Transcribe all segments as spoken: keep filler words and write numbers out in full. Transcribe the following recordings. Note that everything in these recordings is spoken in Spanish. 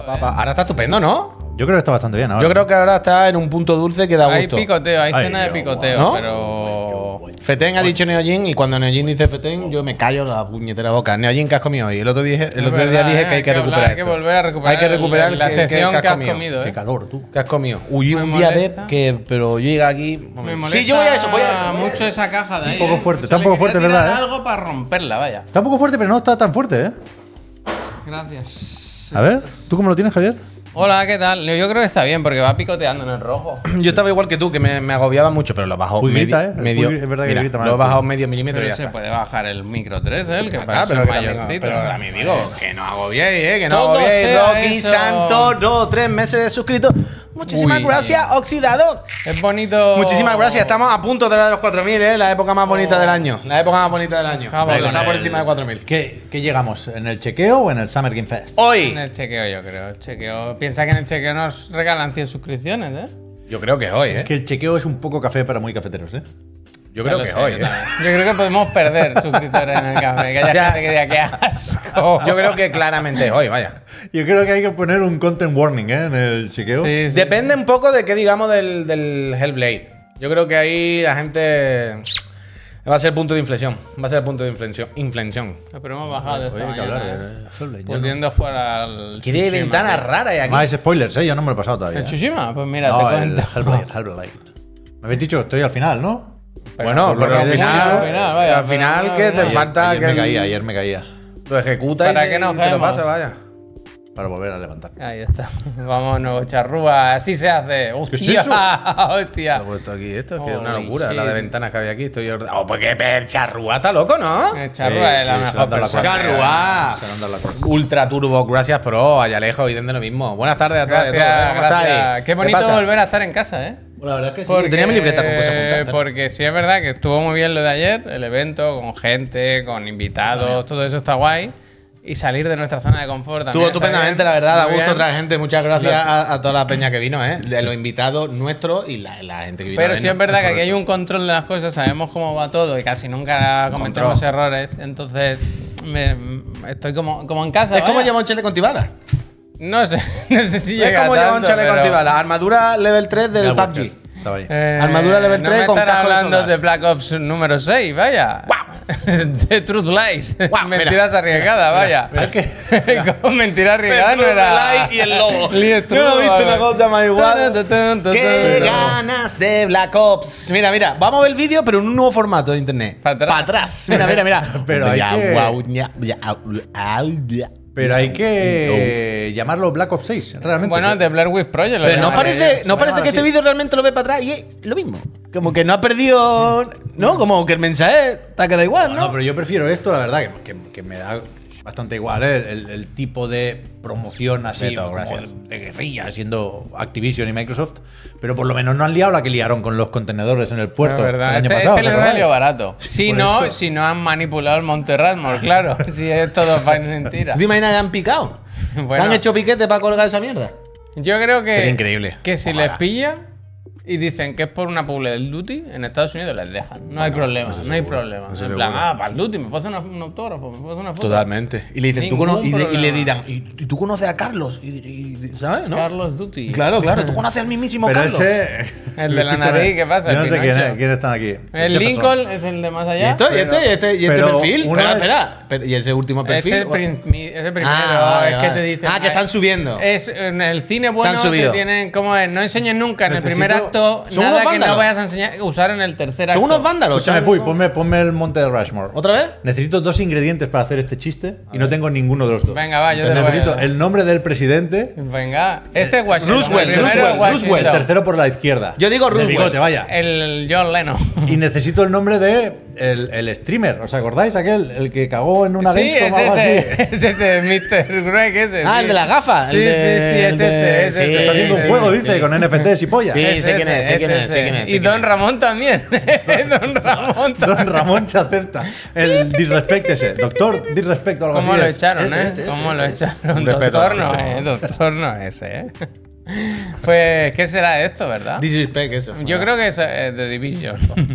pa, pa. Ahora está estupendo, ¿no? Yo creo que está bastante bien ahora. Yo creo que ahora está en un punto dulce que da gusto. Hay picoteo, hay Ay, cena de yo, picoteo, ¿no? pero... Feten ha dicho Neojin y cuando Neojin dice Feten, yo me callo la puñetera boca. Neojin, ¿qué has comido hoy? El otro día, el otro día dije que hay que recuperar Hay que esto. volver a recuperar Hay que recuperar la que- sección que, que has comido, Qué ¿eh? calor, tú. ¿Qué has comido? Uy, Me un día de molesta. que, pero yo llegué aquí. Me molesta Sí, yo voy a eso, voy a eso. voy a mucho eso. esa caja de ahí. Un poco ¿eh? fuerte, Se está un le poco quería fuerte, tirar ¿verdad, eh? algo para romperla, vaya. Está un poco fuerte, pero no está tan fuerte, ¿eh? Gracias. A ver, ¿tú cómo lo tienes, Javier? Hola, ¿qué tal? Yo creo que está bien porque va picoteando en el rojo. Yo estaba igual que tú, que me, me agobiaba mucho, pero lo he bajado Uy, medio, grita, ¿eh? medio- Uy, es verdad que mira, grita más. lo he bajado medio milímetro y Pero ya se está. puede bajar el micro tres, ¿eh? El que Ah, parece pero un que también- mayorcito. pero también digo, que no agobiéis, eh, que no Todo agobiéis. sea Rocky eso. Santos, dos, tres meses de suscrito. Muchísimas Uy. gracias, Oxidado. Es bonito. Muchísimas gracias, estamos a punto de la de los cuatro mil, eh, la época más bonita del año. La época más bonita del año. Ah, Porque vale. está por El- encima de cuatro mil. ¿Qué, ¿Qué llegamos? ¿En el chequeo o en el Summer Game Fest? En Hoy, el chequeo, yo creo. El chequeo. Piensa que en el chequeo nos regalan cien suscripciones, ¿eh? yo creo que es hoy, Es eh. que el chequeo es un poco café para muy cafeteros, ¿eh? Yo Ya creo lo que es sé, hoy, yo eh. también. Yo creo que podemos perder suscriptores en el café. Que haya O sea, gente que diga que asco. Yo creo que claramente es hoy, vaya. Yo creo que hay que poner un content warning, ¿eh? En el chequeo. Sí, sí. Depende un poco de qué digamos del, del Hellblade. Yo creo que ahí la gente va a ser el punto de inflexión. Va a ser el punto de inflexión. inflexión. Pero hemos bajado de esta Oye, hay que hablar mañana, de ¿eh? Hellblade, ya no. Volviendo fuera al. Qué de Tsushima, ventana tío. rara hay aquí. Más spoilers, ¿eh? Yo no me lo he pasado todavía. ¿El ¿eh? Tsushima? Pues mira, No, te el cuento. Hellblade, Hellblade. Me habéis dicho que estoy al final, ¿no? Bueno, por lo pero que al he final, al final, vaya, al final pero no, que no, te no. falta ayer que me el- caía, ayer me caía. lo ejecutas Para y, que nos y te lo caemos. pasa, vaya. Para volver a levantar. Ahí está. Vámonos, charrúa. Así se hace. ¿Qué es ¡Hostia! eso? ¡Hostia! Lo he puesto aquí esto, es que es una Holy locura. La shit. de ventanas que había aquí. Estoy orde- Oh, pues qué percharrúa, está loco, ¿no? Eh, Charrúa es la sí, se le mejor han dado la persona. cuarta. Charrúa. Se le han dado la cuarta. Ultra Turbo, gracias Pro, allá lejos y de lo mismo. Buenas tardes a todos. Gracias, a todos. ¿Cómo gracias. estáis? Qué bonito pasa? volver a estar en casa, ¿eh? La verdad es que Porque- tenía mi libreta con cosas apuntadas, pero- Porque sí es verdad que estuvo muy bien lo de ayer, el evento, con gente, con invitados, todo eso está guay. Y salir de nuestra zona de confort también. Estuvo está estupendamente, bien, la verdad, da muy gusto bien. traer gente. Muchas gracias a, a toda la peña que vino, ¿eh? De los invitados nuestros y la, la gente que vino. Pero a sí es vernos. verdad que aquí hay un control de las cosas, sabemos cómo va todo y casi nunca cometemos Control. errores. Entonces, me- estoy como, como en casa. Es como vaya. llevar un chale con tibala. No sé, no sé si Es llega como llevar un tanto, chale con pero- tibala. Armadura level tres del Ya, P U B G. Walker, estaba ahí. Eh, Armadura level no tres me con estará casco de hablando soldar. de Black Ops número seis, vaya. De Truth Lies. Guau, mira. Mentiras arriesgadas, vaya. Mira que- Con mentira arriesgada no era. y el lobo. Lee Yo no he visto una cosa más igual. Tun, tun, tun, ¡Qué tun. ganas de Black Ops! Mira, mira, vamos a ver el vídeo, pero en un nuevo formato de internet. Pa' atrás. Pa' atrás. Mira, mira, mira. Pero hay Ya, que- guau, ya, ya, au, au, ya. Pero hay que llamarlo Black Ops seis, realmente. Bueno, sí. de Blair Witch Project. lo Pero no llamaré parece, yo. no parece llama que este así. vídeo realmente lo ve para atrás y es lo mismo. Como que no ha perdido. ¿No? Como que el mensaje está queda igual, No, ¿no? pero yo prefiero esto, la verdad, que, que- que me da bastante igual, ¿eh? el, el- el tipo de promoción así, Beto, como gracias. de, de guerrilla, siendo Activision y Microsoft, pero por lo menos no han liado la que liaron con los contenedores en el puerto Es verdad. el año Este, pasado. este les ¿verdad? salió barato. Si Por no, eso. si no han manipulado el Monte Rasmor, claro. Si es todo fan mentira. ¿Tú te imaginas que han picado? Bueno. ¿Han hecho piquete para colgar esa mierda? Yo creo que. Sería increíble. Que si Ojalá. les pillan y dicen que es por una publi del Duty, en Estados Unidos les dejan. No hay problema, no hay problema. eso En plan, seguro. ah, para el Duty, me puedo hacer una- un autógrafo, me puedo hacer una foto. Totalmente. Y le dicen, ¿tú Ningún cono- y, le, y le problema. dirán, ¿y, y tú conoces a Carlos? Y, y- y- ¿Sabes? ¿No? Carlos Duty. Claro, claro, tú conoces al mismísimo Pero Carlos. ese. El de la Escúchame, nariz, ¿qué pasa? Yo no El sé quién Pinocho. es- quiénes están aquí. El Jefferson. Lincoln es el de más ¿Y allá. esto? ¿Y este? ¿Y este, y este pero perfil? uno Espera, es- espera. Pero- ¿Y ese último perfil? Es el, prin- mi- es el primero, Ah, vale, es que vale. te dicen. Ah, que están subiendo. Es en el cine bueno subido. que tienen, como es, no enseñes nunca en el primer Necesito- acto Son nada unos que no vándalos. vayas a enseñar, usar en el tercer acto. Son unos vándalos. Escúchame, ¿sabes? Puy, ponme, ponme el monte de Rushmore. ¿Otra vez? Necesito dos ingredientes para hacer este chiste y no tengo ninguno de los dos. Venga, va, yo te Entonces lo voy a necesito dar. el nombre del presidente, Venga, este es Washington. Roosevelt, el primero es Roosevelt, Washington. Roosevelt. el tercero por la izquierda. Yo digo De Roosevelt. bigote, vaya. El John Lennon. Y necesito el nombre de el, el streamer. ¿Os acordáis? Aquel, el que cagó en una Sí, es Gamescom o algo ese, así. es ese, mister Greg ese. Ah, sí. el de las gafas. Sí, el de- sí, sí, es el de- ese, es sí, ese. Está haciendo sí, un juego, sí, dice, sí. con N F Ts y polla. Sí. sé quién es, sé quién es, ese. sé quién es, sé Y quién Don es. Ramón también. Don Ramón Don también. Ramón se acepta. El disrespectese. Doctor, disrespecto algo así. ¿Cómo lo es. echaron, Ese, eh? ese, ese, ¿Cómo ese. lo echaron? Un respeto, Doctor no respeto. es, doctor no es ese, eh. Pues, ¿qué será esto, verdad? Disrespect, eso. Yo creo que es eh, The Division.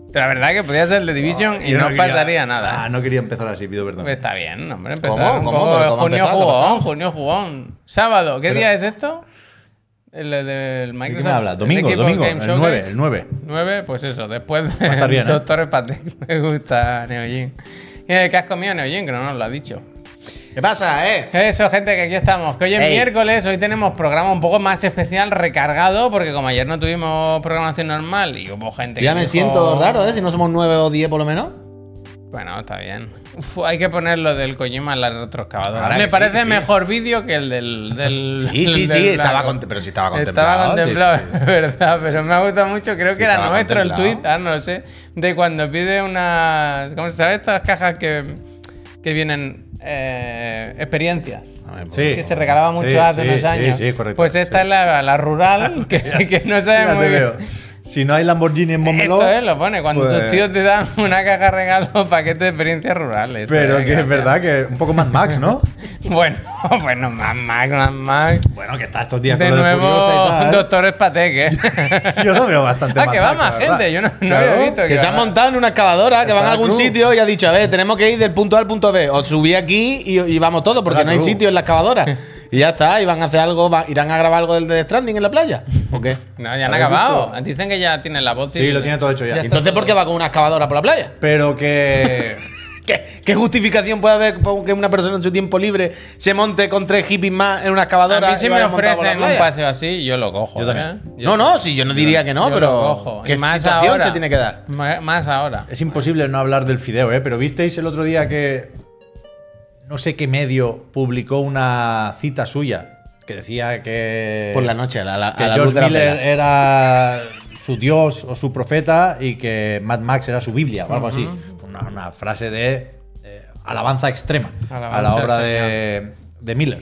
La verdad que podía ser el de Division y Yo no, quería- pasaría nada. Ah, no quería empezar así, pido perdón. Pues está bien, hombre. ¿Cómo? Empezaron ¿Cómo? un poco- ¿Pero cómo junio empezar? ¿Qué ha jugón, pasado? junio jugón. Sábado, ¿qué Pero- día es esto? El del ¿De Microsoft. qué me hablas? el Domingo, Xbox domingo, Game el Showcase. nueve, el nueve. nueve, pues eso, después Va a de estar bien, ¿eh? Doctor Patek. Me gusta Neojin. Eh, ¿Qué has comido, Neojin? Que no nos lo ha dicho. ¿Qué pasa, eh? Eso, gente, que aquí estamos. Que hoy es Ey. miércoles, hoy tenemos programa un poco más especial, recargado, porque como ayer no tuvimos programación normal y hubo gente Ya que me dijo- siento raro, ¿eh? Si no somos nueve o diez por lo menos. Bueno, está bien. Uf, hay que poner lo del Kojima en la retroexcavadora. Ahora Me que sí, parece que sí. mejor vídeo que el del. del Sí, sí, del sí, estaba blanco. cont- pero sí estaba contemplado. Estaba contemplado, sí, sí. es verdad, pero me ha gustado mucho. Creo Sí, que era estaba nuestro el contemplado. tweet, ah, no lo sé, de cuando pide unas. ¿Cómo se sabe? Estas cajas que, que vienen. Eh, experiencias. A ver, Sí. Que se regalaba mucho Sí, hace sí, unos sí, años. sí, correcto, Pues esta sí. es la, la rural, que, que no sabe Fíjate, muy bien. veo. Si no hay Lamborghini en Montmeló. Esto es, lo pone. Cuando pues- tus tíos te dan una caja regalo, paquete de experiencias rurales. Pero Eh, que es gracias. verdad que un poco más Max, ¿no? Bueno, bueno, más Max, más Max. Bueno, que está estos días De con lo de nuevo, Furiosa y tal. Doctor Spatek, ¿eh? Yo lo veo bastante Ah, más que va Max, más la verdad. gente. Yo no, no Claro. había visto. Que se va- han montado en una excavadora, que Está van a la algún cruz. sitio y ha dicho, a ver, tenemos que ir del punto A al punto B. Os subí aquí y, y vamos todos, porque La no hay cruz. sitio en la excavadora. Y ya está, y van a hacer algo, va- irán a grabar algo del Death Stranding en la playa. ¿O qué? No, ya han ¿Habéis acabado. visto? Dicen que ya tienen la voz. Sí, lo tiene todo hecho ya. está Entonces, ¿por qué va con una excavadora por la playa? Pero que. ¿Qué, qué justificación puede haber para que una persona en su tiempo libre se monte con tres hippies más en una excavadora? A mí si y me vaya montado por la ofrecen un playa? paseo así, yo lo cojo. Yo también. ¿eh? Yo- No, no, si yo no diría que no, yo pero lo cojo. ¿qué Y más situación ahora. se tiene que dar? Ma- Más ahora. Es imposible no hablar del fideo, ¿eh? Pero visteis el otro día que. No sé qué medio publicó una cita suya que decía que. Por la noche, a la, a que la George luz de las Miller velas. era su dios o su profeta y que Mad Max era su Biblia o algo así. Una, una frase de eh, alabanza extrema Alabanza a la obra al de, de Miller.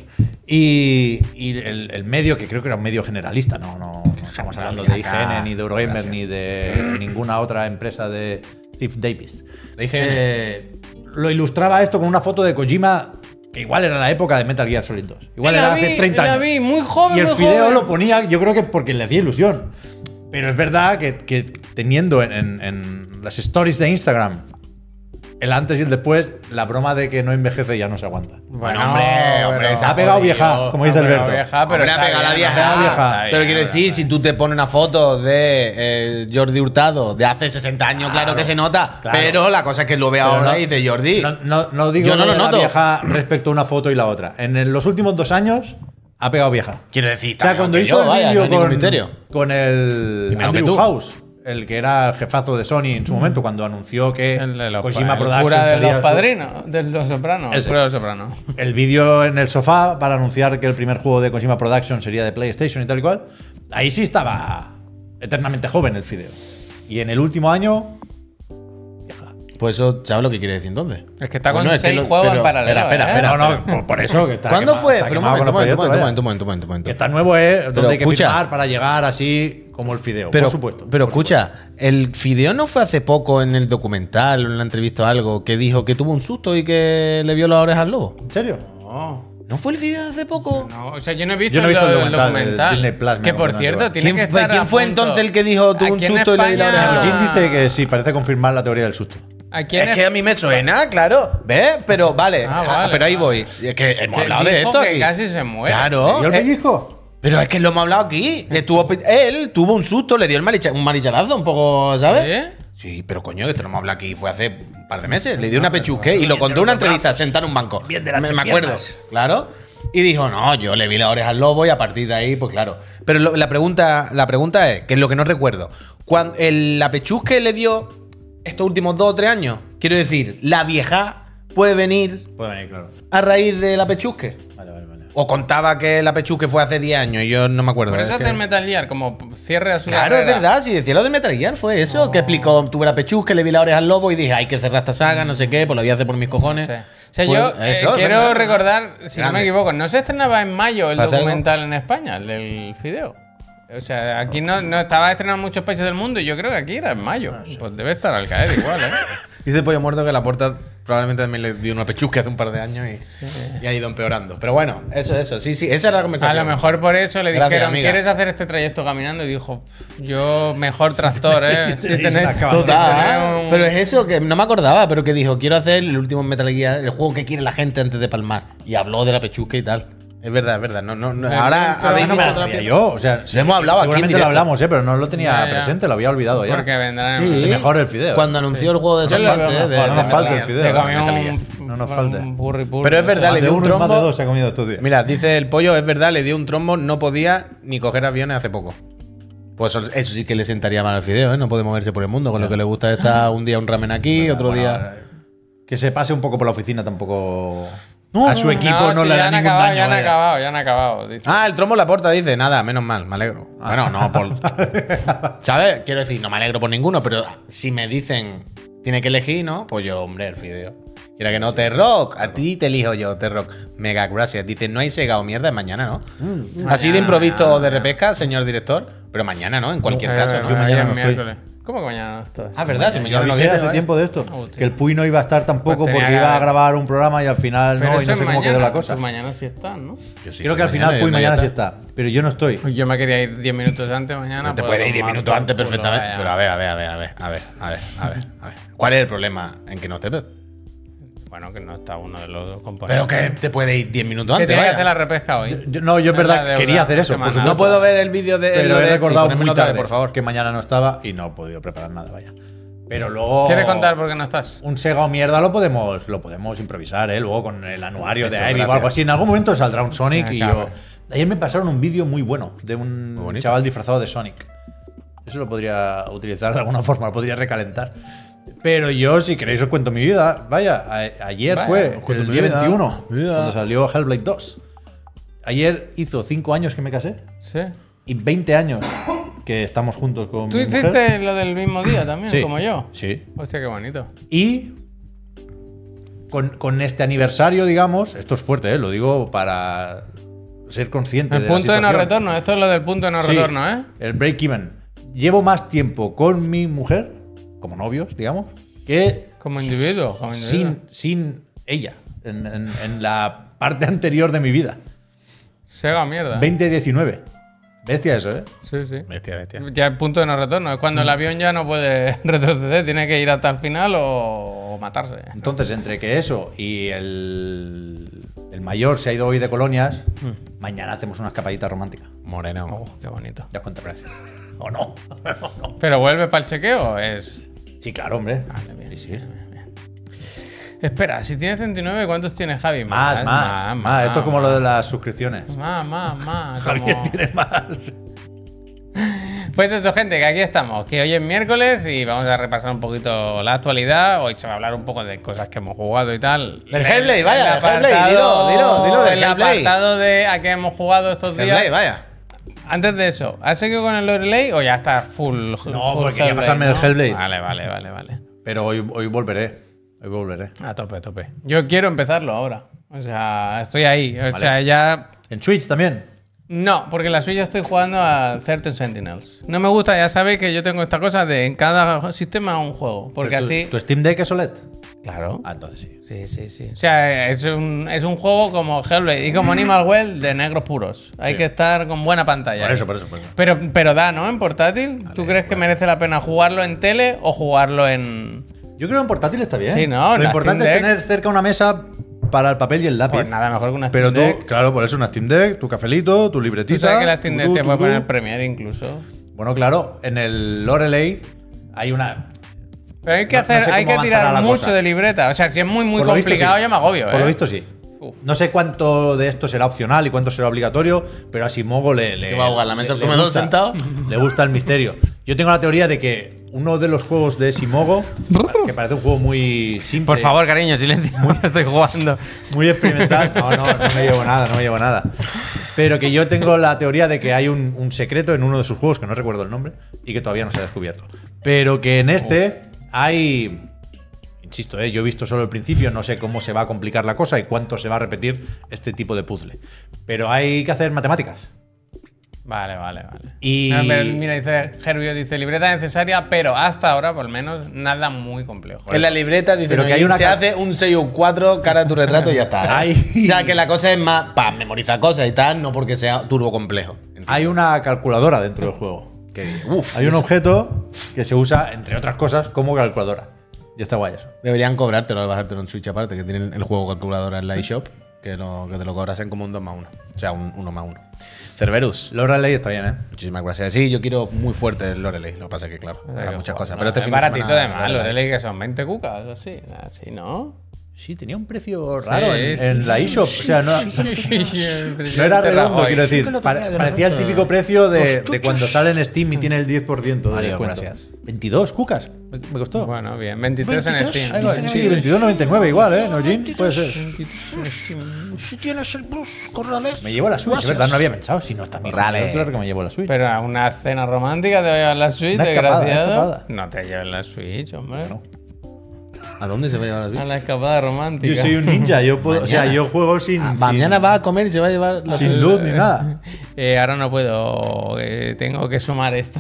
Y, y el, el medio, que creo que era un medio generalista, no, no, no estamos hablando de I G N, ni de Eurogamer, Gracias. ni de ninguna otra empresa de Steve Davis. De I G N. Eh, lo ilustraba esto con una foto de Kojima que igual era la época de Metal Gear Solid dos. Igual Y la era vi, hace treinta y la años. vi, muy joven, Y el muy fideo joven. lo ponía, yo creo que porque le hacía ilusión. Pero es verdad que, que teniendo en, en- en las stories de Instagram el antes y el después, la broma de que no envejece ya no se aguanta. Bueno, hombre, hombre, pero- se ha pegado vieja, como dice Ha pegado Alberto. vieja, pero Hombre, ha está pegado la bien, vieja. está bien, vieja. está bien, Pero quiero está decir, bien. si tú te pones una foto de eh, Jordi Hurtado de hace sesenta años, claro, que se nota. claro. Pero la cosa es que lo ve Pero ahora no- y dice Jordi. No, no- no digo Yo no lo lo de la noto. vieja respecto a una foto y la otra. En el- los últimos dos años ha pegado vieja. Quiero decir, O sea, también, cuando aunque hizo yo, el vaya, no vídeo hay ningún con, misterio. con el Y menos que Andrew tú. House, el que era el jefazo de Sony en su momento, cuando anunció que El de los Kojima el Productions cura de sería los su- padrinos, de los sopranos. El Ese. cura de los sopranos. el vídeo en el sofá para anunciar que el primer juego de Kojima Productions sería de PlayStation y tal y cual, ahí sí estaba eternamente joven el fideo. Y en el último año, Pues eso, ¿sabes lo que quiere decir entonces? Es que está Bueno, con es que seis lo- juegos pero- en paralelo. espera, espera, ¿eh? espera. no, no, por, por eso que está ¿Cuándo quemado- fue? está Pero un quemado momento, con un los momento, un proyectos, momento, un vaya. momento, un momento, un momento. Que está nuevo es donde Pero hay que escucha. firmar para llegar así como el fideo, Pero, por supuesto. pero por escucha, el fideo no fue hace poco en el documental o en la entrevista o algo que dijo que tuvo un susto y que le vio las orejas al lobo. supuesto. ¿En serio? No, ¿No fue el fideo de hace poco? no, o sea, yo no he visto, Yo no he visto el, el do- el documental de documental. Disney Plus, me que por acuerdo, cierto, igual. tiene ¿Quién que fue- estar quién a fue punto. entonces el que dijo, tuvo un Aquí en susto y le vi la España- oreja? Jim dice que sí, parece confirmar la teoría del susto. Aquí en Es que a mí me suena, claro. ¿Ves? Pero vale, Ah, ah, vale, pero ahí vale. voy. Es que hemos Que hablado de dijo esto que aquí. casi se muere. Claro. ¿Y el eh, pellizco? pero es que lo hemos hablado aquí. Estuvo, él tuvo un susto, le dio el maricha- un maricharazo un poco, ¿sabes? ¿Sí? Sí, pero coño, que esto lo hemos hablado aquí fue hace un par de meses. Le dio una pechusque y lo contó en una entrevista sentado en un banco. Bien de las me, me piernas. acuerdo. Claro. Y dijo, no, yo le vi la oreja al lobo y a partir de ahí, pues claro. Pero lo- la, pregunta, la pregunta es, que es lo que no recuerdo. Cuando el, la pechusque le dio estos últimos dos o tres años, quiero decir, la vieja puede venir Puede venir, claro. a raíz de la pechusque. Vale, vale, vale. O contaba que la pechusque fue hace diez años y yo no me acuerdo. Por es eso hace que- el Metal Gear, como cierre a su Claro, es carrera. verdad, si decía lo de Metal Gear fue eso, que explicó, tuve la pechusque, le vi la oreja al lobo y dije, hay que cerrar esta saga, no sé qué, pues lo voy a hacer por mis cojones. Sí. O sea, Fue- yo eh, eso, es quiero verdad. recordar, si no me Grande. equivoco, no se estrenaba en mayo el ¿Para hacer algo? documental en España, el del Fideo. O sea, aquí no, no estaba estrenado en muchos países del mundo y yo creo que aquí era en mayo. Pues debe estar al caer igual, ¿eh? Dice Pollo Muerto que la puerta probablemente también le dio una pechusca hace un par de años y, sí. y ha ido empeorando. Pero bueno, eso, eso. Sí, sí, esa era la conversación. A lo mejor por eso le Gracias, dijeron, amiga. ¿quieres hacer este trayecto caminando? Y dijo, yo mejor tractor, ¿eh? Sí, tenéis- Total. un- Pero es eso, que no me acordaba, pero que dijo, quiero hacer el último Metal Gear, el juego que quiere la gente antes de palmar. Y habló de la pechusca y tal. Es verdad, es verdad. No, no, no. Ahora Pero habéis no me dicho la otra sabía pieza. yo. O sea, Lo hemos hablado aquí en seguramente lo directo. hablamos, ¿eh? Pero no lo tenía Ya, ya. presente, lo había olvidado ya. Porque vendrán... Sí. Se mejora el fideo. Cuando anunció el juego de Yo lo Sofante, veo ¿eh? de, mejor. No de nos Metal falta el Gear. fideo. Se ¿eh? comió Metal Gear. un, No nos un falte. burri burri. Pero es verdad, Más le de dio un uno y más de trombo. dos se ha comido estos días. Mira, dice el pollo, es verdad, le dio un trombo, no podía ni coger aviones hace poco. Pues eso, eso sí que le sentaría mal al fideo, ¿eh? No puede moverse por el mundo. Con lo que le gusta está un día un ramen aquí, otro Bueno, día. eh, Que se pase un poco por la oficina tampoco. a su equipo no, sí, le ya da han ningún acabado, daño. ya han vaya. acabado, ya han acabado. dice. Ah, el trombo la porta, dice. Nada, menos mal, me alegro. Bueno, no, por. ¿Sabes? Quiero decir, no me alegro por ninguno, pero si me dicen, tiene que elegir, ¿no? Pues yo, hombre, el fideo. Quiera que no, T-Rock. A ti te elijo yo, T-Rock. Mega gracias. Dice, no hay segado mierda, es mañana, ¿no? Así de improviso o de repesca, señor director. Pero mañana, ¿no? En cualquier Eh, caso, ¿no? Yo mañana ayer no estoy. miércoles. ¿Cómo que mañana no estás? Ah, ¿verdad? Si Yo mañana no avisé viene, hace vaya. tiempo de esto. Hostia. Que el Puy no iba a estar tampoco Pues tenía porque que iba a haber- grabar un programa y al final Pero no, y eso no sé es cómo quedó mañana, la cosa. pues mañana sí están, ¿no? Yo sí, Creo que al mañana, final Puy yo mañana ya sí está. está. Pero yo no estoy. Pues yo me quería ir diez minutos antes mañana. No te pues, puedes ir diez tomar minutos por antes culo, perfectamente. vaya. Pero a ver, a ver, a ver, a ver, a ver, a ver, a ver, a ver. ¿Cuál es el problema en que no te Pep? Bueno, que no está uno de los dos Pero componentes. que te puede ir diez minutos Que antes, tiene que vaya. hacer la repesca hoy. Yo- no, yo es La verdad deuda quería hacer eso, por semanal. supuesto. No puedo ver el vídeo de Pero lo he de recordado Etsy, muy ponémelo otra vez, tarde por favor. que mañana no estaba y no he podido preparar nada, vaya. Pero luego. ¿Quieres contar por qué no estás? Un Sega o mierda lo podemos, lo podemos improvisar, ¿eh? Luego con el anuario de Esto, Ivy o gracias. algo así. En algún momento saldrá un Sonic Sí, y claro. yo. Ayer me pasaron un vídeo muy bueno de un bonito. chaval disfrazado de Sonic. Eso lo podría utilizar de alguna forma, lo podría recalentar. Pero yo, si queréis, os cuento mi vida. Vaya, a- ayer Vaya, fue os cuento el mi día vida. veintiuno, Vida. cuando salió Hellblade dos. Ayer hizo cinco años que me casé Sí. y veinte años que estamos juntos con ¿Tú mi hiciste mujer. lo del mismo día también, Sí. como yo? Sí. Hostia, qué bonito. Y con, con este aniversario, digamos, esto es fuerte, ¿eh? Lo digo para ser consciente El de la punto de no situación. retorno. Esto es lo del punto de no Sí, retorno, ¿eh? el break-even. Llevo más tiempo con mi mujer, como novios, digamos, que Como individuo. Como individuo. sin, sin ella, en, en- en la parte anterior de mi vida. Sega mierda. veinte diecinueve. Bestia eso, ¿eh? Sí, sí. Bestia, bestia. Ya el punto de no retorno. Es cuando el avión ya no puede retroceder. Tiene que ir hasta el final o, o matarse. Entonces, entre que eso y el, el mayor se ha ido hoy de colonias, Mm. mañana hacemos una escapadita romántica. Morena. Oh, qué bonito. Ya os contaré. ¿O no? ¿O no? ¿Pero vuelve para el chequeo? Es. Sí, claro, hombre. Vale, bien, Sí, sí. bien, bien, bien. Espera, si tienes treinta y nueve, ¿cuántos tiene Javi? Más, más, más. Esto es como lo de las suscripciones. Más, más, más. Javier como- tiene más. Pues eso, gente, que aquí estamos. Que hoy es miércoles y vamos a repasar un poquito la actualidad. Hoy se va a hablar un poco de cosas que hemos jugado y tal. Del El- Hellblade, vaya, el del Hellblade, dilo, dilo, dilo del El Hellblade. apartado de a qué hemos jugado estos días. Hellblade, vaya. Antes de eso, ¿has seguido con el Lorelei o ya está full? No, full porque quería pasarme el Hellblade. Vale, vale, vale, vale. Pero hoy, hoy volveré. Hoy volveré. A tope, a tope. Yo quiero empezarlo ahora. O sea, estoy ahí. O sea, ya. En Switch también. No, porque en la suya estoy jugando a Certain Sentinels. No me gusta, ya sabéis que yo tengo esta cosa de en cada sistema un juego. Porque Pero tu- así. ¿Tu Steam Deck es O L E D? Claro. Ah, entonces sí. Sí, sí, sí. O sea, es un, es un juego como Hellblade y como Animal Well de negros puros. Hay Sí. que estar con buena pantalla. Por ahí. eso, por eso, por eso. Pero, pero da, ¿no? En portátil. ¿Tú crees que merece la pena jugarlo en tele o jugarlo en...? Yo creo que en portátil está bien. Sí, ¿no? Lo La importante Steam es Deck. tener cerca una mesa para el papel y el lápiz. Pues nada mejor que una Pero Steam tú, Deck. claro, por eso una Steam Deck, tu cafelito, tu Tú libretita. sabes que la Steam Deck tu, te tu, puede tu. poner Premiere incluso. Bueno, claro, en el Lorelei hay una. Pero hay que No- no hacer, sé hay cómo que avanzará tirar la mucho cosa. de libreta. O sea, si es muy, muy Por lo visto, complicado, sí. yo me agobio, Por ¿eh? lo visto, sí. Uf. No sé cuánto de esto será opcional y cuánto será obligatorio, pero a Simogo le. le ¿Qué va a jugar? ¿La mesa le- del le comedor gusta- sentado? Le gusta el misterio. Yo tengo la teoría de que uno de los juegos de Simogo, que parece un juego muy simple. Por favor, cariño, silencio. Estoy jugando. Muy experimental. No, no, no me llevo nada, no me llevo nada. Pero que yo tengo la teoría de que hay un, un secreto en uno de sus juegos, que no recuerdo el nombre, y que todavía no se ha descubierto. Pero que en este hay. Insisto, ¿eh? Yo he visto solo el principio, no sé cómo se va a complicar la cosa y cuánto se va a repetir este tipo de puzzle. Pero hay que hacer matemáticas. Vale, vale, vale. Y- No, pero mira, dice Gervio, dice libreta necesaria, pero hasta ahora, por lo menos, nada muy complejo. En la libreta dice Pero no, que hay y una se ca- hace un seis o un cuatro, cara de tu retrato y ya está. ¿eh? Ay. O sea, que la cosa es más para memorizar cosas y tal, no porque sea turbo complejo. Hay una calculadora dentro del juego. Que, uf, Hay un objeto que se usa, entre otras cosas, como calculadora. Y está guay eso. deberían cobrártelo al bajártelo en Switch aparte, que tienen el juego calculadora en la eShop, que, lo, que te lo cobrasen como un dos más uno. O sea, un uno más uno. Cerberus. Lorelei está bien, ¿eh? Muchísimas gracias. Sí, yo quiero muy fuerte el Lorelei. Lo que pasa es que, claro, Hay hay que muchas jugar, cosas. no, Pero este es fin de baratito semana, de más, lo de Lorelei. ley que son veinte cucas, así, así, ¿no? Sí, tenía un precio raro Sí, en, sí, en la eShop. O sea, no, no era redondo, quiero decir. que lo Pare- tenía parecía el grande. típico precio de, Los de chuchos. cuando sale en Steam y tiene el diez por ciento de Adiós, descuento. gracias. veintidós cucas. Me, me costó. Bueno, bien, veintitrés en ¿veintitrés? Steam. Ahí va, sí, veintidós noventa y nueve igual, ¿eh? ¿No, Jim? Puede ser. Si tienes el plus, Corrales. Me llevo la Switch, es verdad, no había pensado. Si no está mi Rale. claro que me llevo la Switch. Pero a una cena romántica te voy a llevar la Switch, Una escapada, desgraciado. escapada. No te lleves la Switch, hombre. No. ¿A dónde se va a llevar la A Switch? la escapada romántica. Yo soy un ninja, yo puedo, o sea, Mañana. yo juego sin, Ah, sin, Mañana va a comer y se va a llevar la sin luz ni nada. Eh, ahora no puedo, eh, tengo que sumar esto.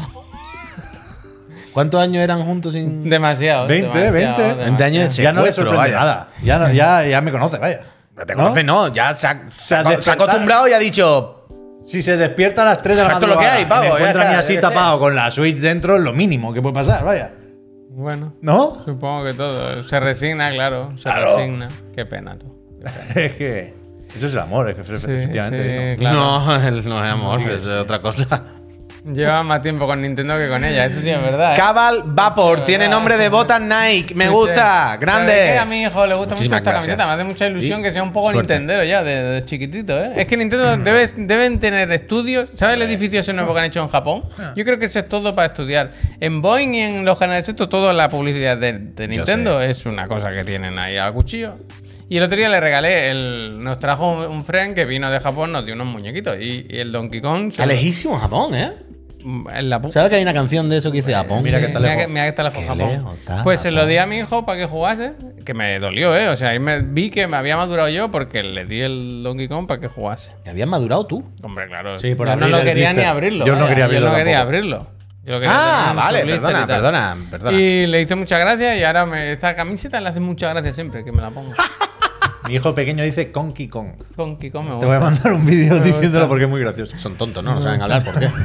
¿Cuántos años eran juntos sin...? Demasiado. veinte, demasiado, veinte. veinte años de Ya no le secuestro, sorprende vaya. nada. Ya, no- ya, ya me conoce, vaya. No te ¿No? conoces, no. Ya se ha, se ha- sea, se ha despertar- acostumbrado y ha dicho... Si se despierta a las tres de la Esto es lo madrugada que hay, pavo, y me ya encuentra está, a mí así yo qué sé. tapado con la Switch dentro, es lo mínimo que puede pasar, vaya. Bueno, ¿No? supongo que todo. Se resigna, claro. Se Claro. resigna. Qué pena tú. Qué pena. Es que eso es el amor, es que Sí, efectivamente. sí, ¿no? claro. No, el- no es amor, es otra cosa. Lleva más tiempo con Nintendo que con ella, eso sí es verdad. ¿eh? Cabal Vapor, Sí, tiene verdad. nombre de botas Nike. Me Sí, gusta, sí. ¿Sabes grande. qué? A mi hijo le gusta Muchísimas mucho esta gracias. camiseta. Me hace mucha ilusión Y que sea un poco suerte. nintendero ya, de, de chiquitito, ¿eh? Es que Nintendo debe- deben tener estudios. ¿Sabes el edificio ese nuevo que han hecho en Japón? Yo creo que eso es todo para estudiar. En Boeing y en los canales estos, toda la publicidad de, de Nintendo es una cosa que tienen ahí a cuchillo. Y el otro día le regalé, el, nos trajo un, un friend que vino de Japón, nos dio unos muñequitos. Y, y el Donkey Kong... Está lejísimo Japón, ¿eh? En la pu- ¿Sabes que hay una canción de eso que dice Japón? Mira Sí, que está mira lejos. que, mira que está lejos Qué Japón. lejos está Pues se lo Japón. di a mi hijo para que jugase, que me dolió, ¿eh? O sea, ahí me, vi que me había madurado yo porque le di el Donkey Kong para que jugase. ¿Que habías madurado tú? Hombre, claro. Sí, por yo no abrir lo el quería blister. ni abrirlo. Yo no vaya, quería abrirlo Yo no quería tampoco. abrirlo. Yo lo quería Ah, tener en vale, su blister perdona, y tal. perdona, perdona. Y le hice muchas gracias y ahora me, esta camiseta le hace muchas gracias siempre que me la pongo. Mi hijo pequeño dice Conky Kong. Donkey Kong me Te voy a gusta. mandar un vídeo Me diciéndolo gusta. porque es muy gracioso. Son tontos, ¿no? No saben hablar, ¿por qué?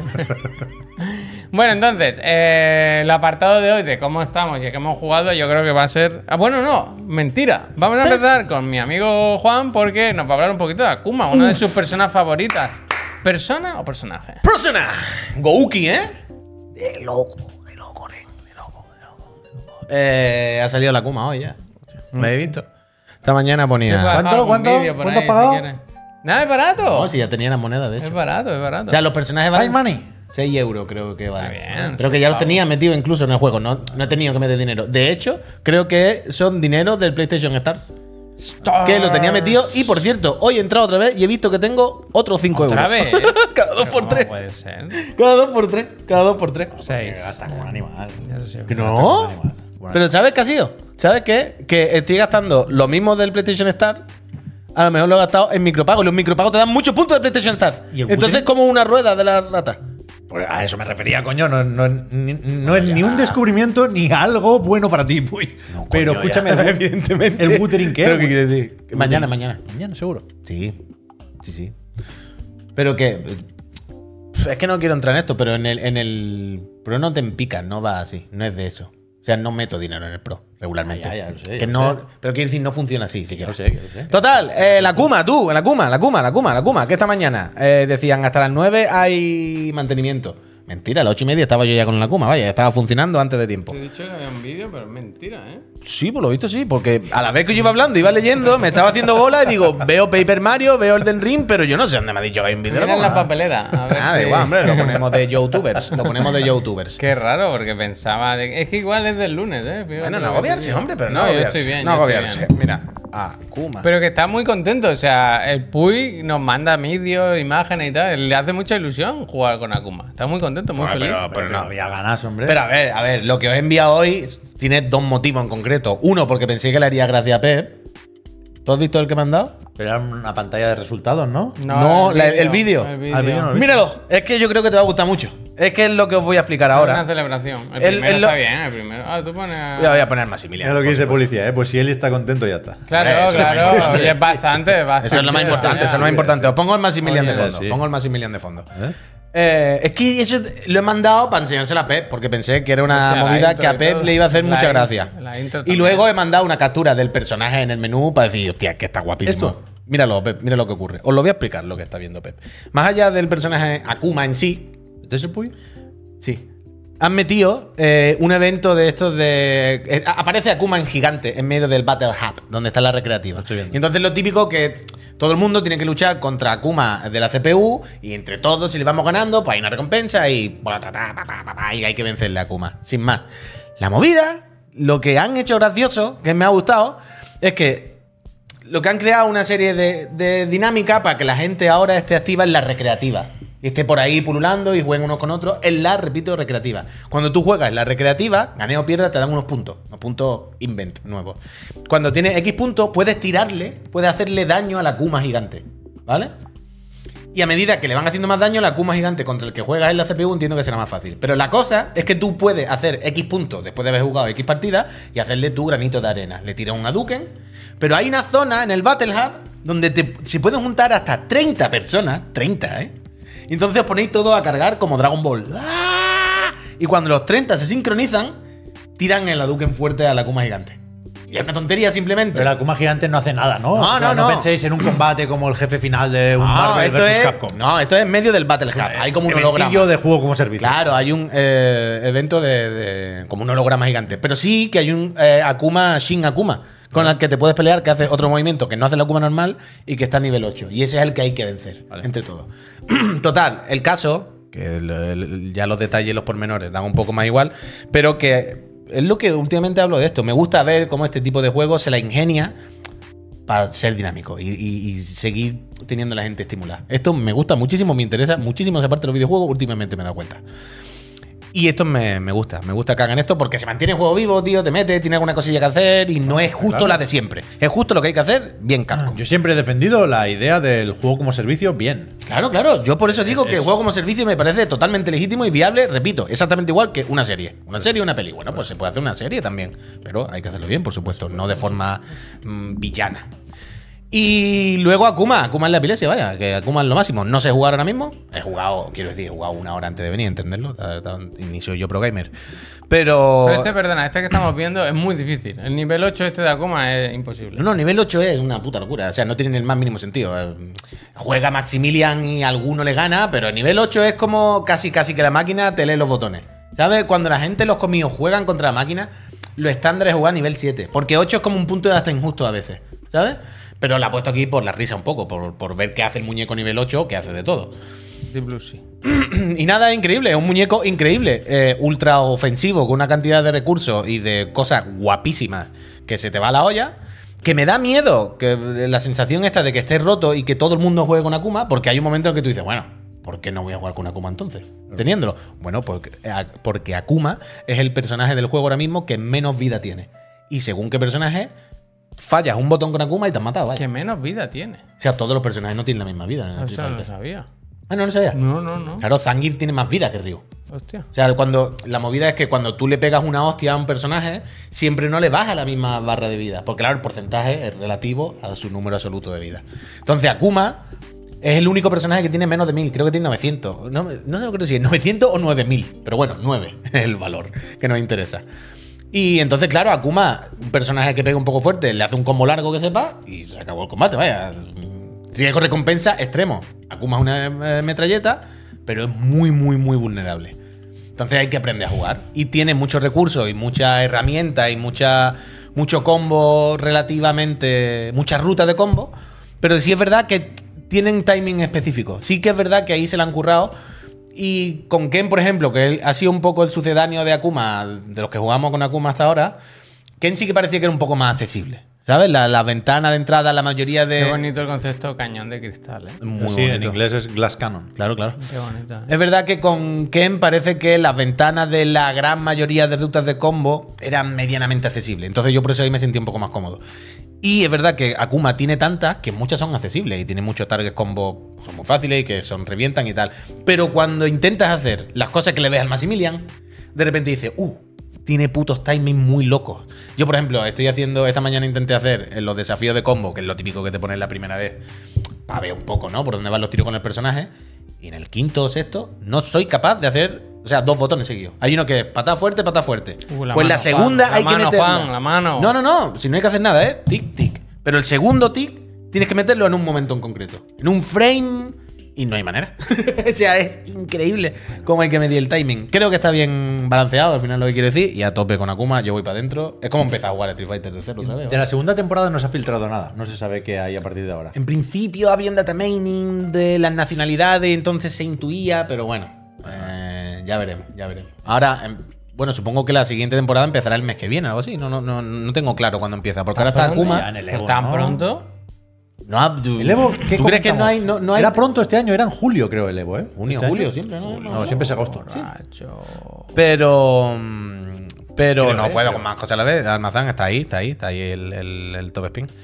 Bueno, entonces, eh, el apartado de hoy de cómo estamos y qué hemos jugado, yo creo que va a ser. Ah, bueno, no, mentira. Vamos a empezar con mi amigo Juan porque nos va a hablar un poquito de Akuma, una de sus personas favoritas. ¿Persona o personaje? Persona. Gouki, ¿eh? De loco, de loco, nen, de loco, de loco, de loco. Eh, ha salido la Kuma hoy ya. ¿Lo he visto? Esta mañana Te puedo ponía... dejar ¿Cuánto? algún ¿Cuánto? vídeo por ¿Cuánto ahí, has pagado? si quieres. Nada, es barato. No, si ya tenía las monedas, de Es hecho. barato, es barato. O sea, los personajes valen ¿Hay money? seis euros creo que valen. Está bien, Pero que ya los tenía metidos incluso en el juego. No, no he tenido que meter dinero. De hecho, creo que son dinero del PlayStation Stars. Que lo tenía metido. Y por cierto, hoy he entrado otra vez y he visto que tengo otros cinco euros. ¿Otra vez? Cada dos Pero por ¿cómo tres. puede ser? Cada dos por tres. Cada dos por tres. Seis. Gasta como un animal. Eso sí es ¿Que verdad. no? Animal. Bueno, Pero ¿sabes qué ha sido? ¿Sabes qué? Que estoy gastando lo mismo del PlayStation Star. A lo mejor lo he gastado en micropagos. Y los micropagos te dan muchos puntos de PlayStation Star. ¿Y el Entonces, Putin? como una rueda de la rata. pues a eso me refería, coño. No, no, ni, no es ni un descubrimiento ni algo bueno para ti, Puy. Pero Coño, escúchame, ya, el, evidentemente. ¿el Wuthering qué? ¿Pero qué quiere decir? ¿El Mañana, Wuthering? mañana. Mañana, seguro. Sí, sí, sí. Pero que. pf, Es que no quiero entrar en esto, pero en el, en el Pro no te empicas, no va así. No es de eso. O sea, no meto dinero en el Pro regularmente. Ya, ya, lo sé, que ya no, lo sé. pero quiero decir, no funciona así, si quieres. sé, que lo sé. Total, eh, la Kuma, tú, la Kuma, la Kuma, la Kuma, la Kuma, que esta mañana eh, decían hasta las nueve hay mantenimiento. Mentira, a las ocho y media estaba yo ya con la Kuma, vaya, estaba funcionando antes de tiempo. Te he dicho que había un vídeo, pero es mentira, ¿eh? Sí, por lo visto sí, porque a la vez que yo iba hablando, iba leyendo, me estaba haciendo bola y digo, veo Paper Mario, veo Elden Ring, pero yo no sé dónde me ha dicho que hay un vídeo. Mira en la papelera. A ver Ah, da si- igual, hombre, lo ponemos de YouTubers, lo ponemos de YouTubers. Qué raro, porque pensaba. De... Es que igual es del lunes, ¿eh? Fíjate Bueno, lo no que agobiarse, te digo. hombre, pero no, no yo agobiarse. estoy bien. no yo estoy agobiarse. bien. Mira, Akuma. Pero que está muy contento. O sea, el Puy nos manda vídeos, imágenes y tal. Le hace mucha ilusión jugar con Akuma. Está muy contento, muy Bueno, feliz. pero- Pero no había ganas, hombre. Pero a ver, a ver, lo que os he enviado hoy tiene dos motivos en concreto. Uno, porque pensé que le haría gracia a Pep. ¿Tú has visto el que me han dado? Pero era una pantalla de resultados, ¿no? No, la- el vídeo. El Ah, el vídeo no lo he visto. Míralo, es que yo creo que te va a gustar mucho. Es que es lo que os voy a explicar Ahora. Una ahora. celebración. El, El- primero el lo- está bien, el primero. Ah, tú pones. a- Voy a- voy a poner Es Maximiliano. lo que por dice supuesto. policía, ¿eh? Pues si él está contento, ya está. Claro, Eso es lo más claro. importante. Oye, es bastante, bastante. Eso es lo más importante, eso es lo más importante. Os pongo el Maximilian de Oye, fondo. sí. Pongo el Maximilian de fondo. ¿Eh? Eh, es que eso lo he mandado para enseñárselo a Pep, porque pensé que era una Hostia, la movida intro que a y Pep todo. le iba a hacer La mucha in- gracia. la intro Y también. luego he mandado una captura del personaje en el menú para decir, hostia, que está guapísimo. ¿Esto? Míralo, Pep, mira lo que ocurre. Os lo voy a explicar lo que está viendo Pep. Más allá del personaje Akuma en sí, ¿Este es el Puy? sí. Han metido eh, un evento de estos de. eh, aparece Akuma en gigante en medio del Battle Hub, donde está la recreativa. Lo estoy viendo. Y entonces lo típico que todo el mundo tiene que luchar contra Akuma de la C P U y entre todos, si le vamos ganando, pues hay una recompensa y, pa, pa, pa, pa, pa, pa, y hay que vencerle a Akuma. Sin más. La movida, lo que han hecho gracioso, que me ha gustado, es que lo que han creado una serie de, de dinámica para que la gente ahora esté activa en la recreativa. Y esté por ahí pululando y jueguen unos con otros en la, repito, recreativa. Cuando tú juegas en la recreativa, gane o pierda, te dan unos puntos. Unos puntos invent nuevos. Cuando tienes X puntos, puedes tirarle, puedes hacerle daño a la Akuma gigante. ¿Vale? Y a medida que le van haciendo más daño, la Akuma gigante contra el que juegas en la C P U entiendo que será más fácil. Pero la cosa es que tú puedes hacer X puntos después de haber jugado X partidas y hacerle tu granito de arena. Le tiras un Hadouken. Pero hay una zona en el Battle Hub donde te, se pueden juntar hasta treinta personas. treinta, ¿eh? Y entonces os ponéis todos a cargar como Dragon Ball. ¡Ah! Y cuando los treinta se sincronizan, tiran el Hadouken fuerte a la Akuma gigante. Y es una tontería simplemente. Pero la Akuma gigante no hace nada, ¿no? No, O sea, no, no. penséis en un combate como el jefe final de un No, Marvel esto versus es, Capcom. no, esto es en medio del Battle Hub. Hay como un holograma. Eventillo de juego como servicio. Claro, hay un eh, evento de, de- como un holograma gigante. Pero sí que hay un eh, Akuma Shin Akuma, con el que te puedes pelear, que hace otro movimiento que no hace la Akuma normal y que está a nivel ocho. Y ese es el que hay que vencer, Vale. entre todos. Total, el caso, que el- el- ya los detalles y los pormenores dan un poco más igual, pero que es lo que últimamente hablo de esto. Me gusta ver cómo este tipo de juegos se la ingenia para ser dinámico y, y- y seguir teniendo a la gente estimulada. Esto me gusta muchísimo, me interesa muchísimo esa parte de los videojuegos, últimamente me he dado cuenta. Y esto me, me gusta, me gusta que hagan esto porque se mantiene el juego vivo, tío, te metes, tiene alguna cosilla que hacer y no es justo claro. la de siempre. Es justo lo que hay que hacer, bien Capcom. Yo siempre he defendido la idea del juego como servicio bien. Claro, claro, yo por eso digo Es- que el juego como servicio me parece totalmente legítimo y viable, repito, exactamente igual que una serie. Una serie o una peli. Bueno, pues se puede hacer una serie también, pero hay que hacerlo bien, por supuesto, no de forma mm, villana. Y luego Akuma, Akuma en la epilepsia, vaya, que Akuma es lo máximo. No sé jugar ahora mismo. He jugado, quiero decir, he jugado una hora antes de venir, entenderlo. Ta- ta- Ni soy yo pro gamer. Pero. Pero este, perdona, este que estamos viendo es muy difícil. El nivel ocho este de Akuma es imposible. No, no, nivel ocho es una puta locura. O sea, no tiene el más mínimo sentido. Eh, Juega Maximilian y alguno le gana, pero el nivel ocho es como casi casi que la máquina te lee los botones. ¿Sabes? Cuando la gente, los comidos, juegan contra la máquina, lo estándar es jugar a nivel siete. Porque ocho es como un punto de hasta injusto a veces. ¿Sabes? Pero la he puesto aquí por la risa un poco, por, por ver qué hace el muñeco nivel ocho, que hace de todo. Deep Blue sí. Y nada, es increíble, es un muñeco increíble, eh, ultra ofensivo, con una cantidad de recursos y de cosas guapísimas que se te va a la olla. Que me da miedo que la sensación esta de que estés roto y que todo el mundo juegue con Akuma, porque hay un momento en que tú dices, bueno, ¿por qué no voy a jugar con Akuma entonces? Teniéndolo. Bueno, porque, porque Akuma es el personaje del juego ahora mismo que menos vida tiene. Y según qué personaje, fallas un botón con Akuma y te has matado, vaya. Que menos vida tiene. O sea, todos los personajes no tienen la misma vida en el O Street sea, no lo Fighter. sabía. Ah, no lo sabía. No, no, no. Claro, Zangief tiene más vida que Ryu. Hostia. O sea, cuando la movida es que cuando tú le pegas una hostia a un personaje, siempre no le baja la misma barra de vida. Porque claro, el porcentaje es relativo a su número absoluto de vida. Entonces, Akuma es el único personaje que tiene menos de mil. Creo que tiene novecientos. No, no sé lo que si es novecientos o nueve mil. Pero bueno, nueve es el valor que nos interesa. Y entonces, claro, Akuma, un personaje que pega un poco fuerte, le hace un combo largo que sepa y se acabó el combate, vaya. Riesgo recompensa extremo. Akuma es una eh, metralleta, pero es muy, muy, muy vulnerable. Entonces hay que aprender a jugar. Y tiene muchos recursos y muchas herramientas y mucha, mucho combo relativamente. Muchas rutas de combo. Pero sí es verdad que tienen timing específico. Sí que es verdad que ahí se la han currado. Y con Ken, por ejemplo, que él ha sido un poco el sucedáneo de Akuma, de los que jugamos con Akuma hasta ahora, Ken sí que parecía que era un poco más accesible. ¿Sabes? La, la ventana de entrada, la mayoría de. Qué bonito el concepto cañón de cristal, ¿eh? Muy sí, en bonito. inglés es Glass Cannon. Claro, claro. Qué bonito. ¿eh? Es verdad que con Ken parece que las ventanas de la gran mayoría de rutas de combo eran medianamente accesibles. Entonces yo por eso ahí me sentí un poco más cómodo. Y es verdad que Akuma tiene tantas que muchas son accesibles y tiene muchos targets combo, son muy fáciles y que son revientan y tal. Pero cuando intentas hacer las cosas que le ves al Maximilian, de repente dices, uh, tiene putos timing muy locos. Yo, por ejemplo, estoy haciendo, esta mañana intenté hacer en los desafíos de combo, que es lo típico que te pones la primera vez, para ver un poco, ¿no? Por dónde van los tiros con el personaje. Y en el quinto o sexto no soy capaz de hacer, o sea, dos botones seguidos. Hay uno que es patada fuerte, patada fuerte. Uh, la pues mano, la segunda Juan, hay la que mano, meterla. Juan, la mano. No, no, no, si no hay que hacer nada, ¿eh? Tic, tic. Pero el segundo tic tienes que meterlo en un momento en concreto. En un frame y no hay manera. O sea, es increíble cómo hay que medir el timing. Creo que está bien balanceado, al final lo que quiero decir. Y a tope con Akuma, yo voy para adentro. Es como empezar a jugar a Street Fighter de cero otra vez. De la segunda temporada no se ha filtrado nada. No se sabe qué hay a partir de ahora. En principio había un data mining de las nacionalidades, entonces se intuía, pero bueno, eh, ya veremos, ya veremos. Ahora, em, bueno, supongo que la siguiente temporada empezará el mes que viene, algo así. No, no, no, no tengo claro cuándo empieza, porque ahora está Ya Akuma. en el Evo, ¿Tan ¿no? pronto? No, ha- tú, ¿El Evo? ¿Qué ¿tú crees que no comentamos? hay, no, no hay Era pronto este año, era en julio, creo, el Evo, ¿eh? junio, Este julio, año. siempre, ¿no? No, siempre es agosto. Borracho. Pero. mm, Pero Creo, no eh, puedo creo. con más cosas a la vez. Almazán está ahí, está ahí, está ahí el, el, el top spin.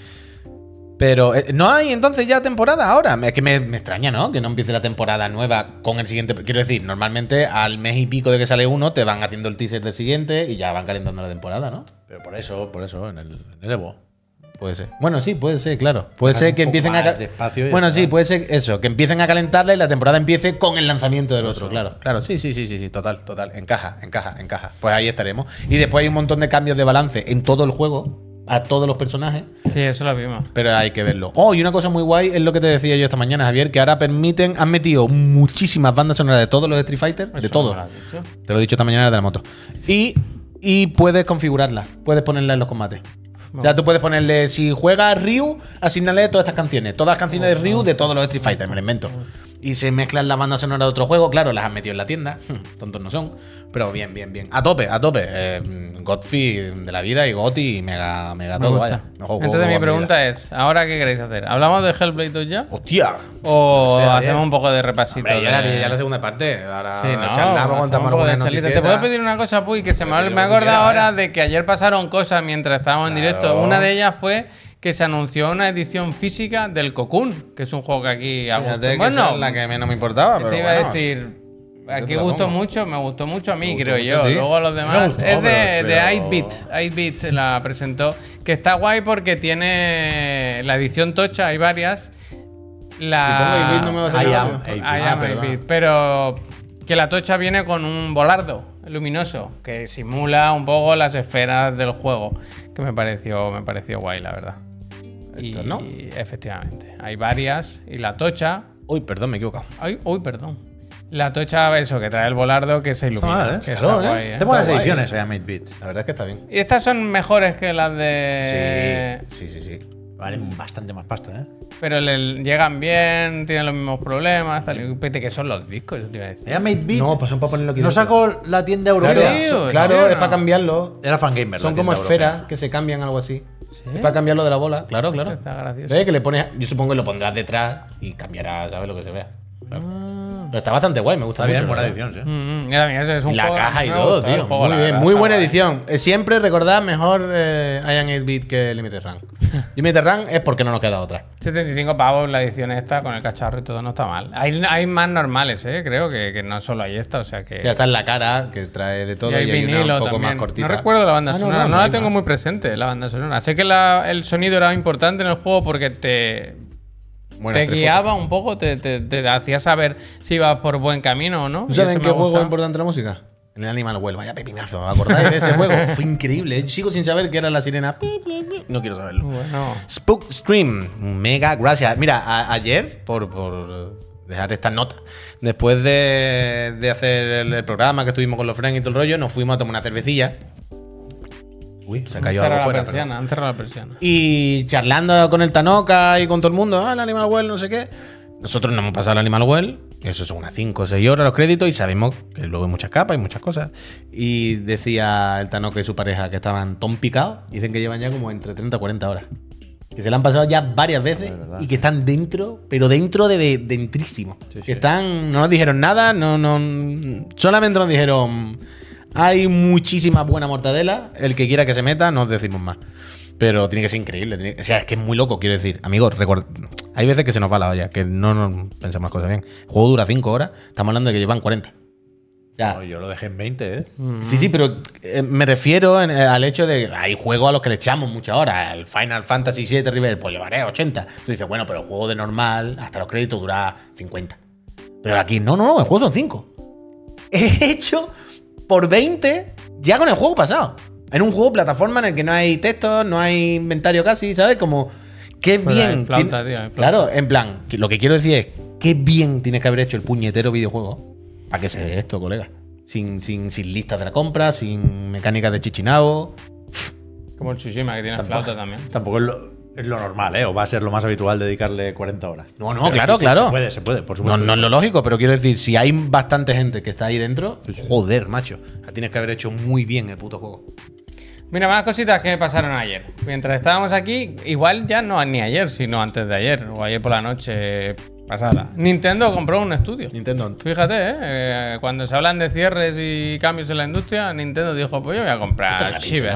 Pero eh, no hay entonces ya temporada ahora. Es que me, me extraña, ¿no? Que no empiece la temporada nueva con el siguiente. Quiero decir, normalmente al mes y pico de que sale uno, te van haciendo el teaser del siguiente y ya van calentando la temporada, ¿no? Pero por eso, por eso, en el, en el Evo. Puede ser. Bueno, sí, puede ser, claro. Puede Dejar ser un que poco empiecen a. más ca- de espacio y ya Bueno, está. sí, puede ser eso. Que empiecen a calentarla y la temporada empiece con el lanzamiento del otro. Claro, claro. Sí, sí, sí, sí, sí. Total, total. Encaja, encaja, encaja. Pues ahí estaremos. Y después hay un montón de cambios de balance en todo el juego, a todos los personajes. Sí, eso lo vimos. Pero hay que verlo. Oh, y una cosa muy guay es lo que te decía yo esta mañana, Javier, que ahora permiten, han metido muchísimas bandas sonoras de todos los Street Fighter, de Eso todo. no lo has dicho. Te lo he dicho esta mañana de la moto. Y, y puedes configurarlas, puedes ponerlas en los combates. O sea, tú puedes ponerle, si juegas Ryu, asignale todas estas canciones. Todas las canciones de Ryu de todos los Street Fighter, me lo invento. Y se mezclan las bandas sonoras de otro juego. Claro, las han metido en la tienda. Tontos no son. Pero bien, bien, bien. A tope, a tope. Eh, Godfrey de la vida y Gotti, mega, mega Me todo, gusta. vaya. Mejor juego Entonces de mi mi pregunta vida. es, ¿ahora qué queréis hacer? ¿Hablamos de Hellblade dos ya? ¡Hostia! ¿O No sé, hacemos Javier. un poco de repasito? Hombre, ya, de- la, ya la segunda parte. Ahora Sí, no, charlamos, hacemos contamos un poco de algunas charlita. noticias. ¿Te puedo pedir una cosa, Puy? Que se me, Puedes ha- pedir me he lo que acordado quieras, ahora de que ayer pasaron cosas mientras estábamos en Claro. directo. Una de ellas fue que se anunció una edición física del Cocoon, que es un juego que aquí a gusto. Fíjate que Bueno, esa es la que menos me importaba, pero te iba bueno. a decir, aquí te la gustó pongo. mucho, me gustó mucho a mí, Me creo gustó yo. mucho a ti. Luego los Me demás. gustó, es de, pero- de pero- eight bit. eight bit la presentó. Que está guay porque tiene la edición tocha, hay varias. La... Si pongo eight bit no me va a salir I am rápido. eight bit. I Ah, am eight perdón. bit, pero que la tocha viene con un volardo luminoso que simula un poco las esferas del juego, que me pareció, me pareció guay, la verdad. Esto, y, ¿no? y efectivamente, hay varias y la tocha, Uy, perdón, me he equivocado. ay, uy, perdón. La tocha, eso, que trae el volardo que se ilumina. mal, ¿eh? Que Claro, está ¿eh? guay, ¿eh? Hace buenas guay. ediciones, eh, Mate Beat. La verdad es que está bien. Y estas son mejores que las de... Sí, sí, sí, sí. Valen bastante más pasta, ¿eh? Pero le, llegan bien, tienen los mismos problemas. Tal, y pete que son los discos, yo te iba a decir. Era Mate Beat. No, pues son para ponerlo aquí No dentro. sacó la tienda Claro, europea. Sí, ¿en claro, serio? es para cambiarlo. Era Fangamer. Son la como tienda esferas europea. que se cambian, algo así. ¿Sí? Es para cambiarlo de la bola. Claro, claro. Eso está gracioso. ¿Ves? Que le pones. Yo supongo que lo pondrás detrás y cambiará, ¿sabes? Lo que se vea. Claro. Pero está bastante guay, me gusta Está bien, mucho. buena la verdad. edición, sí. Mm, mm, mira, mira, ese es un Y la juego- caja y me todo, gusta el tío. juego, Muy la bien, verdad, muy está buena guay. edición. Eh, Siempre recordad mejor eh, I am eight bit que Limited Run. Limited Run es porque no nos queda otra. setenta y cinco pavos la edición esta con el cacharro y todo, no está mal. Hay, hay más normales, ¿eh? Creo que, que no solo hay esta, o sea que. O sea, está en la cara, que trae de todo, y y, hay hay una vinilo un poco también. más cortita. No recuerdo la banda Ah, no, sonora, no, no la hay tengo más. muy presente, la banda sonora. Sé que la- el sonido era importante en el juego porque te, Buenas te tres guiaba un poco, te, te, te hacía saber si ibas por buen camino o no. ¿Tú y sabes eso en me qué juego gusta. es importante la música? En el Animal Well. Vaya pepinazo. ¿Acordáis de ese juego? Fue increíble. Yo sigo sin saber qué era la sirena. No quiero saberlo. Bueno, Spook Stream. Mega gracias. Mira, a- ayer, por, por dejar esta nota, después de, de hacer el, el programa que estuvimos con los friends y todo el rollo, nos fuimos a tomar una cervecilla. Uy, se cayó han algo cerrado la fuera. persiana, perdón. han cerrado la persiana. Y charlando con el Tanoka y con todo el mundo, ah, el Animal Well, no sé qué. Nosotros nos hemos pasado el Animal Well, eso son unas cinco o seis horas los créditos, y sabemos que luego hay muchas capas y muchas cosas. Y decía el Tanoka y su pareja que estaban ton picados, dicen que llevan ya como entre treinta o cuarenta horas. Que se la han pasado ya varias veces Es verdad. y que están dentro, pero dentro de, de dentrísimo. Sí, Que sí. están, no nos dijeron nada, no, no, solamente nos dijeron, hay muchísima buena mortadela, el que quiera que se meta, no os decimos más. Pero tiene que ser increíble. tiene- o sea, es que es muy loco, quiero decir. Amigos, recuerda, hay veces que se nos va la olla, que no nos pensamos las cosas bien. El juego dura cinco horas, estamos hablando de que llevan cuarenta. O sea, No, yo lo dejé en veinte, ¿eh? sí, sí, pero eh, me refiero en- eh, al hecho de que hay juegos a los que le echamos muchas horas. El Final Fantasy siete River, pues llevaré ochenta. Tú dices, bueno, pero el juego de normal, hasta los créditos, dura cincuenta. Pero aquí, no, no, no, el juego son cinco. He hecho por veinte ya con el juego pasado. En un juego plataforma en el que no hay textos, no hay inventario casi, ¿sabes? Como, qué Pues bien. hay flauta, tiene- tío, hay flauta. claro, en plan, que lo que quiero decir es, qué bien tienes que haber hecho el puñetero videojuego para que se dé esto, colega. Sin, sin, sin listas de la compra, sin mecánicas de chichinabo. Como el Tsushima, que tiene flauta también. Tampoco es lo, es lo normal, ¿eh? O va a ser lo más habitual dedicarle cuarenta horas. No, no, Pero claro, sí, sí, claro. Se puede, se puede, por No, supuesto. no es lo lógico, pero quiero decir, si hay bastante gente que está ahí dentro, joder, macho. Tienes que haber hecho muy bien el puto juego. Mira, más cositas que me pasaron ayer. Mientras estábamos aquí, igual ya no ni ayer, sino antes de ayer, o ayer por la noche pasada. Nintendo compró un estudio. Nintendo. Fíjate, ¿eh? Eh, cuando se hablan de cierres y cambios en la industria, Nintendo dijo, pues yo voy a comprar Shiver.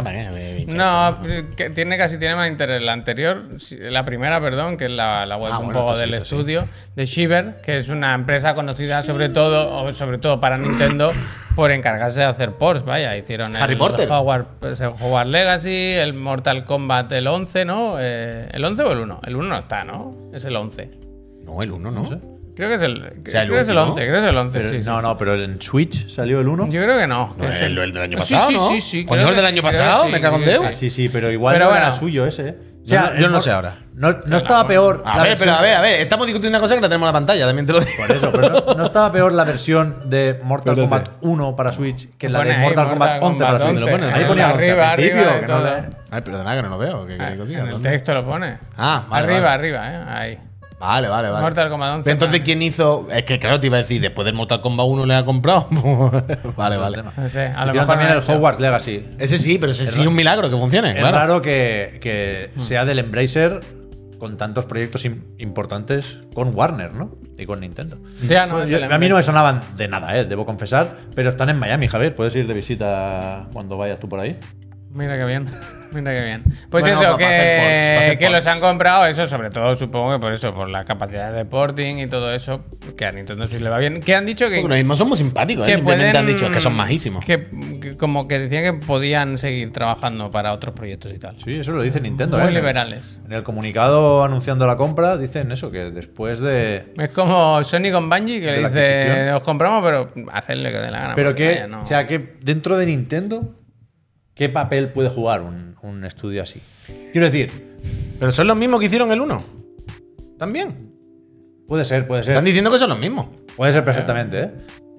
No, que tiene casi tiene más interés la anterior, la primera, perdón, que es la, la web Ah, un bueno, poco esto sí, del esto sí. estudio de Shiver, que es una empresa conocida sobre todo, o sobre todo para Nintendo, por encargarse de hacer ports. Vaya, hicieron Harry el Potter. Hogwarts, pues, el Hogwarts Legacy, el Mortal Kombat, el once, ¿no? Eh, ¿El once o el uno? El uno no está, ¿no? Es el once. No, el uno, ¿no? Creo que es el, sea, el creo que es el último. once, creo que es el once, Pero- sí, sí. no, no, pero en Switch salió el uno. Yo creo que no. que No, es el, el del año Sí, pasado, sí, ¿no? sí, sí, Coño, creo el del que- año creo que pasado, sí, me cago en creo Dios. que Sí, sí, pero igual Pero no bueno. era suyo ese, ¿eh? O Yo no- yo el no Mor- sé ahora. No, no estaba peor. A la ver, versión- pero a ver, a ver, estamos discutiendo una cosa que la tenemos en la pantalla, también te lo digo. Por eso, pero no, no estaba peor la versión de Mortal Espérate. Kombat uno para Switch que la Pone de ahí, Mortal Kombat once para Switch. once. Ahí ponía el once Arriba, al principio. arriba de que no todo. le- Ay, perdona que no lo veo. ¿Qué Ah, queréis que os diga? en el ¿Dónde? texto lo pone. Ah, vale, arriba, vale. arriba, ¿eh? Ahí. Vale, vale, vale. Mortal Kombat once. Pero entonces, para- ¿quién hizo? Es que claro, te iba a decir, después del Mortal Kombat uno le ha comprado. vale, vale. No sé, a lo Hicieron mejor también no el ha hecho. Hogwarts Legacy. Ese sí, pero ese sí es un milagro que funcione, Es claro. raro que, que Hmm. sea del Embracer con tantos proyectos im- importantes con Warner, ¿no? Y con Nintendo. Ya, no, Pues es yo- del a mí no Embracer. me sonaban de nada, ¿eh? Debo confesar, pero están en Miami, Javier. Puedes ir de visita cuando vayas tú por ahí. Mira qué bien. Mira qué bien. Pues Bueno, eso, para que, hacer ports, para hacer que los ports. han comprado, eso, sobre todo supongo que por eso, por la capacidad de porting y todo eso, que a Nintendo sí le va bien. Que han dicho que. Porque los mismos son muy simpáticos, ¿eh? que Simplemente pueden- han dicho que son majísimos. Que, que como que decían que podían seguir trabajando para otros proyectos y tal. Sí, eso lo dice Nintendo, Muy ¿eh? En el- liberales. En el comunicado anunciando la compra dicen eso, que después de... Es como Sony con Bungie que De le la dice, adquisición. os compramos, pero hacedle que dé la gana. Pero porque que, vaya, no- o sea, que dentro de Nintendo, ¿qué papel puede jugar un, un estudio así? Quiero decir, Pero son los mismos que hicieron el uno. También. puede ser, puede ser. Están diciendo que son los mismos. Puede ser perfectamente, ¿eh?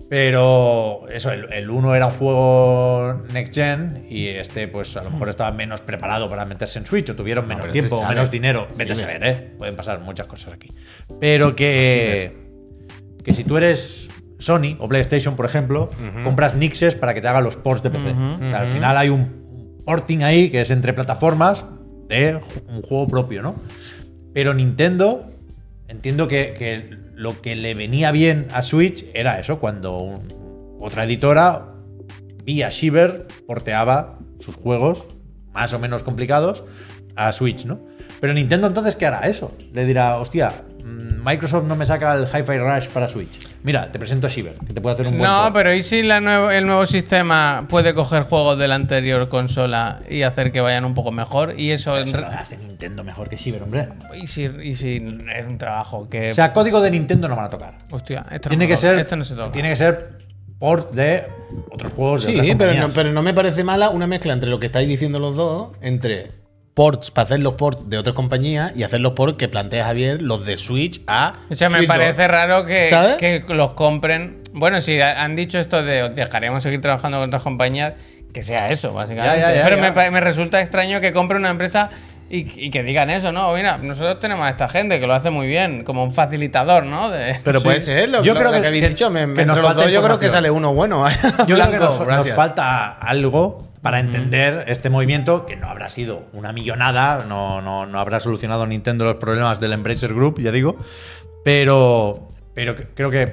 Pero eso, el, el uno era un juego next gen y este, pues a lo mejor estaba menos preparado para meterse en Switch o tuvieron menos pero tiempo este o sale- menos dinero. Vete a saber, ¿eh? Pueden pasar muchas cosas aquí. Pero que, que si tú eres Sony o PlayStation, por ejemplo, compras Nixes para que te haga los ports de P C. O sea, al final hay un porting ahí que es entre plataformas de ju- un juego propio, ¿no? Pero Nintendo, entiendo que, que lo que le venía bien a Switch era eso, cuando un- otra editora, vía Shiver, porteaba sus juegos más o menos complicados a Switch, ¿no? Pero Nintendo entonces, ¿qué hará eso? Le dirá, hostia, mm, Microsoft no me saca el Hi-Fi Rush para Switch. Mira, te presento a Shiver, que te puede hacer un buen No, juego. pero ¿y si la nuevo- el nuevo sistema puede coger juegos de la anterior consola y hacer que vayan un poco mejor? Y eso, en Eso re- lo hace Nintendo mejor que Shiver, hombre. y, si, y si es un trabajo que. O sea, código de Nintendo no van a tocar. hostia, esto no Tiene me que toca, ser, esto no se toca. tiene que ser ports de otros juegos de Sí, otras pero compañías. no, pero no me parece mala una mezcla entre lo que estáis diciendo los dos, entre ports, para hacer los ports de otras compañías y hacer los ports que plantea Javier, los de Switch a O sea, me Switch dos. parece raro que, ¿Sabes? que los compren. Bueno, si ha- han dicho esto de os dejaremos seguir trabajando con otras compañías, que sea eso, básicamente. Ya, ya, ya, Pero ya. Me, pa- me resulta extraño que compre una empresa y, y que digan eso, ¿no? Mira, nosotros tenemos a esta gente que lo hace muy bien, como un facilitador, ¿no? De- Pero Sí. puede ser, lo, Yo lo- creo lo que- que habéis que- dicho, me, que me- nos entre los falta dos yo creo que información. sale uno bueno. Yo creo que Blanco, nos, nos gracias. falta algo para entender este movimiento, que no habrá sido una millonada, no, no, no habrá solucionado Nintendo los problemas del Embracer Group, ya digo, pero, pero que- creo que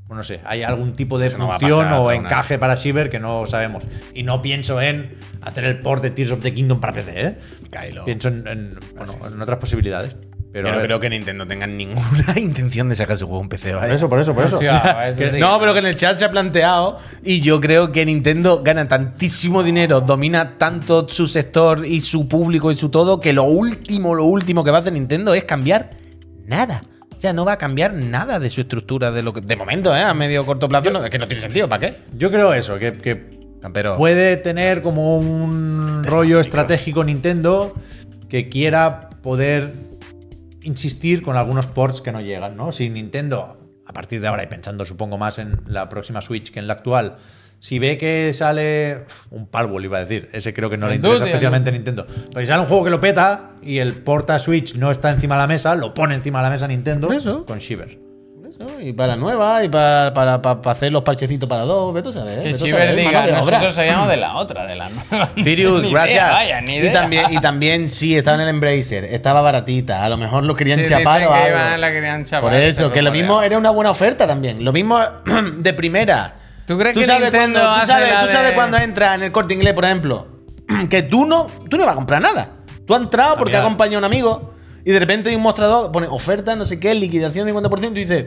no sé, hay algún tipo de Eso no va a función pasar, o no, encaje para Shiver que no sabemos. Y no pienso en hacer el port de Tears of the Kingdom para P C, ¿eh? Kylo. Pienso en, en, bueno, en otras posibilidades. Pero, Yo no eh, creo que Nintendo tenga ninguna intención de sacar su juego en P C, Por ¿vale? eso, por eso, por eso. Hostia, eso Que- sí. no, pero que en el chat se ha planteado y yo creo que Nintendo gana tantísimo dinero, domina tanto su sector y su público y su todo, que lo último, lo último que va a hacer Nintendo es cambiar nada. O sea, no va a cambiar nada de su estructura de lo que. De momento, ¿eh? A medio o corto plazo, no, es que no tiene sentido, ¿para qué? Yo creo eso, que, que Campero. puede tener como un rollo estratégico Nintendo que quiera poder insistir con algunos ports que no llegan, ¿no? Si Nintendo, a partir de ahora, y pensando supongo más en la próxima Switch que en la actual, si ve que sale un Palworld, iba a decir, ese creo que no le El interesa Duty, especialmente a Nintendo, pero si sale un juego que lo peta y el port a Switch no está encima de la mesa, lo pone encima de la mesa Nintendo Por eso. con Shiver. Eso, y para la nueva, y para, para, para, para hacer los parchecitos para dos, Beto sabes. Que Beto Shiver sabe, diga, mano de obra. nosotros sabíamos de la otra, de la nueva. Sirius, Ni gracias. idea, vaya, ni y, idea. también, y también sí, estaba en el Embracer, estaba baratita, a lo mejor lo querían Sí, chapar dicen o que algo. iban- la querían chapar, Por se eso, que lo rumorea. mismo era una buena oferta también. Lo mismo de primera. ¿Tú crees que sabes Nintendo cuando, tú hace sabes, la tú sabes de- cuando entra en el Corte Inglés, por ejemplo, que tú no, tú no vas a comprar nada. Tú has entrado porque mira. has acompañado a un amigo y de repente hay un mostrador, pone oferta, no sé qué, liquidación de cincuenta por ciento y tú dices.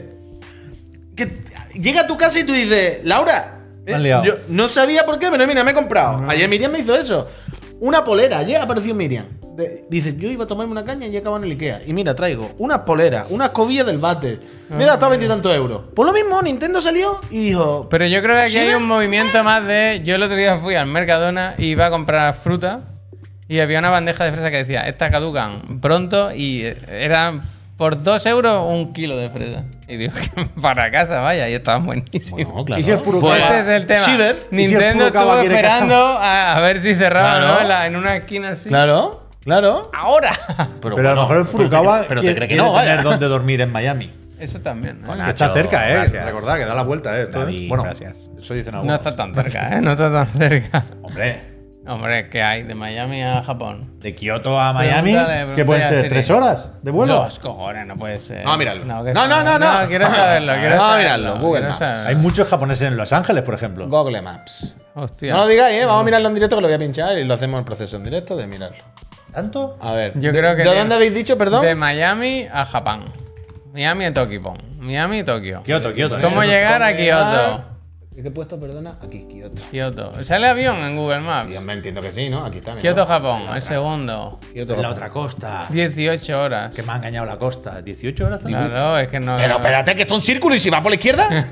Que llega a tu casa y tú dices, Laura, Me han liado. yo no sabía por qué, pero mira, me he comprado. Ayer Miriam me hizo eso. Una polera, ayer apareció Miriam. De- dice, yo iba a tomarme una caña y he acabado en el Ikea. Y mira, traigo unas poleras, unas cobillas del váter. Me he gastado veintitantos euros. Por lo mismo, Nintendo salió y dijo. Pero yo creo que aquí hay ¿Shiver? un movimiento más de. Yo el otro día fui al Mercadona y iba a comprar fruta y había una bandeja de fresa que decía, estas caducan pronto y eran por dos euros un kilo de fresa. Y digo, para casa, vaya, y estaban buenísimos. Bueno, claro. ¿Y si el Furukawa- Pues, Ese es el tema. Shiver. ¿Y si el Nintendo Furukawa estuvo quiere esperando a, a ver si cerraba, Claro. ¿no? En, la- en una esquina así. Claro, claro. ¡Ahora! Pero, bueno, a lo mejor el pero te Furukawa cre- pero te quiere, cree que quiere no, vaya. tener donde dormir en Miami. Eso también. ¿eh? Con Que Nacho, está cerca, ¿eh? gracias. Recordad que da la vuelta, ¿eh? Esto, ¿eh? David, bueno, gracias. eso dicen No algunos. está tan cerca, ¿eh? No está tan cerca. Hombre, Hombre, ¿qué hay? De Miami a Japón. de Kioto a Miami, Pregúntale, ¿qué pueden pregúntale a ser? Siri. ¿Tres horas de vuelo? Dos cojones, no puede ser. No, míralo. que No, no, no, no. quiero saberlo, quiero No, saberlo. míralo, Google quiero Maps. saberlo. Hay muchos japoneses en Los Ángeles, por ejemplo. Google Maps. Hostia. No lo digáis, ¿eh? Vamos a mirarlo en directo que lo voy a pinchar y lo hacemos en proceso en directo de mirarlo. ¿Tanto? A ver. Yo ¿de- creo que ¿De tiene- dónde habéis dicho, perdón? De Miami a Japón. Miami a Tokio, pon. Miami y Tokio. Kioto, Kioto. ¿Cómo ¿eh? llegar a ¿Cómo Kioto? llegar? ¿Qué he puesto, perdona? Aquí, Kioto. Kioto. ¿Sale avión en Google Maps? Sí, hombre, entiendo que sí, ¿no? Aquí está. mira. Kioto, Japón, el segundo. Kioto, En la Japón. otra costa. dieciocho horas. Que me ha engañado la costa. ¿dieciocho horas también? Claro, es que no. Pero espérate, que esto es un círculo y si va por la izquierda.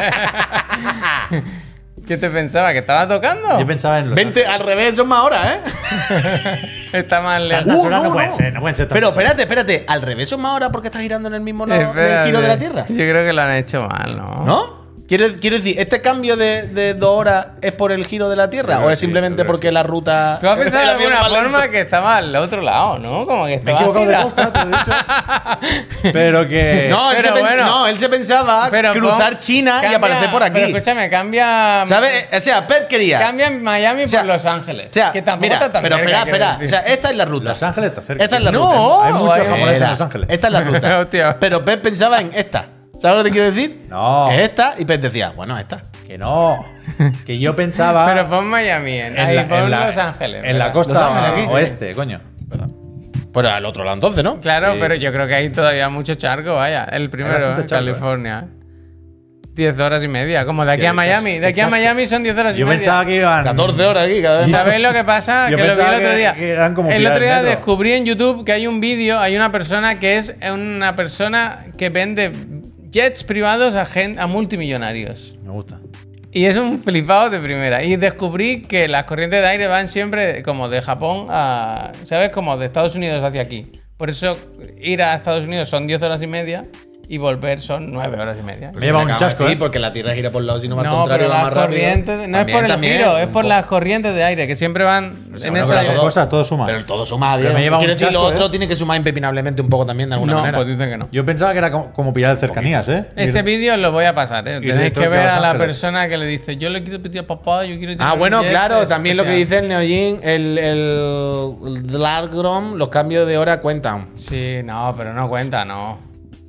¿Qué te pensaba? ¿Que estaba tocando? Yo pensaba en Los Vente Ángeles. al revés, son más horas, ¿eh? Está más lejos. Tantas Uh, horas no, no pueden no. ser, no pueden ser Pero tantas espérate, espérate. Al revés son más horas porque está girando en el mismo lado del Espérate. giro de la Tierra. Yo creo que lo han hecho mal, ¿no? ¿No? Quiero, quiero decir, ¿este cambio de, de dos horas es por el giro de la Tierra? Creo ¿O que es sí, simplemente creo que porque sí. la ruta. ¿Tú has pensado el de avión alguna va forma lento? que estaba al otro lado, ¿no? Como que Me he estaba equivocado de gira. costa, te lo he dicho. Pero que. No, él, Pero se pen- bueno. no, él se pensaba Pero cruzar pon- China y cambia- aparecer por aquí. Pero escúchame, cambia. ¿Sabes? O sea, Pep quería. Cambia Miami O sea, por Los Ángeles. O sea, que tampoco mira, está tan pero cerca, espera, quiero espera. O decir. sea, esta es la ruta. Los Ángeles está cerca. Esta es la No, ruta. Hay muchos hay- japoneses en Espera, Los Ángeles. Esta es la ruta. Hostia. Pero Pep pensaba en esta. ¿Sabes lo que te quiero decir? No. Es esta y Pep decía, bueno, esta. Que no. Que yo pensaba. Pero pon Miami en, ahí, pon Los Ángeles. En la ¿verdad? costa Los Ángeles aquí. oeste, coño. Pues al otro lado entonces, ¿no? Claro, Sí. pero yo creo que hay todavía mucho charco, vaya. El primero, bastante en charco, California. diez horas y media. Como de aquí Hostia, a Miami. qué De aquí a chasco. Miami son diez horas y Yo media. pensaba que iban. catorce horas aquí cada vez más. ¿Sabéis lo que pasa? Yo Que lo vi el pensaba otro que- día. que eran como el pillar otro el día metro. descubrí en YouTube que hay un vídeo, hay una persona que es una persona que vende jets privados a, gen- a multimillonarios. Me gusta. Y es un flipado de primera. Y descubrí que las corrientes de aire van siempre como de Japón a, ¿sabes? Como de Estados Unidos hacia aquí. Por eso ir a Estados Unidos son diez horas y media y volver son nueve horas y media. Me lleva un chasco, Sí, ¿eh? porque la Tierra gira por el lado, sino al No, contrario pero va las más rápido. corrientes, no es También, por el también, giro, es un por poco. las corrientes de aire que siempre van en bueno, esa pero las dirección. cosas, todo suma. Pero el todo suma Pero bien. me lleva Quiero un decir, lo chasco, otro ¿eh? tiene que sumar impepinablemente un poco también de alguna No, manera. pues dicen que no. Yo pensaba que era como, como pillar de cercanías, ¿eh? Ese Ir- vídeo lo voy a pasar, ¿eh? ir Tenéis directo que aquí a ver Los a la Ángeles. persona que le dice, yo le quiero pedir a papá, yo quiero Ah, tener bueno, un jet claro, es también lo que especial". dice el Neojin, el, el, el Darkgrom, los cambios de hora cuentan. Sí, no, pero no cuenta, no.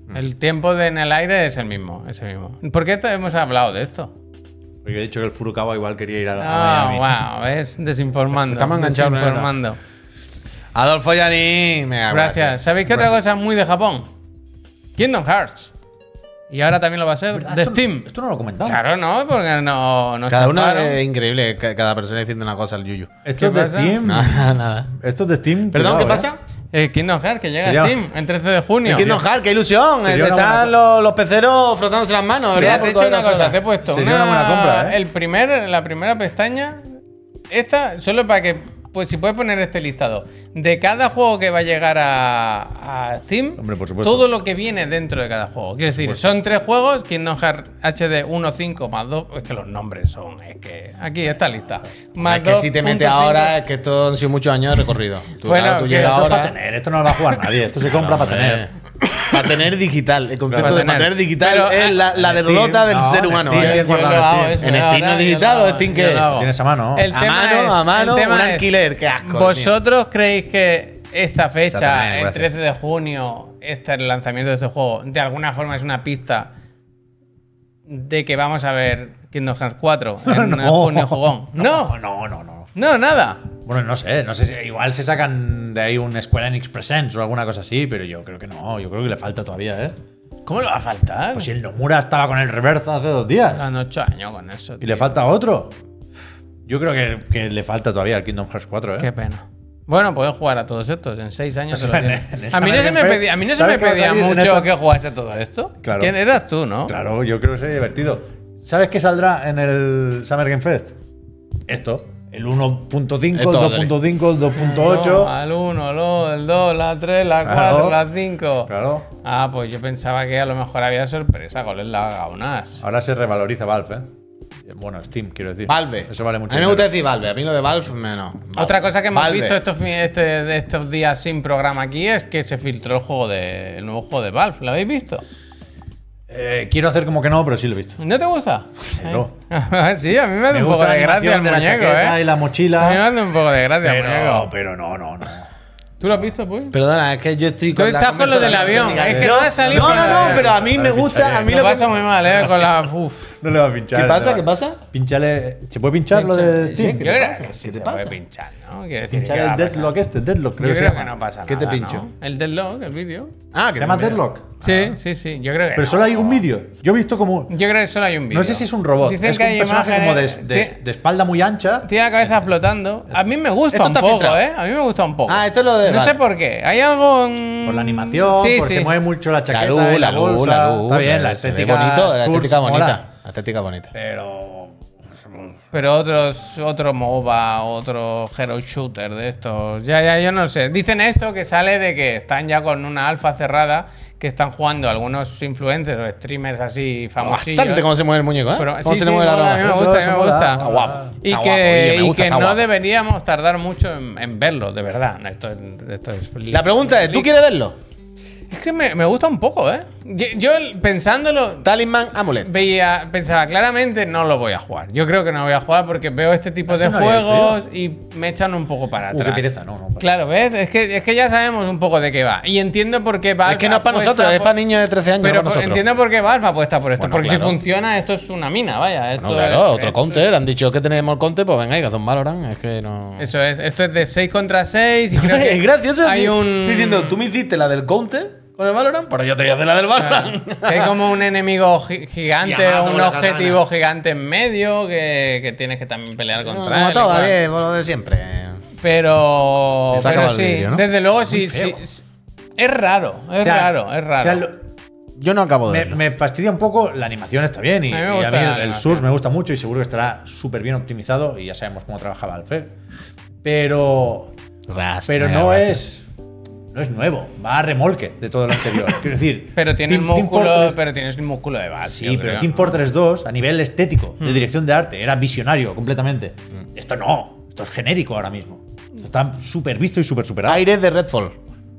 El tiempo de, en el aire es el mismo, es el mismo. ¿Por qué te- hemos hablado de esto? Porque he dicho que el Furukawa igual quería ir a, a Ah, Miami. wow, ves, desinformando. Estamos enganchados, Desinformando. Adolfo Yaní, me Gracias. ¿Sabéis qué otra cosa muy de Japón? Kingdom Hearts. Y ahora también lo va a ser ¿Verdad? de Esto- Steam. Esto no lo comentamos. Claro, no, porque no, no Cada uno escaparon. es increíble, ca- cada persona diciendo una cosa al yuyu. Esto ¿Qué es de pasa? Steam. Nada, nada. Esto es de Steam. Perdón, cuidado, ¿qué ¿eh? pasa? Eh, Kingdom Hearts, que llega Sería- a Steam el trece de junio. El Kingdom Hearts, qué ilusión. Sería una Están buena- los, los peceros frotándose las manos, Mira, ¿verdad? te he Por hecho una coger las cosa, horas. te he puesto Sería una buena compra, ¿eh? el primer, la primera pestaña, esta, solo para que, pues si puedes poner este listado, de cada juego que va a llegar a, a Steam, Hombre, por supuesto. todo lo que viene dentro de cada juego. Quiero decir, son tres juegos, Kingdom Hearts H D uno punto cinco más dos, es que los nombres son, es que aquí está lista. Más Es que si te metes dos punto cinco. ahora, es que esto han sido muchos años de recorrido. Tú, Bueno, claro, tú que llegas Esto es para ahora. tener, esto no lo va a jugar nadie. Esto se compra para tener. Para tener digital. El concepto Para de tener. para tener digital Pero, es la, la en derrota Steam, del no, ser en humano. Steam ¿eh? bien Yo guardado lo en hago, Steam. eso En yo Steam ahora, no es yo digital, lo ¿o hago, Steam yo qué? lo hago. Tienes a mano. El A tema mano, es- a mano, el tema un es, alquiler. Qué asco, tío. ¿Vosotros creéis que esta fecha, Exactamente, el gracias. trece de junio, este el lanzamiento de este juego, de alguna forma es una pista de que vamos a ver Kingdom Hearts cuatro en No. junio jugón? No, No, no, no. no, nada. Bueno, no sé, no sé si igual se sacan de ahí un Square Enix Presents o alguna cosa así, pero yo creo que no, yo creo que le falta todavía, ¿eh? ¿Cómo le va a faltar? Pues si el Nomura estaba con el reverse hace dos días Han ocho años con eso. y tío. le falta otro. Yo creo que, que le falta todavía al Kingdom Hearts cuatro, ¿eh? Qué pena. Bueno, puedes jugar a todos estos. En seis años O se sea, lo en- tienes. en esa A mí no se me American pedía, a mí no se ¿sabes me qué va a pedía salir en mucho esa? que jugase todo esto. Claro. ¿Quién eras tú, no? Claro, yo creo que sería divertido. ¿Sabes qué saldrá en el Summer Game Fest? Esto. El uno punto cinco, el Esto, dos punto cinco, el dos punto ocho. No, al uno, el dos, la tres, la Claro. cuatro, la cinco. Claro. Ah, pues yo pensaba que a lo mejor había sorpresa con el Gaunas. Ahora se revaloriza Valve, ¿eh? Bueno, Steam, quiero decir. Valve. Eso vale mucho. A mí me gusta dinero. decir Valve. A mí lo de Valve, menos. Valve. Otra cosa que hemos Valve. visto estos, fin- este, de estos días sin programa aquí es que se filtró el juego de, el nuevo juego de Valve. ¿Lo habéis visto? Eh, quiero hacer como que no, pero sí lo he visto. ¿No te gusta? no. Ay. Sí, a mí me hace Me un poco gusta la de gracia el animación de la muñeco, chaqueta ¿eh? y la A mí me mochila. hace un poco de gracia el Pero, muñeco. pero no, no, no. ¿Tú lo has visto, pues? Perdona, es que yo estoy Tú con la estás con lo del conversación avión. técnica. Es que Yo- no ha salido No, con no, el no, avión. pero a mí me Vale, gusta. pincharé. A mí Lo lo que paso muy mal, ¿eh? Con la... Uf. No le va a pinchar. ¿Qué no pasa? le va- ¿Qué pasa? Pinchale. ¿Se puede pinchar lo de Steam? Yo creo que ¿Qué sí te te pasa? puede pinchar, ¿no? Quiero decir, Pinchar ¿qué va el a pasar? Deadlock este, Deadlock, creo Yo que se creo que llama. no pasa ¿Qué te nada, pincho? ¿no? El Deadlock, el vídeo. Ah, que ¿Se llama también. Deadlock? Sí, sí, sí. Yo creo que Pero no. solo hay un vídeo. Yo he visto como. Yo creo que solo hay un vídeo. No sé si es un robot. Dicen es que un hay personaje como de, imágenes- de- Tiene- de espalda muy ancha. Tiene la cabeza flotando. A mí me gusta Esto un está poco, filtrado. ¿eh? A mí me gusta un poco. Ah, esto es lo de- No sé vale. por qué. Hay algo en... Por la animación, Sí, por sí. se mueve mucho la La chaqueta. luz, y la luz, bolsa. la luz. Está bien, la se ve estética. bonito, la Source estética mola. bonita. La estética bonita. Pero. Pero otros, otro MOBA, otro Hero Shooter de estos. Ya, ya, yo no sé. Dicen esto que sale de que están ya con una alfa cerrada, que están jugando algunos influencers o streamers así famosillos. Bastante cómo se mueve el muñeco, ¿eh? Pero, ¿Cómo sí, se sí, le mueve la mola, a mí me ropa? Eso- gusta, a eso mí me mola, gusta. mola. Está guapo. Y Está que, guapo, oye, me y gusta, que está no guapo. deberíamos tardar mucho en, en verlo, de verdad. Esto, es- esto es La pregunta es, ¿tú quieres verlo? Es que me, me gusta un poco, ¿eh? Yo, yo, pensándolo, Talisman Amulet. veía, pensaba claramente no lo voy a jugar. Yo creo que no voy a jugar porque veo este tipo Eso de no había juegos y me echan un poco para Uh, qué atrás. pereza, no, no. Claro, ¿ves? Es que, es que ya sabemos un poco de qué va. Y entiendo por qué Valve Es que no es para apuesta nosotros, es por- para niños de trece años. Pero no para por- nosotros. entiendo por qué Valve apuesta por esto. Bueno, porque claro. si funciona, esto es una mina, vaya. Esto No, claro, es- otro esto- counter. Han dicho que tenemos el counter, pues venga, hay que hacer un Valorant. Es que no. Eso es. Esto es de seis contra seis. Y creo que es gracioso. hay tío. un... Estoy diciendo, tú me hiciste la del counter con el Valorant, pero yo te voy a hacer la del Valorant. Que hay como un enemigo gi- gigante Sí, ha o matado un la objetivo katana. gigante en medio que, que tienes que también pelear No, contra como él. todo, igual. bien, por lo de siempre. Pero, Te saca pero el sí, vídeo, ¿no? desde luego sí, Muy feo. sí, sí. Es raro, es O sea, raro, es raro. o sea, lo- Yo no acabo de me, verlo. me fastidia un poco. La animación está bien y, A mí me y gusta a la mí el, el animación. Source me gusta mucho y seguro que estará súper bien optimizado y ya sabemos cómo trabaja Valve. Pero. Ras, Pero eh, no ras. es. No es nuevo, va a remolque de todo lo anterior. Quiero decir. Pero tiene el Team- Team músculo, Fortress- pero tienes el músculo de Valve. Sí, yo pero creo. Team Fortress dos, a nivel estético, Hmm. de dirección de arte, era visionario completamente. Hmm. Esto no, esto es genérico ahora mismo. Esto está súper visto y súper superado. Aires de Redfall.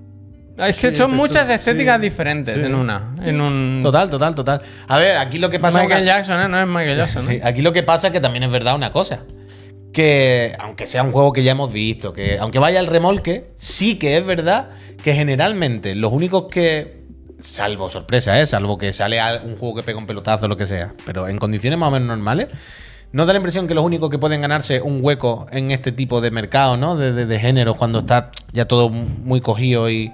Es que Sí, son efecto- muchas estéticas sí. diferentes Sí. en una. En un. Total, total, total. A ver, aquí lo que pasa Michael es Jackson, ¿eh? No es Michael Jackson. ¿no? Sí, aquí lo que pasa es que también es verdad una cosa. Que aunque sea un juego que ya hemos visto, que aunque vaya al remolque, sí que es verdad que generalmente los únicos que salvo sorpresa, ¿eh? Salvo que sale un juego que pega un pelotazo o lo que sea. Pero en condiciones más o menos normales, ¿no da la impresión que los únicos que pueden ganarse un hueco en este tipo de mercado, ¿no? De, de, de género, cuando está ya todo muy cogido y...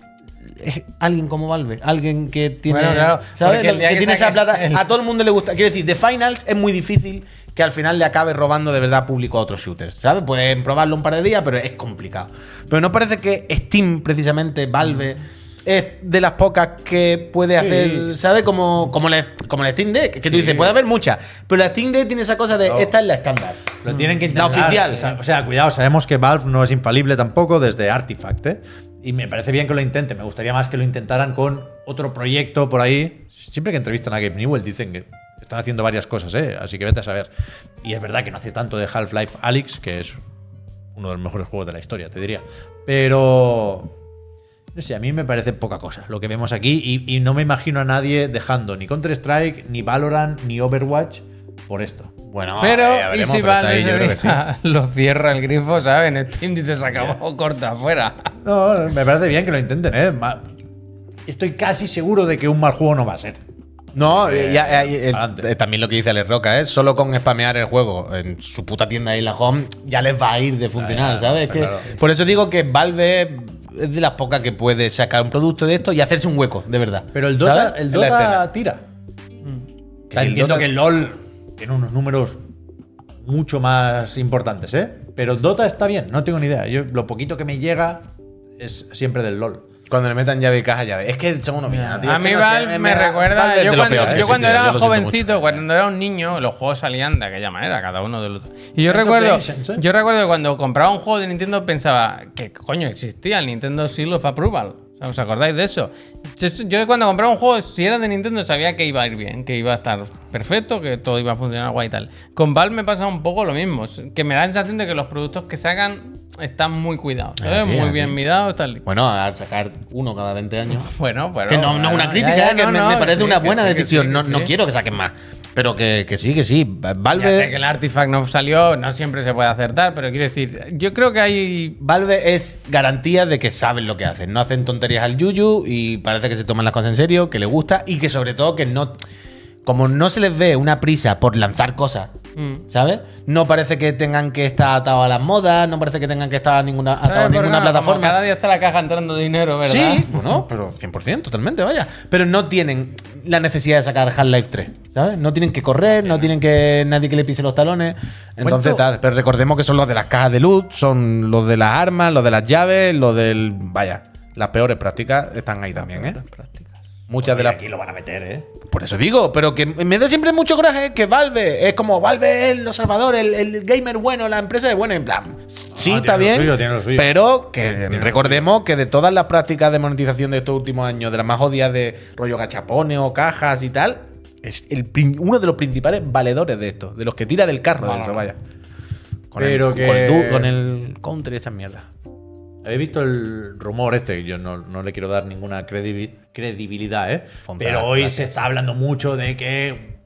Es alguien como Valve, alguien que tiene, Bueno, claro, ¿sabes? porque el día Que que tiene esa saque plata. el- A todo el mundo le gusta. Quiero decir, The Finals es muy difícil que al final le acabe robando de verdad público a otros shooters, ¿sabes? Pueden probarlo un par de días, pero es complicado. Pero no parece que Steam, precisamente, Valve, es de las pocas que puede Sí. hacer, ¿sabes? Como, como, el, como el Steam Deck, que tú Sí. dices, puede haber muchas, pero la Steam Deck tiene esa cosa de, No. esta es la estándar. Lo tienen que La intentar. oficial. O sea, o sea, cuidado, sabemos que Valve no es infalible tampoco desde Artifact, ¿eh? Y me parece bien que lo intenten. Me gustaría más que lo intentaran con otro proyecto por ahí. Siempre que entrevistan a Gabe Newell dicen que están haciendo varias cosas, ¿eh? Así que vete a saber. Y es verdad que no hace tanto de Half-Life Alyx, que es uno de los mejores juegos de la historia, te diría. Pero... No sé, a mí me parece poca cosa lo que vemos aquí y, y no me imagino a nadie dejando ni Counter-Strike, ni Valorant, ni Overwatch por esto. Bueno, Pero, eh, ya ¿y veremos, si pero está Valve ahí, yo creo que sí. lo cierra el grifo, ¿sabes? En Steam dice se acabó, corta, fuera. No, me parece bien que lo intenten, ¿eh? Ma- Estoy casi seguro de que un mal juego no va a ser. No, Eh, ya, ya, el- adelante. eh, también lo que dice Alex Roca, ¿eh? Solo con spamear el juego en su puta tienda ahí en la home ya les va a ir de funcionar, Ya, ya, ¿sabes? Es está que, claro. por eso digo que Valve es de las pocas que puede sacar un producto de esto y hacerse un hueco, de verdad. Pero el Dota, ¿sabes? el En la escena. Dota tira. Que O sea, si el entiendo Dota- que el LOL tiene unos números mucho más importantes, ¿eh? Pero el Dota está bien, no tengo ni idea. Yo, lo poquito que me llega es siempre del LOL. Cuando le metan llave y caja, llave. Es que son unos villanos, tío. A Es que mí no sé, Valve me, da- recuerda. Valve es Yo de lo cuando, peor, yo ¿eh? cuando Sí, tío, era yo lo siento jovencito, mucho. cuando era un niño, los juegos salían de aquella manera, cada uno de los. Y yo Ancient of recuerdo, the Ancients, ¿eh? yo recuerdo que cuando compraba un juego de Nintendo pensaba que coño existía el Nintendo Seal of Approval. O sea, ¿os acordáis de eso? Yo, yo cuando compraba un juego, si era de Nintendo, sabía que iba a ir bien, que iba a estar perfecto, que todo iba a funcionar guay y tal. Con Valve me pasa un poco lo mismo, que me da la sensación de que los productos que sacan están muy cuidados, ¿sabes? Así, muy así. bien mirados, tal. Bueno, al sacar uno cada veinte años. Bueno, pero. Que no, no es una bueno, crítica, ya, ya, ¿eh? que no, me, no, me que parece sí, una que buena sí, que decisión. sí, no, que no sí. quiero que saquen más. Pero que, que sí, que sí. Valve. Ya sé que el Artifact no salió, no siempre se puede acertar, pero quiero decir, yo creo que hay. Valve es garantía de que saben lo que hacen. No hacen tonterías al yuyu y parece que se toman las cosas en serio, que les gusta y que sobre todo que no. Como no se les ve una prisa por lanzar cosas, Mm. ¿sabes? No parece que tengan que estar atados a las modas, no parece que tengan que estar a ninguna, atados a ¿Sabes? Porque ninguna no, plataforma. como cada día está la caja entrando dinero, ¿verdad? Sí, bueno, pero cien por ciento, totalmente, vaya. Pero no tienen la necesidad de sacar Half-Life tres, ¿sabes? No tienen que correr, no tienen que nadie que le pise los talones. Entonces, Cuento- tal. Pero recordemos que son los de las cajas de loot, son los de las armas, los de las llaves, los del. Vaya, las peores prácticas están ahí también, ¿eh? Muchas de Oye, las. aquí lo van a meter, ¿eh? Por eso digo, pero que me da siempre mucho coraje que Valve es como Valve es los salvadores, el, el gamer bueno, la empresa es buena, en plan. Sí, No, está tiene lo bien. suyo, tiene lo suyo. Pero que Tiene lo recordemos que de todas las prácticas de monetización de estos últimos años, de las más odias de rollo gachapones o cajas y tal, es el, prin- uno de los principales valedores de esto, de los que tira del carro de eso, vaya. Con Pero el, que- con el, du- con el counter y esa mierda. Habéis visto el rumor este, yo no, no le quiero dar ninguna credibi- credibilidad, ¿eh? Fontana, Pero hoy gracias. se está hablando mucho de que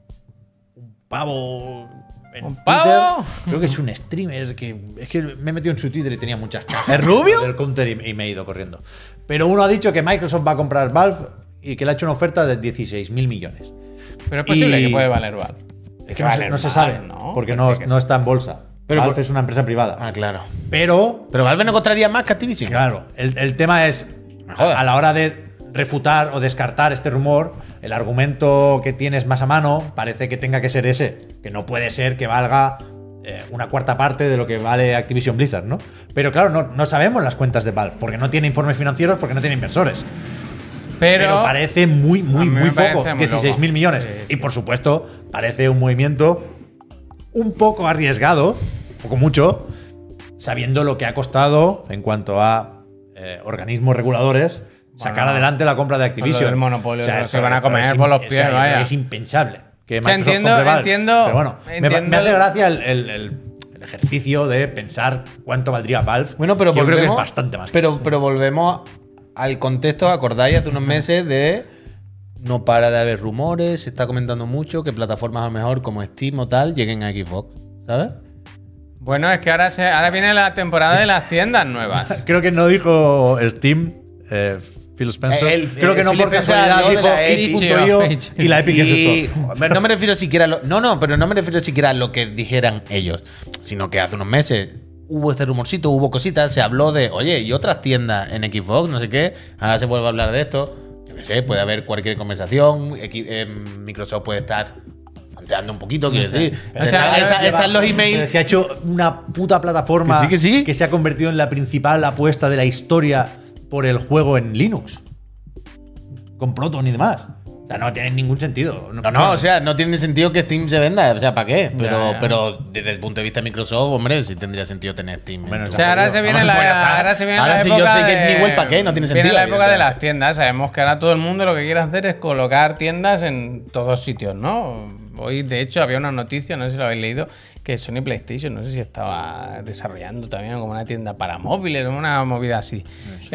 un pavo. En ¿Un pavo? Twitter, creo que es un streamer que. Es que me he metido en su Twitter y tenía muchas cajas. ¿Es rubio? Del counter y, y me he ido corriendo. Pero uno ha dicho que Microsoft va a comprar Valve y que le ha hecho una oferta de dieciséis mil millones. Pero es posible Y- que puede valer Valve. Es que no, se, valer no se Valve, sabe, ¿no? porque Parece no, que no sí. está en bolsa. Pero Valve por- es una empresa privada. Ah, claro. Pero Pero Valve no costaría más que Activision. claro, el, el tema es, Me jodas. a la hora de refutar o descartar este rumor, el argumento que tienes más a mano parece que tenga que ser ese, que no puede ser que valga eh, una cuarta parte de lo que vale Activision Blizzard, ¿no? Pero claro, no, no sabemos las cuentas de Valve, porque no tiene informes financieros, porque no tiene inversores. Pero, Pero, parece muy, a muy, mí me muy parece poco, muy dieciséis mil loco. millones. Sí, Y sí. por supuesto, parece un movimiento un poco arriesgado, poco mucho, sabiendo lo que ha costado en cuanto a eh, organismos reguladores sacar Bueno, adelante la compra de Activision. del monopolio, se esto- van a esto comer es por im- los o sea, pies, yo creo vaya. que es impensable que O sea, Microsoft entiendo- compre Valve. entiendo- Pero bueno, me- entiendo me, hace el- gracia el, el- el- el ejercicio de pensar cuánto valdría Valve. Bueno, pero que yo creo que es volvemos- bastante más. que Pero, eso. pero volvemos al contexto, acordáis hace unos meses de no para de haber rumores, se está comentando mucho que plataformas a lo mejor como Steam o tal lleguen a Xbox, ¿sabes? bueno, es que ahora, se, ahora viene la temporada de las tiendas nuevas. Creo que no dijo Steam. eh, Phil Spencer. El- Creo el que no Phil por Spencer casualidad habló de dijo la Edge Edge. punto io Edge. y la Epic Sí, aceptó. pero no me refiero siquiera a lo, no, no, pero no me refiero siquiera a lo que dijeran ellos, sino que hace unos meses hubo este rumorcito, hubo cositas, se habló de, oye, y otras tiendas en Xbox, no sé qué, ahora se vuelve a hablar de esto. Yo qué sé, puede haber cualquier conversación, equi- eh, Microsoft puede estar planteando un poquito, quiero decir. O sea, Está- está- están los Pero emails. se ha hecho una puta plataforma Que sí, que sí. se ha convertido en la principal apuesta de la historia por el juego en Linux. Con Proton y demás. O sea, no tiene ningún sentido. No, no, o sea, no tiene sentido que Steam se venda, o sea, ¿para qué? Pero, Ya, ya. pero desde el punto de vista de Microsoft, hombre, sí tendría sentido tener Steam. Bueno, en tu- O sea, ahora se viene Vamos, pues ya la, está. ahora se viene Ahora la sí yo época sé que es de- mi web, ¿para qué? No tiene Viene sentido, la época de evidentemente. las tiendas. Sabemos que ahora todo el mundo lo que quiere hacer es colocar tiendas en todos sitios, ¿no? Hoy, de hecho, había una noticia, no sé si lo habéis leído, que Sony PlayStation, no sé si estaba desarrollando también como una tienda para móviles o una movida así.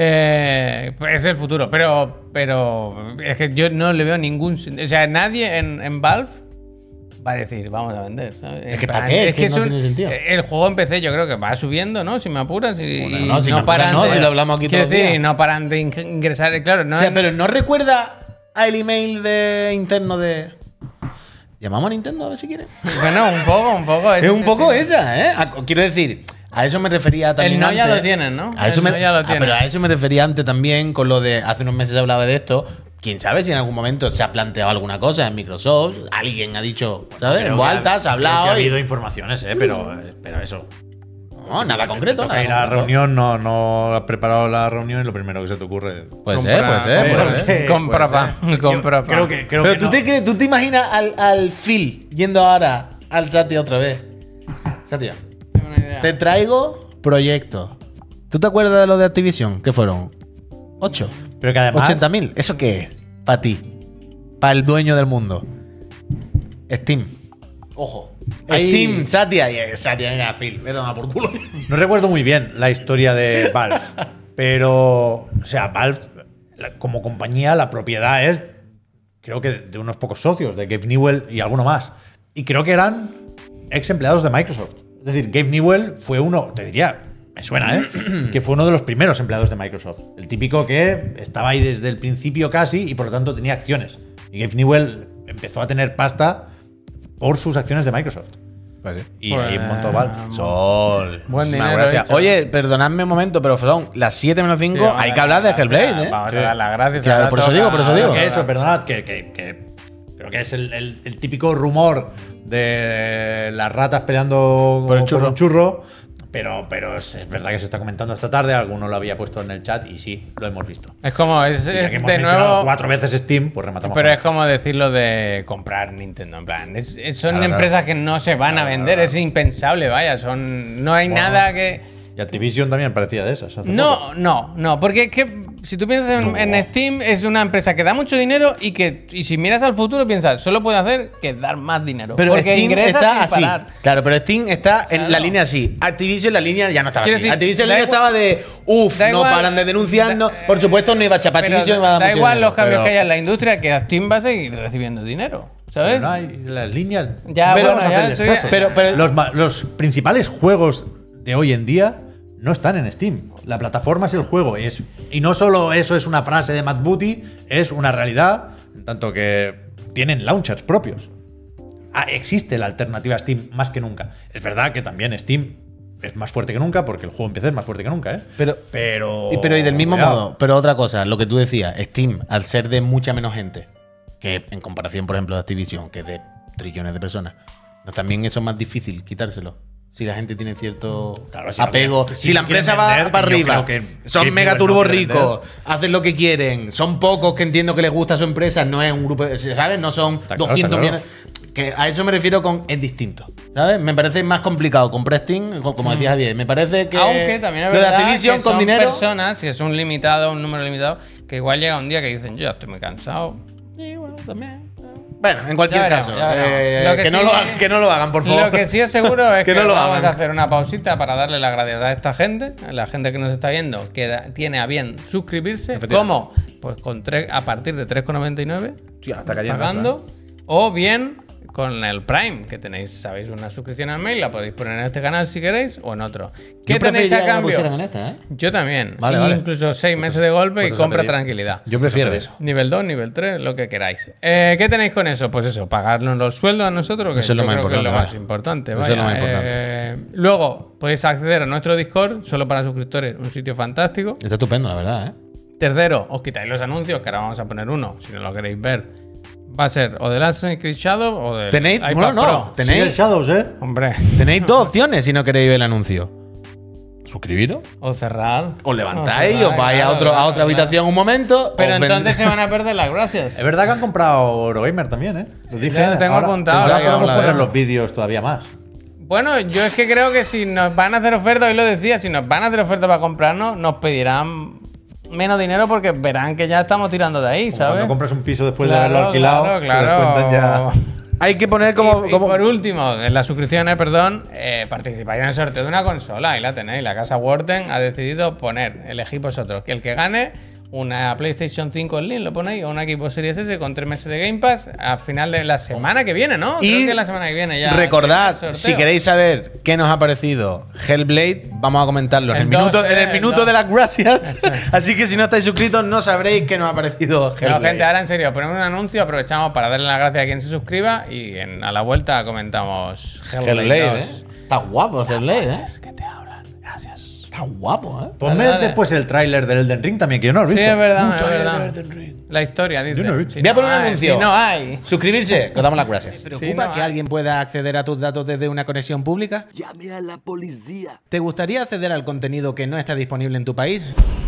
Eh, pues es el futuro, pero, pero es que yo no le veo ningún... sen- O sea, nadie en, en Valve va a decir, vamos a vender, ¿sabes? Es En que ¿para plan, qué? Es que no un- tiene sentido. El juego en P C yo creo que va subiendo, ¿no? Si me apuras y, Bueno, y no, si me no apuras paran no, de... si lo hablamos aquí quiero todos los decir, días. no paran de ing- ingresar. Claro, no O sea, es- pero ¿no recuerda al email de interno de... Llamamos a Nintendo a ver si quiere. Bueno, un poco, un poco. Es ese un poco sentido. esa, ¿eh? A- quiero decir, a eso me refería también El no antes. ya lo tienen, ¿no? A eso El me, no ya lo ah, tienen. pero a eso me refería antes también con lo de hace unos meses se hablaba de esto. Quién sabe si en algún momento se ha planteado alguna cosa en Microsoft, alguien ha dicho, ¿sabes? En Creo voz que ha- alta, se ha creo que hablado. Ha y- habido informaciones, ¿eh? Pero, pero eso. No, nada concreto. Toca Nada ir a la concreto. reunión, no, no has preparado la reunión y lo primero que se te ocurre. Puede ser, puede ser. compra- puede ser. Compra puede pan, ser. compra Yo pan. Creo que, creo Pero que tú, no. te crees, tú te imaginas al, al Phil yendo ahora al Satya otra vez. Satya, Tengo una idea. te traigo proyectos. ¿Tú te acuerdas de lo de Activision? ¿Qué fueron? ¿Ocho? Pero que además. ¿ochenta mil? ¿Eso qué es? Para ti. Para el dueño del mundo. Steam. Ojo. Hay- Steam, Satya. Y Satya, mira, Phil. Me toma por culo. No recuerdo muy bien la historia de Valve, pero, o sea, Valve, la- como compañía, la propiedad es, creo que de unos pocos socios, de Gabe Newell y alguno más. Y creo que eran ex empleados de Microsoft. Es decir, Gabe Newell fue uno, te diría, me suena, ¿eh? que fue uno de los primeros empleados de Microsoft. El típico que estaba ahí desde el principio casi y por lo tanto tenía acciones. Y Gabe Newell empezó a tener pasta por sus acciones de Microsoft. Y Pues, ahí montó Valve. Sol. Buen Muchísimas dinero gracias. hecho. Oye, perdonadme un momento, pero son las siete menos Sí, cinco. vamos a Hay dar que hablar de las Hellblade, gracias, ¿eh? Vamos a dar las gracias. Claro, ahora por eso toca- digo, por eso digo. Que eso, perdonad, que, que, que creo que es el, el- el típico rumor de las ratas peleando Por el por, churro. un churro. Pero, pero es, es verdad que se está comentando esta tarde. Alguno lo había puesto en el chat y sí, lo hemos visto. Es como, es, Y ya es que hemos de mencionado nuevo. cuatro veces Steam, pues rematamos. Pero con es esto. como decirlo de comprar Nintendo. En plan, es- es- son Claro, claro. empresas que no se van a vender, es impensable, vaya. Son, no hay Bueno. nada que. Y Activision también parecía de esas. hace No, poco. no, no, porque es que si tú piensas en, No. en Steam, es una empresa que da mucho dinero y que, y si miras al futuro, piensas, solo puede hacer que dar más dinero. Pero porque Steam ingresas está sin así. parar. Claro, pero Steam está en Claro. la línea así. Activision la línea ya no estaba Quiero así. decir, Activision la da línea igual- estaba de uff, da no igual- paran de denunciarnos. da- Por supuesto, no iba a chapar Pero Activision. iba a dar da mucho igual dinero. los cambios pero- que haya en la industria, que Steam va a seguir recibiendo dinero. ¿Sabes? Pero no hay las líneas. Ya, Pero bueno, vamos a ya hacerles estoy- caso. Pero- pero- los, ma- los principales juegos de hoy en día no están en Steam. La plataforma es el juego. Es, y no solo eso es una frase de Matt Booty, es una realidad, en tanto que tienen launchers propios. Ah, existe la alternativa a Steam más que nunca. Es verdad que también Steam es más fuerte que nunca, porque el juego en P C es más fuerte que nunca, ¿eh? Pero, Pero. y, pero y del mismo cuidado. modo, pero otra cosa, lo que tú decías, Steam, al ser de mucha menos gente, que en comparación, por ejemplo, de Activision, que es de trillones de personas, ¿no también eso es más difícil quitárselo? Si la gente tiene cierto Claro, si no apego, quieren- si, si la no quieren empresa va vender, para que yo arriba, creo que son Gabe mega Newell turbo no quiere ricos, hacen lo que quieren, son pocos que entiendo que les gusta su empresa, no es un grupo, de, ¿sabes? No son Está claro, doscientos está claro. millones. Que a eso me refiero con es distinto, ¿sabes? Me parece más complicado comprar Steam, co- como decía Javier. Me parece que Aunque también es lo de verdad Activision que con son dinero. personas, si es un limitado, un número limitado, que igual llega un día que dicen, yo ya estoy muy cansado. Sí, bueno, también. Bueno, en cualquier Ya veremos, caso, ya veremos. eh, Lo que, que no sí- lo hagan, que no lo hagan, por favor. Lo que sí es seguro es que, Que no lo vamos hagan. a hacer una pausita para darle las gracias a esta gente, a la gente que nos está viendo, que da- tiene a bien suscribirse. Efectivamente. ¿Cómo? Pues con tres, a partir de tres con noventa y nueve Hostia, está cayendo pagando, o bien con el Prime, que tenéis, sabéis, una suscripción al mail, la podéis poner en este canal si queréis o en otro. ¿Qué Yo tenéis preferiría a que la cambio? pusieran en esta, ¿eh? Yo también. Vale, Y vale. incluso seis meses de golpe y eso compra pedí. tranquilidad. Yo prefiero eso. Nivel dos, nivel tres, lo que queráis. Eh, ¿Qué tenéis con eso? Pues eso, pagarnos los sueldos a nosotros, que Eso es lo yo más creo que es lo importante, más vaya. importante. Eso es vaya. lo más importante. Eh, luego, podéis acceder a nuestro Discord, solo para suscriptores, un sitio fantástico. Está estupendo, la verdad, ¿eh? Tercero, os quitáis los anuncios, que ahora vamos a poner uno, si no lo queréis ver. Va a ser o del Assassin's Creed Shadow o del Tenéis, iPad bueno, no, Pro. Sí, el tenéis, Shadows, ¿eh? Hombre, tenéis dos opciones si no queréis ver el anuncio. Suscribiros. o cerrar. Os levantáis y cerrar, os vais claro, a, otro, claro, a otra claro. habitación un momento. Pero os ven- entonces se van a perder las gracias. Es verdad que han comprado Eurogamer también, ¿eh? Lo dije. Ya lo tengo ahora, apuntado, pensaba ahora que que podemos habla de poner eso. los vídeos todavía más. Bueno, yo es que creo que si nos van a hacer ofertas, hoy lo decía, si nos van a hacer ofertas para comprarnos, nos pedirán menos dinero porque verán que ya estamos tirando de ahí, Como ¿sabes? cuando compras un piso después Claro, de haberlo alquilado, claro, te claro. descuentan ya. Hay que poner como. Y, y como- por último, en las suscripciones, perdón, eh, participáis en el sorteo de una consola. Ahí la tenéis. La casa Warden ha decidido poner, elegid vosotros, que el que gane una PlayStation cinco Slim, lo ponéis, o una Xbox Series S con tres meses de Game Pass a final de la semana que viene, ¿no? Y Creo que la semana que viene ya. recordad, el sorteo. si queréis saber qué nos ha parecido Hellblade, vamos a comentarlo en El el minuto, dos, en eh, el el minuto dos. de las gracias. Eso es. Así que si no estáis suscritos, no sabréis qué nos ha parecido Hellblade. Bueno, gente, ahora en serio, ponemos un anuncio, aprovechamos para darle las gracias a quien se suscriba y en- a la vuelta comentamos Hellblade, Hellblade, dos. ¿eh? Está guapo el Hellblade, ¿eh? Es que te hablan. Gracias. Está guapo, ¿eh? Ponme Dale, dale. después el tráiler del Elden Ring también, que yo no lo he Sí, visto. es verdad, Un es tráiler verdad. del Elden Ring. La historia, dice. Yo no he visto. Si Voy a poner un hay, anuncio. Si no hay. Suscribirse, que os damos las gracias. ¿Te preocupa Sí, no que hay. alguien pueda acceder a tus datos desde una conexión pública? Llame a la policía. ¿Te gustaría acceder al contenido que no está disponible en tu país?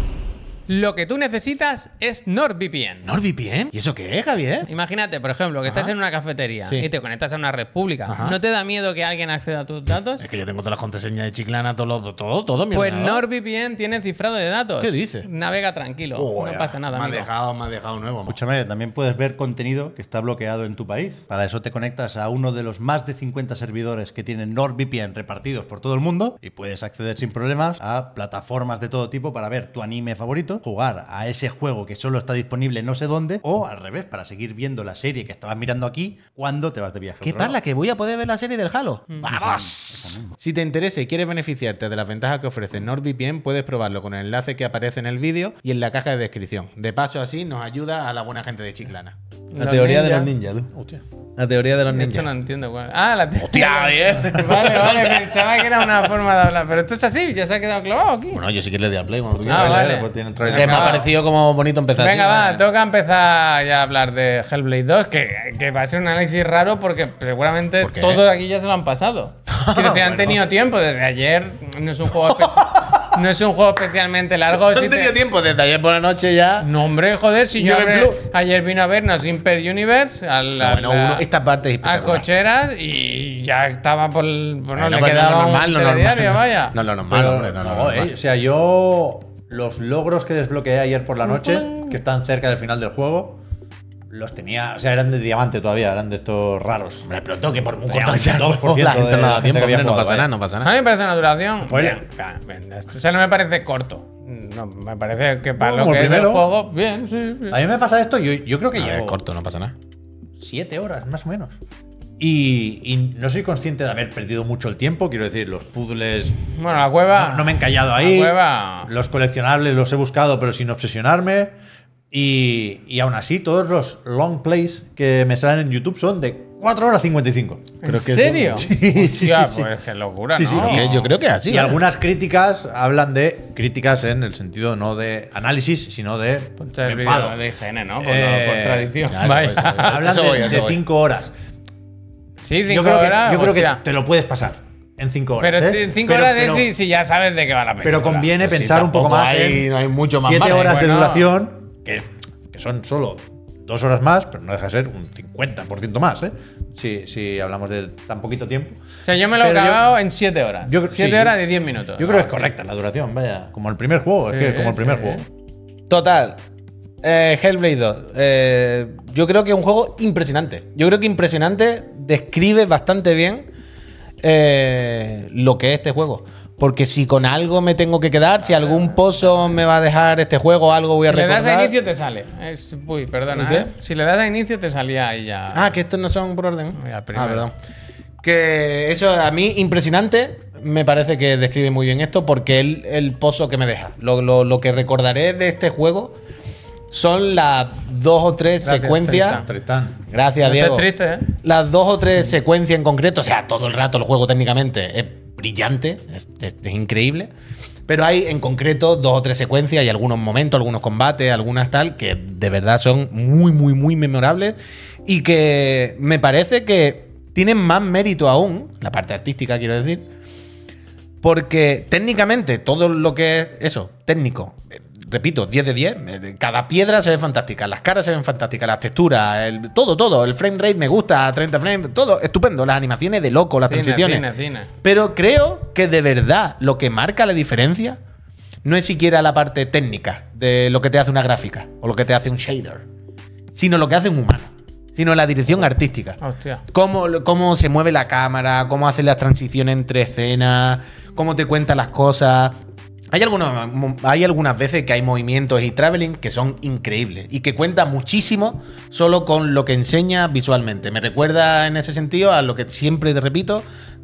Lo que tú necesitas es NordVPN. ¿NordVPN? ¿Y eso qué es, Javier? Imagínate, por ejemplo, que estás en una cafetería Sí. y te conectas a una red pública. Ajá. ¿No te da miedo que alguien acceda a tus datos? Es que yo tengo todas las contraseñas de Chiclana, todo, lo- todo, todo, mi Pues ordenador. NordVPN tiene cifrado de datos. ¿Qué dices? Navega tranquilo, Oh, no ya. pasa nada, Me ha amigo. dejado, me ha dejado nuevo. mo. Escúchame, también puedes ver contenido que está bloqueado en tu país. Para eso te conectas a uno de los más de cincuenta servidores que tienen NordVPN repartidos por todo el mundo y puedes acceder sin problemas a plataformas de todo tipo para ver tu anime favorito, jugar a ese juego que solo está disponible no sé dónde, o al revés, para seguir viendo la serie que estabas mirando aquí cuando te vas de viaje. a ¿Qué otro parla? lado. ¿Que voy a poder ver la serie del Halo? ¡Vamos! Si te interesa y quieres beneficiarte de las ventajas que ofrece NordVPN, puedes probarlo con el enlace que aparece en el vídeo y en la caja de descripción. De paso, así nos ayuda a la buena gente de Chiclana. La Los teoría de ninjas. los ninjas, tú. La teoría de los De hecho, ninjas. no entiendo cuál. Ah, la teoría. ¡Hostia, bien! Vale, vale, pensaba que era una forma de hablar. Pero esto es así, ya se ha quedado clavado aquí. Bueno, yo sí que le doy al play cuando tú Ah, quieras. vale. Pues tiene el trailer. Que me ha Venga, va. parecido como bonito empezar Venga, así, va, vale. toca empezar ya a hablar de Hellblade dos, que, que va a ser un análisis raro porque seguramente ¿Por qué? todos aquí ya se lo han pasado. Quiero decir, han tenido tiempo desde ayer. No es un juego, espe- no es un juego especialmente largo. No si he te- tenido tiempo desde ayer por la noche ya. No, hombre, joder, si yo Yo me habré- plu- ayer vino a vernos Imper Universe a la, Bueno, la- uno- esta parte es a espectacular. cocheras y ya estaba por el, bueno, Bueno, le pues no es quedaba lo un normal, no es telediario, normal. vaya. No es lo normal, Pero hombre, no, no, no, no, no, eh, no. o sea, yo los logros que desbloqueé ayer por la noche, que están cerca del final del juego, los tenía, o sea, eran de diamante todavía, eran de estos raros. Hombre, pero tengo que por muy Tenía corto que un sea el dos por juego, la ciento gente de no la da gente tiempo, que había hombre, no jugado, pasa nada, vaya. no pasa A nada. mí me parece una duración. Spoiler. bien, bien, o sea, no me parece corto. No, me parece que para No, lo como que el es el primero. juego, bien, sí. sí. A mí me pasa esto, yo, yo creo que A ver, llevo corto, no pasa nada. siete horas, más o menos. Y, y no soy consciente de haber perdido mucho el tiempo, quiero decir, los puzzles Bueno, la cueva. no, no me he encallado La ahí. cueva. Los coleccionables los he buscado, pero sin obsesionarme. Y, y aún así, todos los long plays que me salen en YouTube son de cuatro horas cincuenta y cinco. ¿En serio? Sí, sí, sí, Hostia, sí. pues qué locura, Sí, sí, ¿no? Que yo creo que es así. Y ¿vale? algunas críticas hablan de críticas en el sentido no de análisis, sino de Ponte el me vídeo enfado. de I G N, ¿no? Por, Eh, por tradición. ya, eso Vaya. voy, eso voy. Hablan Eso de, voy, eso de voy. cinco horas. Sí, cinco yo creo horas. que, yo creo que hostia. te lo puedes pasar en cinco horas. Pero ¿eh? en cinco Pero- horas de pero- si, si ya sabes de qué va la película. Pero conviene Pues sí, pensar un poco tampoco más hay- en no hay mucho más siete margen. horas de Bueno. duración, que, que son solo dos horas más, pero no deja de ser un cincuenta por ciento más, ¿eh? Si, si hablamos de tan poquito tiempo. O sea, yo me lo he Pero yo- acabado en siete horas. yo- siete sí, horas yo- de diez minutos. Yo creo que Ah, es correcta la duración, vaya. Como el primer juego, es Sí, que como el primer sí. juego. Total. Eh, Hellblade dos. Eh, yo creo que es un juego impresionante. Yo creo que impresionante describe bastante bien eh, lo que es este juego. Porque si con algo me tengo que quedar, si algún pozo me va a dejar este juego, algo voy a Si le recordar. das a inicio te sale. Es- uy, perdona. ¿Qué? ¿eh? Si le das a inicio te salía ahí ya. Ah, que estos no son por orden. Mira, Ah, primero. perdón. Que eso a mí impresionante. Me parece que describe muy bien esto porque el, el pozo que me deja. Lo, lo- lo que recordaré de este juego son las dos o tres Gracias, secuencias. Tristán. Gracias, No Diego. estés triste, ¿eh? Las dos o tres secuencias en concreto, o sea, todo el rato el juego técnicamente es brillante, es, es- es increíble. Pero hay en concreto dos o tres secuencias y algunos momentos, algunos combates, algunas tal, que de verdad son muy, muy, muy memorables y que me parece que tienen más mérito aún, la parte artística quiero decir, porque técnicamente todo lo que es eso, técnico, eh, repito, diez de diez, eh, cada piedra se ve fantástica, las caras se ven fantásticas, las texturas, el- todo, todo, el frame rate me gusta, treinta frames, todo estupendo, las animaciones de loco, las Cine, transiciones. cine, cine. Pero creo que de verdad lo que marca la diferencia no es siquiera la parte técnica de lo que te hace una gráfica o lo que te hace un shader, sino lo que hace un humano, sino la dirección artística. Hostia. Cómo, cómo se mueve la cámara, cómo hace las transiciones entre escenas, cómo te cuenta las cosas. Hay, algunos, hay algunas veces que hay movimientos y traveling que son increíbles y que cuenta muchísimo solo con lo que enseña visualmente. Me recuerda en ese sentido a lo que siempre te repito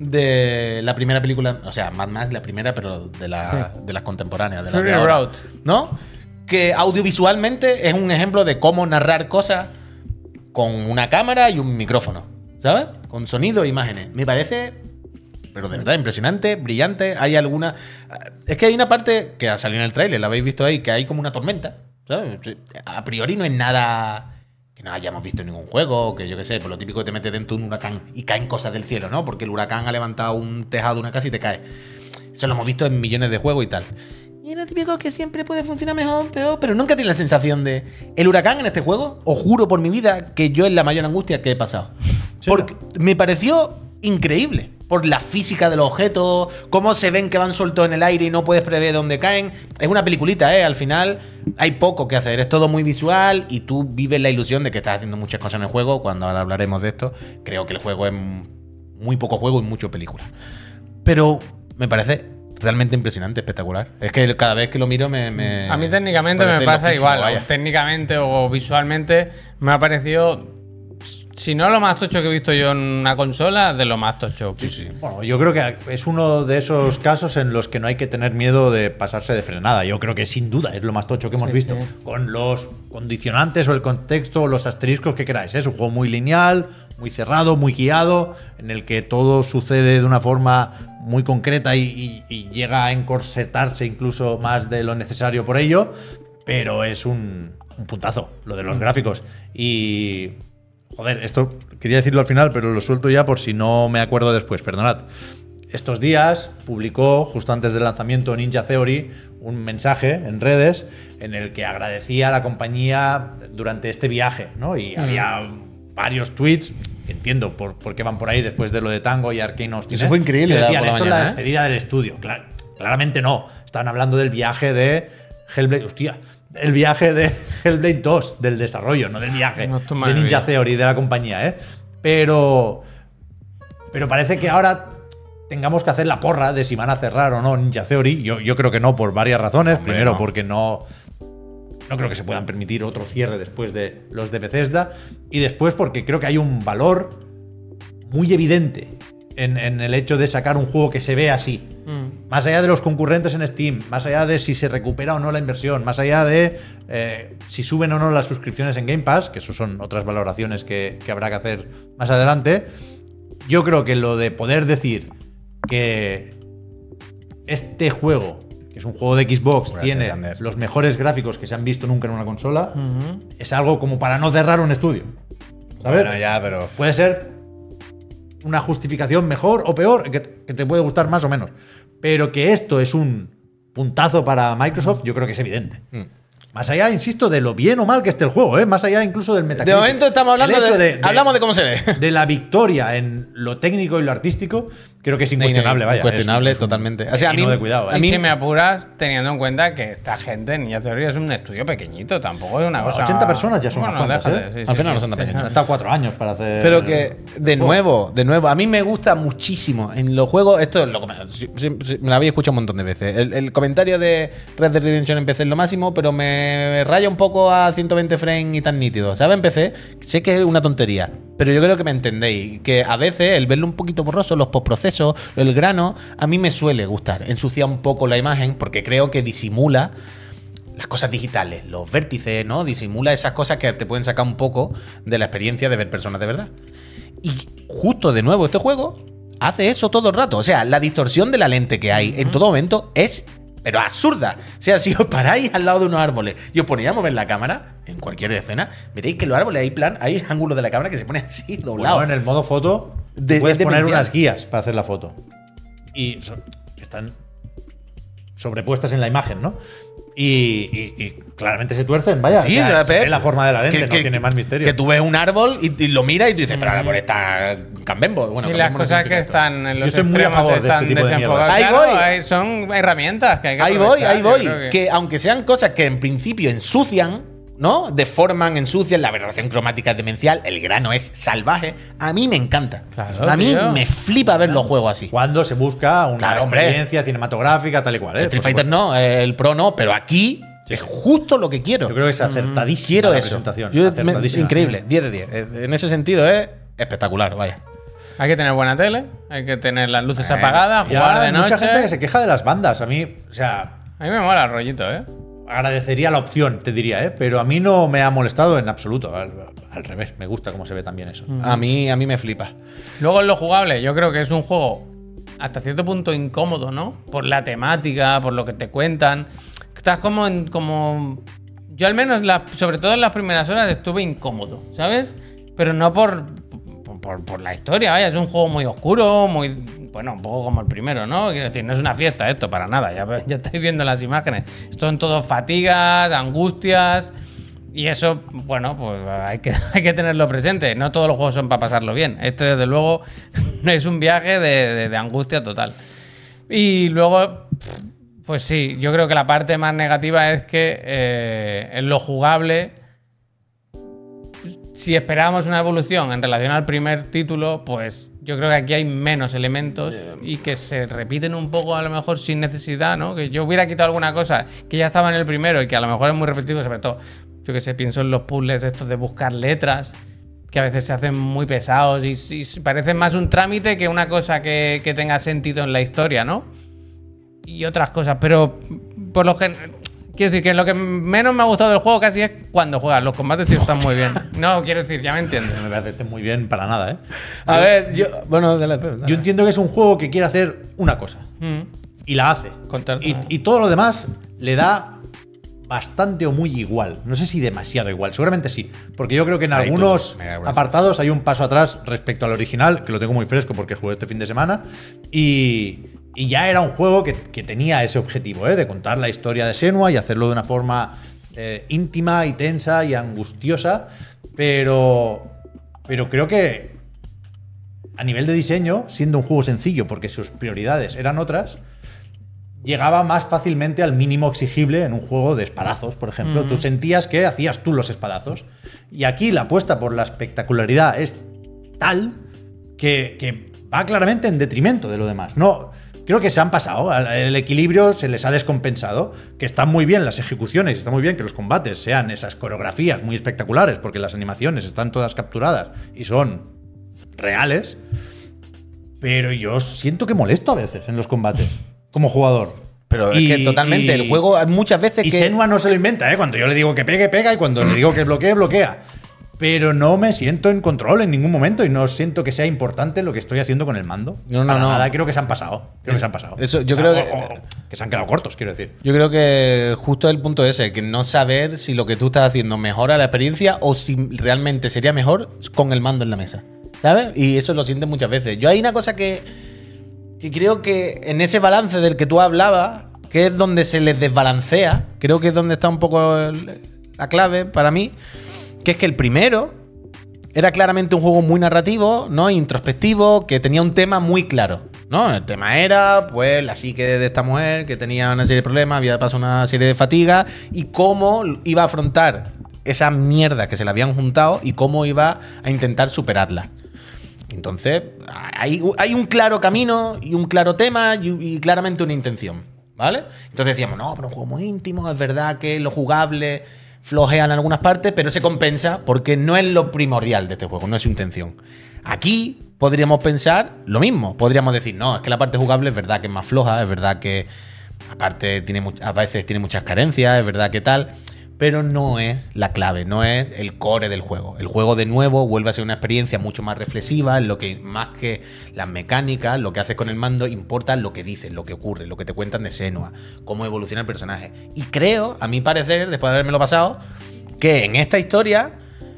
de la primera película, o sea, Mad Max la primera, pero de, la, de las contemporáneas. De las de Fury ahora, Road. ¿no? Que audiovisualmente es un ejemplo de cómo narrar cosas con una cámara y un micrófono, ¿sabes? Con sonido e imágenes. Me parece, pero de verdad, impresionante, brillante. Hay alguna... Es que hay una parte que ha salido en el tráiler, la habéis visto ahí, que hay como una tormenta, ¿sabes? A priori no es nada que no hayamos visto en ningún juego, que yo qué sé, por lo típico que te metes dentro de un huracán y caen cosas del cielo, ¿no? Porque el huracán ha levantado un tejado de una casa y te cae. Eso lo hemos visto en millones de juegos y tal. Y es lo típico que siempre puede funcionar mejor, peor, pero nunca tiene la sensación de... El huracán en este juego, os juro por mi vida que yo es la mayor angustia que he pasado. Porque me pareció increíble. Por la física de los objetos, cómo se ven que van sueltos en el aire y no puedes prever dónde caen. Es una peliculita, ¿eh? Al final hay poco que hacer. Es todo muy visual y tú vives la ilusión de que estás haciendo muchas cosas en el juego. Cuando ahora hablaremos de esto, creo que el juego es muy poco juego y mucho película. Pero me parece realmente impresionante, espectacular. Es que cada vez que lo miro me... me A mí técnicamente me parece pasa loquísimo, igual. vaya. O técnicamente o visualmente me ha parecido, si no lo más tocho que he visto yo en una consola, de lo más tocho. Sí, sí. Bueno, yo creo que es uno de esos casos en los que no hay que tener miedo de pasarse de frenada. Yo creo que sin duda es lo más tocho que hemos Sí, visto. sí. Con los condicionantes o el contexto o los asteriscos que queráis. Es un juego muy lineal, muy cerrado, muy guiado, en el que todo sucede de una forma muy concreta y, y- y llega a encorsetarse incluso más de lo necesario por ello. Pero es un, un puntazo lo de los gráficos. Y... Joder, esto quería decirlo al final, pero lo suelto ya por si no me acuerdo después, perdonad. Estos días publicó, justo antes del lanzamiento, Ninja Theory, un mensaje en redes en el que agradecía a la compañía durante este viaje, ¿no? Y había varios tweets, que entiendo por, por qué van por ahí después de lo de Tango y Arkane Austin. Eso fue increíble, Y decían, por la esto es mañana, la ¿eh? despedida del estudio. Clar- claramente no. Estaban hablando del viaje de Hellblade. Hostia. El viaje de Hellblade dos, del desarrollo, no del viaje No, tu de madre Ninja mía. Theory, de la compañía, ¿eh? Pero. Pero parece que ahora tengamos que hacer la porra de si van a cerrar o no Ninja Theory. Yo, yo creo que no, por varias razones. Hombre, Primero, no. porque no. No creo que se puedan permitir otro cierre después de los de Bethesda. Y después, porque creo que hay un valor muy evidente en, en el hecho de sacar un juego que se ve así. Mm. Más allá de los concurrentes en Steam, más allá de si se recupera o no la inversión, más allá de eh, si suben o no las suscripciones en Game Pass, que eso son otras valoraciones que, que habrá que hacer más adelante, yo creo que lo de poder decir que este juego, que es un juego de Xbox, Gracias, tiene Ander. los mejores gráficos que se han visto nunca en una consola, Ujú. es algo como para no cerrar un estudio. ¿Sabes? Bueno, ya, pero... Puede ser una justificación mejor o peor, que, que te puede gustar más o menos. Pero que esto es un puntazo para Microsoft, yo creo que es evidente. Mm. Más allá, insisto, de lo bien o mal que esté el juego, ¿eh? Más allá incluso del Metacritic. De momento estamos hablando El hecho de, Hablamos de cómo se ve. de la victoria en lo técnico y lo artístico, creo que es incuestionable, vaya. Incuestionable, es un- es un totalmente. O sea, a mí, pepino de cuidado, A ¿eh? mí mí- si me apuras, teniendo en cuenta que esta gente, Ninja Theory, es un estudio pequeñito, tampoco es una Bueno, cosa. ochenta personas ya son bueno, unas cuantas, déjate, ¿eh? sí, Al sí, final no sí, son tan sí. pequeños. Han estado cuatro años para hacer. Pero que, de nuevo, de nuevo, a mí me gusta muchísimo en los juegos. Esto es lo que me, si- si- si- me lo había escuchado un montón de veces. El, el comentario de Red Dead Redemption en P C es lo máximo, pero me raya un poco a ciento veinte frames y tan nítido. ¿Sabes? En P C, sé que es una tontería, pero yo creo que me entendéis. Que a veces el verlo un poquito borroso, los postprocesos, el grano, a mí me suele gustar. Ensucia un poco la imagen porque creo que disimula las cosas digitales, los vértices, ¿no? Disimula esas cosas que te pueden sacar un poco de la experiencia de ver personas de verdad. Y justo de nuevo este juego hace eso todo el rato. O sea, la distorsión de la lente que hay en todo momento es, pero absurda. O sea, si os paráis al lado de unos árboles y os ponéis a mover la cámara, en cualquier escena, veréis que los árboles hay plan, hay ángulos de la cámara que se pone así, doblado. Bueno, en el modo foto De- puedes es poner demencial. unas guías para hacer la foto. Y son- están sobrepuestas en la imagen, ¿no? Y, y- y claramente se tuercen, vaya. Sí, o sea, o sea, se Pep, ve la forma de la lente, que- no que- tiene más misterio. Que tú ves un árbol y, y lo miras y tú dices, pero el árbol está cambembo. Bueno, Y las cambembo no cosas significa que esto. están en los estoy muy a extremos favor de este están tipo de desenfocadas. mierdas. Ahí Claro, voy. hay- son herramientas que hay que Ahí voy, aprovechar, ahí yo voy. creo que- Que aunque sean cosas que en principio ensucian, ¿no? Deforman, ensucian, la aberración cromática es demencial, el grano es salvaje. A mí me encanta. Claro, a mí tío. me flipa ver los juegos así. Cuando se busca una Claro, hombre. experiencia cinematográfica, tal y cual. ¿eh? Street Por Fighter supuesto. no, el Pro no, pero aquí es justo lo que quiero. Yo creo que es acertadísima Quiero la eso. presentación. Yo- me- acertadísima. increíble, diez de diez. Eh, En ese sentido es espectacular, vaya. Hay que tener buena tele, hay que tener las luces apagadas, Ya jugar de hay noche. mucha gente que se queja de las bandas. A mí, o sea, A mí me mola el rollito, ¿eh? agradecería la opción, te diría, ¿eh? Pero a mí no me ha molestado en absoluto. Al, al revés, me gusta cómo se ve también eso. A mí, a mí me flipa. Luego en lo jugable, yo creo que es un juego hasta cierto punto incómodo, ¿no? Por la temática, por lo que te cuentan. Estás como en. Como... Yo al menos, la- sobre todo en las primeras horas, estuve incómodo, ¿sabes? Pero no por, por, por- por la historia, vaya, es un juego muy oscuro, muy. Bueno, un poco como el primero, ¿no? Quiero decir, no es una fiesta esto, para nada. Ya, ya estáis viendo las imágenes. Son todo fatigas, angustias. Y eso, bueno, pues hay que, hay que tenerlo presente. No todos los juegos son para pasarlo bien. Este, desde luego, es un viaje de, de- de angustia total. Y luego, pues sí, yo creo que la parte más negativa es que eh, en lo jugable, si esperábamos una evolución en relación al primer título, pues yo creo que aquí hay menos elementos y que se repiten un poco a lo mejor sin necesidad, ¿no? Que yo hubiera quitado alguna cosa que ya estaba en el primero y que a lo mejor es muy repetitivo, sobre todo, yo que sé, pienso en los puzzles estos de buscar letras, que a veces se hacen muy pesados y, y parecen más un trámite que una cosa que, que tenga sentido en la historia, ¿no? Y otras cosas, pero por lo general... Quiero decir que lo que menos me ha gustado del juego casi es cuando juegas. Los combates sí están muy bien. No, quiero decir, ya me entiendes. No me parece muy bien para nada, ¿eh? A ver, yo. Bueno, de la, de la- Yo entiendo que es un juego que quiere hacer una cosa. Mm. Y la hace. Contar- Y, y todo lo demás le da bastante o muy igual. No sé si demasiado igual. Seguramente sí. Porque yo creo que en Ahí tú, algunos mega gracias. apartados hay un paso atrás respecto al original, que lo tengo muy fresco porque jugué este fin de semana. Y, y ya era un juego que, que tenía ese objetivo, ¿eh? De contar la historia de Senua y hacerlo de una forma eh, íntima y tensa y angustiosa. Pero, pero creo que a nivel de diseño, siendo un juego sencillo porque sus prioridades eran otras, llegaba más fácilmente al mínimo exigible en un juego de espadazos, por ejemplo. Tú sentías que hacías tú los espadazos. Y aquí la apuesta por la espectacularidad es tal que, que va claramente en detrimento de lo demás. No, creo que se han pasado. El equilibrio se les ha descompensado. Que están muy bien las ejecuciones, está muy bien que los combates sean esas coreografías muy espectaculares, porque las animaciones están todas capturadas y son reales. Pero yo siento que molesto a veces en los combates, como jugador. Pero es Y- que totalmente, y- el juego hay muchas veces Y que. Senua no se lo inventa, ¿eh? Cuando yo le digo que pegue, pega, y cuando le digo que bloquee, bloquea. Pero no me siento en control en ningún momento y no siento que sea importante lo que estoy haciendo con el mando. No, no, Para no. nada, creo que se han pasado. Creo que se han pasado. Eso, yo O sea, creo que- o- o que se han quedado cortos, quiero decir. Yo creo que justo el punto ese, que no saber si lo que tú estás haciendo mejora la experiencia o si realmente sería mejor con el mando en la mesa. ¿Sabes? Y eso lo sientes muchas veces. Yo hay una cosa que, que creo que en ese balance del que tú hablabas, que es donde se les desbalancea, creo que es donde está un poco el- la clave para mí, que es que el primero era claramente un juego muy narrativo, ¿no? Introspectivo, que tenía un tema muy claro. ¿no? El tema era, pues, la psique de esta mujer que tenía una serie de problemas, había pasado una serie de fatigas y cómo iba a afrontar esa mierda que se le habían juntado y cómo iba a intentar superarla. Entonces, hay, hay un claro camino y un claro tema y, y claramente una intención, ¿vale? Entonces decíamos, no, pero un juego muy íntimo, es verdad que lo jugable flojea en algunas partes, pero se compensa porque no es lo primordial de este juego, no es su intención. Aquí podríamos pensar lo mismo, podríamos decir, no, es que la parte jugable es verdad que es más floja, es verdad que aparte tiene a veces tiene muchas carencias, es verdad que tal, pero no es la clave, no es el core del juego. El juego, de nuevo, vuelve a ser una experiencia mucho más reflexiva, en lo que más que las mecánicas, lo que haces con el mando, importa lo que dices, lo que ocurre, lo que te cuentan de Senua, cómo evoluciona el personaje. Y creo, a mi parecer, después de habérmelo pasado, que en esta historia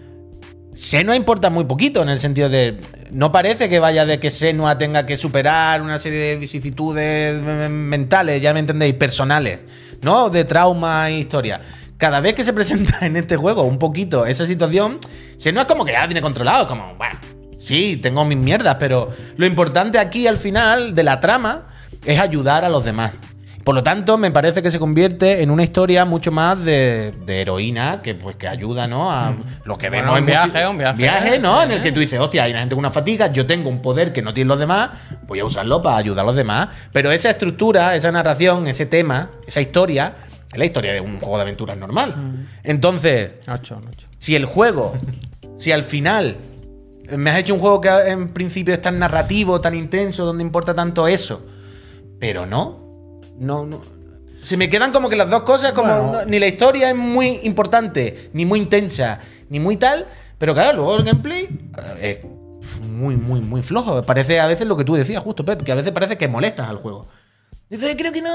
Senua importa muy poquito, en el sentido de... No parece que vaya de que Senua tenga que superar una serie de vicisitudes mentales, ya me entendéis, personales, ¿no? De trauma e historia. Cada vez que se presenta en este juego un poquito esa situación, Senua es como que ya la tiene controlado, como, bueno, sí, tengo mis mierdas, pero lo importante aquí al final de la trama es ayudar a los demás. Por lo tanto, me parece que se convierte en una historia mucho más de, de heroína, que pues que ayuda, ¿no? A lo que Bueno, vemos un en mucho- viaje, un viaje, viaje, ¿no? sí, En el que tú dices, hostia, hay una gente con una fatiga, yo tengo un poder que no tienen los demás, voy a usarlo para ayudar a los demás. Pero esa estructura, esa narración, ese tema, esa historia, es la historia de un juego de aventuras normal. Entonces, ocho, ocho. si el juego, si al final me has hecho un juego que en principio es tan narrativo, tan intenso, donde importa tanto eso, pero no, no, no. Se me quedan como que las dos cosas, como Bueno. no- ni la historia es muy importante, ni muy intensa, ni muy tal, pero claro, luego el gameplay es muy, muy, muy flojo. Parece a veces lo que tú decías, justo, Pep, que a veces parece que molestas al juego. Dices, creo que no,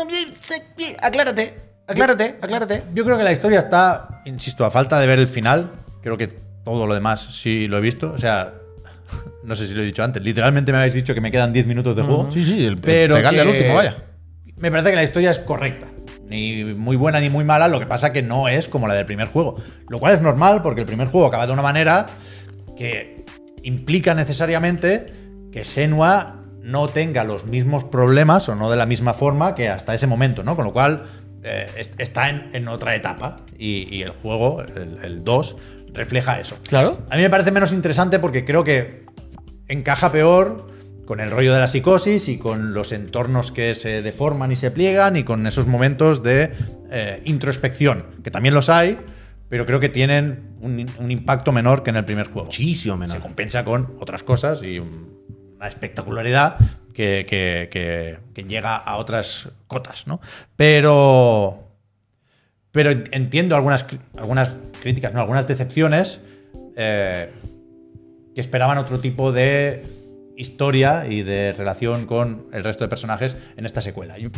aclárate, aclárate, aclárate. Yo creo que la historia está, insisto, a falta de ver el final. Creo que todo lo demás sí lo he visto. O sea, no sé si lo he dicho antes. Literalmente me habéis dicho que me quedan diez minutos de juego. Sí, sí, el- pero pegarle que al último, vaya. Me parece que la historia es correcta. Ni muy buena ni muy mala. Lo que pasa que no es como la del primer juego. Lo cual es normal porque el primer juego acaba de una manera que implica necesariamente que Senua no tenga los mismos problemas o no de la misma forma que hasta ese momento, ¿no? Con lo cual eh, est- está en, en otra etapa y, y el juego, el, el dos, refleja eso. Claro. A mí me parece menos interesante porque creo que encaja peor con el rollo de la psicosis y con los entornos que se deforman y se pliegan y con esos momentos de eh, introspección, que también los hay, pero creo que tienen un, un impacto menor que en el primer juego. Muchísimo menor. Se compensa con otras cosas y un- una espectacularidad que, que- que- que llega a otras cotas, ¿no? Pero, pero entiendo algunas, cri- algunas críticas, ¿no? Algunas decepciones eh, que esperaban otro tipo de historia y de relación con el resto de personajes en esta secuela. Y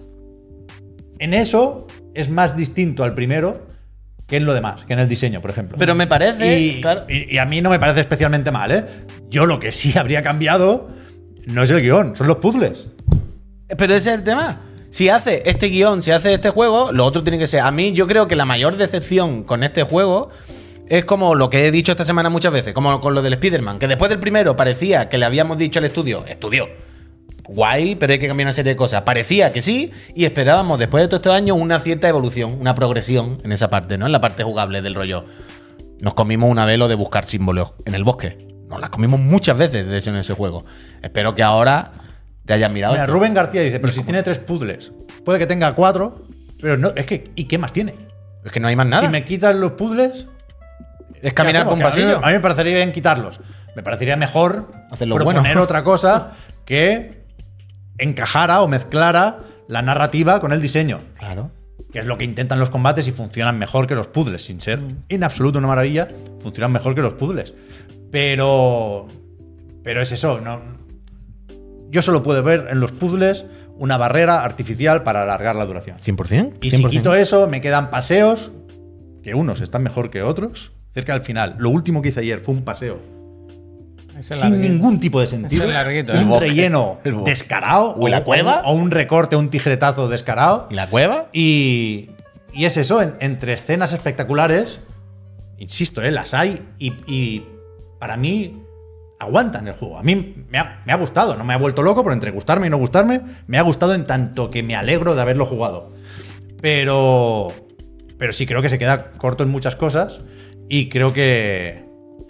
en eso es más distinto al primero que en lo demás, que en el diseño, por ejemplo. Pero me parece, Y, claro. y- y a mí no me parece especialmente mal, ¿eh? Yo lo que sí habría cambiado no es el guión, son los puzzles. Pero ese es el tema. Si hace este guión, si hace este juego, lo otro tiene que ser. A mí, yo creo que la mayor decepción con este juego es como lo que he dicho esta semana muchas veces, como con lo del Spider-Man, que después del primero parecía que le habíamos dicho al estudio, estudio, guay, pero hay que cambiar una serie de cosas. Parecía que sí, y esperábamos después de todos estos años una cierta evolución, una progresión en esa parte, ¿no? En la parte jugable del rollo. Nos comimos una vez lo de buscar símbolos en el bosque. Nos las comimos muchas veces, de hecho, en ese juego. Espero que ahora te hayas mirado. Mira, esto. Rubén García dice, pero si tiene tres puzzles, puede que tenga cuatro, pero no, es que, ¿y qué más tiene? Es que no hay más nada. Si me quitan los puzzles, Es caminar ¿qué por un hacemos? Que a mí- pasillo. A mí me parecería bien quitarlos. Me parecería mejor Hacerlo proponer bueno. otra cosa que encajara o mezclara la narrativa con el diseño. Claro. Que es lo que intentan los combates y funcionan mejor que los puzzles, sin ser en absoluto una maravilla, funcionan mejor que los puzzles. Pero. Pero es eso, no. Yo solo puedo ver en los puzzles una barrera artificial para alargar la duración. cien por ciento. Y si quito eso, me quedan paseos, que unos están mejor que otros, cerca del final. Lo último que hice ayer fue un paseo Ese es sin larguito. ningún tipo de sentido. Ese es larguito, un ¿eh? El bosque. relleno El bosque. descarado. ¿O la cueva? O un recorte, un tijeretazo descarado. ¿Y la cueva? Y, y es eso, en- entre escenas espectaculares, insisto, ¿eh? Las hay y, y para mí aguantan el juego. A mí me ha, me ha gustado, no me ha vuelto loco, pero entre gustarme y no gustarme, me ha gustado en tanto que me alegro de haberlo jugado. Pero, pero sí creo que se queda corto en muchas cosas y creo que,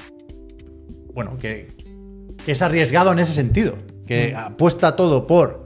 bueno, que, que es arriesgado en ese sentido, que apuesta todo por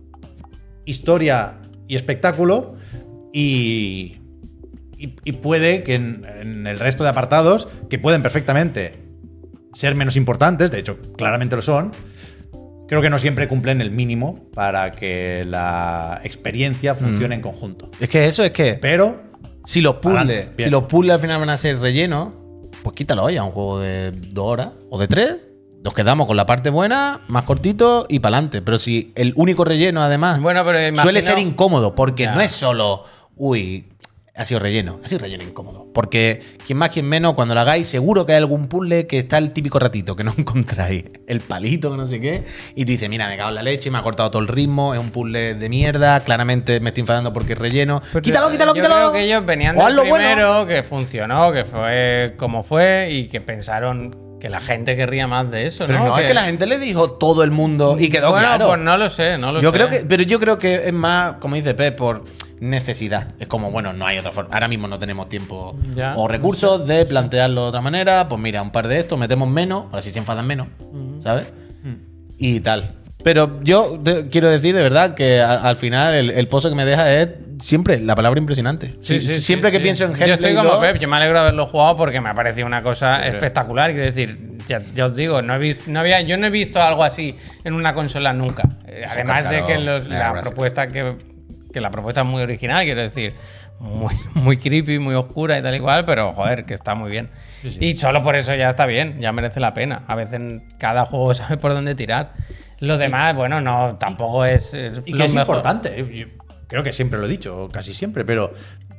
historia y espectáculo y, y, y puede que en, en el resto de apartados, que pueden perfectamente ser menos importantes, de hecho claramente lo son, creo que no siempre cumplen el mínimo para que la experiencia funcione mm. en conjunto. Es que eso es que Pero si los puzzles, adelante, si los puzzles al final van a ser rellenos, pues quítalo ya, un juego de dos horas o de tres. Nos quedamos con la parte buena, más cortito y para adelante. Pero si el único relleno, además, bueno, pero imagino... suele ser incómodo, porque ya. no es solo, uy, ha sido relleno, ha sido relleno incómodo. Porque quien más, quien menos, cuando lo hagáis, seguro que hay algún puzzle que está el típico ratito, que no encontráis el palito, que no sé qué, y tú dices, mira, me cago en la leche, me ha cortado todo el ritmo, es un puzzle de mierda, claramente me estoy enfadando porque es relleno. Pero quítalo, quítalo, yo quítalo. Creo que ellos venían O del hazlo primero, bueno. que funcionó, que fue como fue, y que pensaron que la gente querría más de eso, Pero ¿no? no, es que la gente le dijo todo el mundo y quedó bueno, claro. pues no lo sé, no lo yo sé. creo que, pero yo creo que es más, como dice Pep, por necesidad. Es como, bueno, no hay otra forma. Ahora mismo no tenemos tiempo Ya, o recursos no sé, de plantearlo de otra manera. Pues mira, un par de estos, metemos menos, así se enfadan menos, uh-huh. ¿sabes? Uh-huh. Y tal. Pero yo te, quiero decir de verdad que a, al final el, el pozo que me deja es siempre la palabra impresionante. Sí, sí, sí, siempre sí, que sí. pienso en Hellblade Yo estoy como dos, Pep, yo me alegro de haberlo jugado porque me ha parecido una cosa Pero, espectacular. Quiero decir, ya, ya os digo, no he visto, no había, yo no he visto algo así en una consola nunca. Eh, Además de que los, la propuesta que, que la propuesta es muy original, quiero decir, muy, muy creepy, muy oscura y tal y cual, pero joder, que está muy bien. Sí, sí. Y solo por eso ya está bien, ya merece la pena. A veces cada juego sabe por dónde tirar. Lo demás, bueno, no, tampoco es. es y que es mejor. Importante. Yo creo que siempre lo he dicho, casi siempre, pero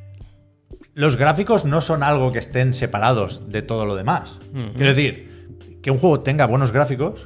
los gráficos no son algo que estén separados de todo lo demás. Uh-huh. Quiero decir, que un juego tenga buenos gráficos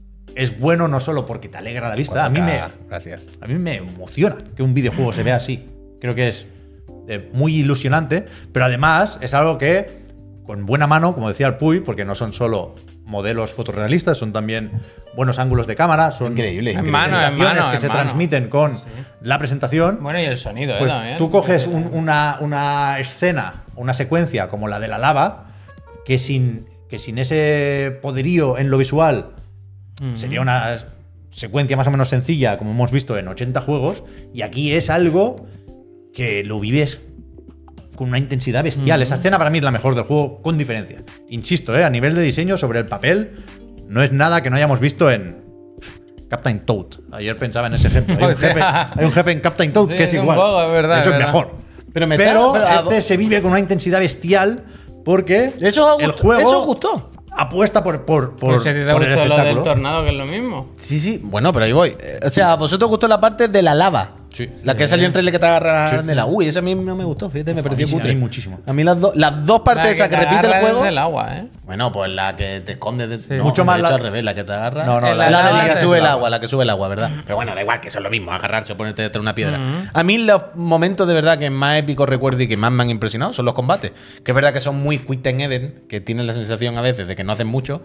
es bueno no solo porque te alegra la vista, a mí me, gracias. A mí me emociona que un videojuego se vea así. Creo que es eh, muy ilusionante, pero además es algo que, con buena mano, como decía el Puy, porque no son solo modelos fotorrealistas, son también buenos ángulos de cámara, son increíble, en mano, sensaciones en mano, que en se mano. transmiten con sí. la presentación. Bueno, y el sonido, pues ¿eh? También. Tú coges un, una, una escena, una secuencia como la de la lava, que sin, que sin ese poderío en lo visual uh-huh. sería una secuencia más o menos sencilla, como hemos visto en ochenta juegos, y aquí es algo que lo vives con una intensidad bestial. Uh-huh. Esa escena para mí es la mejor del juego, con diferencia. Insisto, ¿eh? A nivel de diseño, sobre el papel, no es nada que no hayamos visto en Captain Toad. Ayer pensaba en ese ejemplo. Hay un jefe, hay un jefe en Captain Toad sí, que es, es igual. Poco, es verdad, de hecho, es es mejor. Pero, me pero, está, pero este se vive con una intensidad bestial porque eso el juego eso gustó. apuesta por, por, por, pues si te por el gustó espectáculo. Lo del tornado, que es lo mismo. Sí, sí. Bueno, pero ahí voy. O sea, ¿a vosotros gustó la parte de la lava? Sí. La que salió en trailer que te agarraron Sí, sí. de la. Uy, esa a mí no me gustó, fíjate, me pareció a mí, putre. A mí muchísimo. A mí las, do, las dos partes la esas que, que repite el juego. Es del agua, ¿eh? Bueno, pues la que te esconde. De, sí. no, Mucho más de hecho, la... al revés, la que te agarra. No, no, la, la, la, la, la, la que es sube el agua. agua, la que sube el agua, ¿verdad? Pero bueno, da igual, que eso es lo mismo, agarrarse o ponerte detrás de una piedra. Uh-huh. A mí los momentos de verdad que más épicos recuerdo y que más me han impresionado son los combates. Que es verdad que son muy quick time event, que tienen la sensación a veces de que no hacen mucho,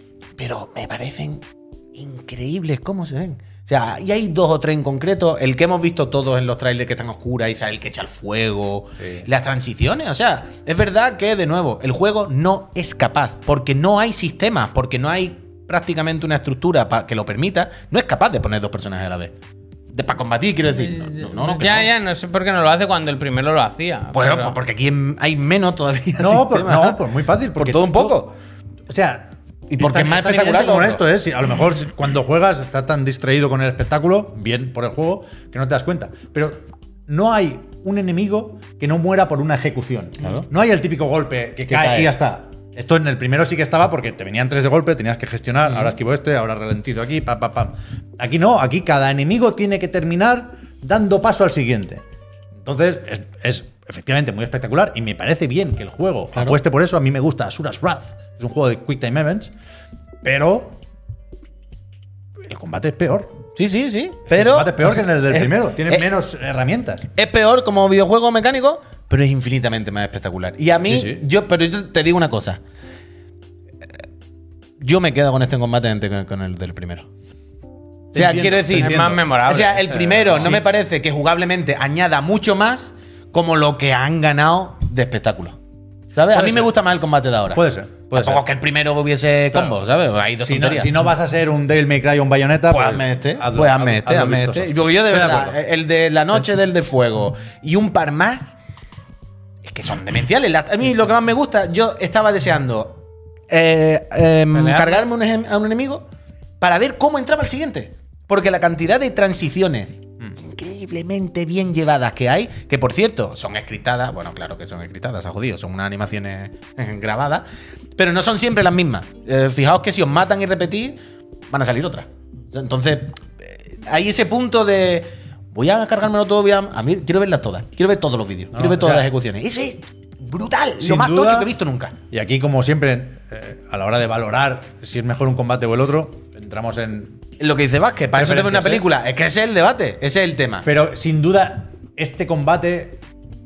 pero me parecen increíbles cómo se ven. O sea, y hay dos o tres en concreto, el que hemos visto todos en los trailers que están oscuras y sale el que echa el fuego, sí. las transiciones, o sea, es verdad que, de nuevo, el juego no es capaz, porque no hay sistemas, porque no hay prácticamente una estructura que lo permita, no es capaz de poner dos personajes a la vez. De, para combatir, quiero decir. No, no, no, ya, no. ya, no sé por qué no lo hace cuando el primero lo hacía. Bueno, pero... pues porque aquí hay menos todavía. No, por, no, pues muy fácil. Por todo un poco. O sea... Y porque es más espectacular con esto, ¿eh? Si a lo mejor cuando juegas estás tan distraído con el espectáculo, bien por el juego, que no te das cuenta. Pero no hay un enemigo que no muera por una ejecución. Claro. No hay el típico golpe que, que cae, cae y ya está. Esto en el primero sí que estaba porque te venían tres de golpe, tenías que gestionar, uh-huh. ahora esquivo este, ahora ralentizo aquí, pam, pam, pam. Aquí no, aquí cada enemigo tiene que terminar dando paso al siguiente. Entonces, es, es efectivamente muy espectacular y me parece bien que el juego claro. apueste por eso. A mí me gusta Asura's Wrath. Es un juego de Quick Time Events, pero el combate es peor. Sí, sí, sí. Pero el combate es peor que en el del es, primero. Tiene es, menos herramientas. Es peor como videojuego mecánico, pero es infinitamente más espectacular. Y a mí, sí, sí. yo, pero yo te digo una cosa. yo me quedo con este combate antes con, con el del primero. O sea, Entiendo, quiero decir, es más memorable. o sea, el primero no sí. me parece que jugablemente añada mucho más como lo que han ganado de espectáculo. ¿Sabes? A Puede mí me ser. gusta más el combate de ahora. Puede ser, puede Tampoco ser. que el primero hubiese Claro. combo, ¿sabes? Hay dos Si no, tonterías. si no vas a ser un Devil May Cry o un Bayonetta, Pues hazme este, hazlo- pues hazme hazlo- este, hazlo hazme vistoso. este. Porque yo de Estoy verdad, acuerdo. el de la noche del de fuego y un par más, es que son demenciales. La- A mí lo que más me gusta, yo estaba deseando eh, em, Pelear. cargarme un ejem- a un enemigo para ver cómo entraba el siguiente. Porque la cantidad de transiciones increíblemente bien llevadas que hay, que por cierto, son scriptadas, bueno, claro que son scriptadas, a jodido, son unas animaciones grabadas, pero no son siempre las mismas. Eh, fijaos que si os matan y repetís, van a salir otras. Entonces, eh, hay ese punto de voy a cargármelo todo, voy a, a mí quiero verlas todas, quiero ver todos los vídeos, No, quiero ver o todas sea, las ejecuciones. Ese es brutal, lo sin más duda- tocho que he visto nunca. Y aquí, como siempre, eh, a la hora de valorar si es mejor un combate o el otro, entramos en. Lo que dice Vázquez, para eso te ve una Preferencias, ¿eh? película, es que ese es el debate, ese es el tema. Pero sin duda, este combate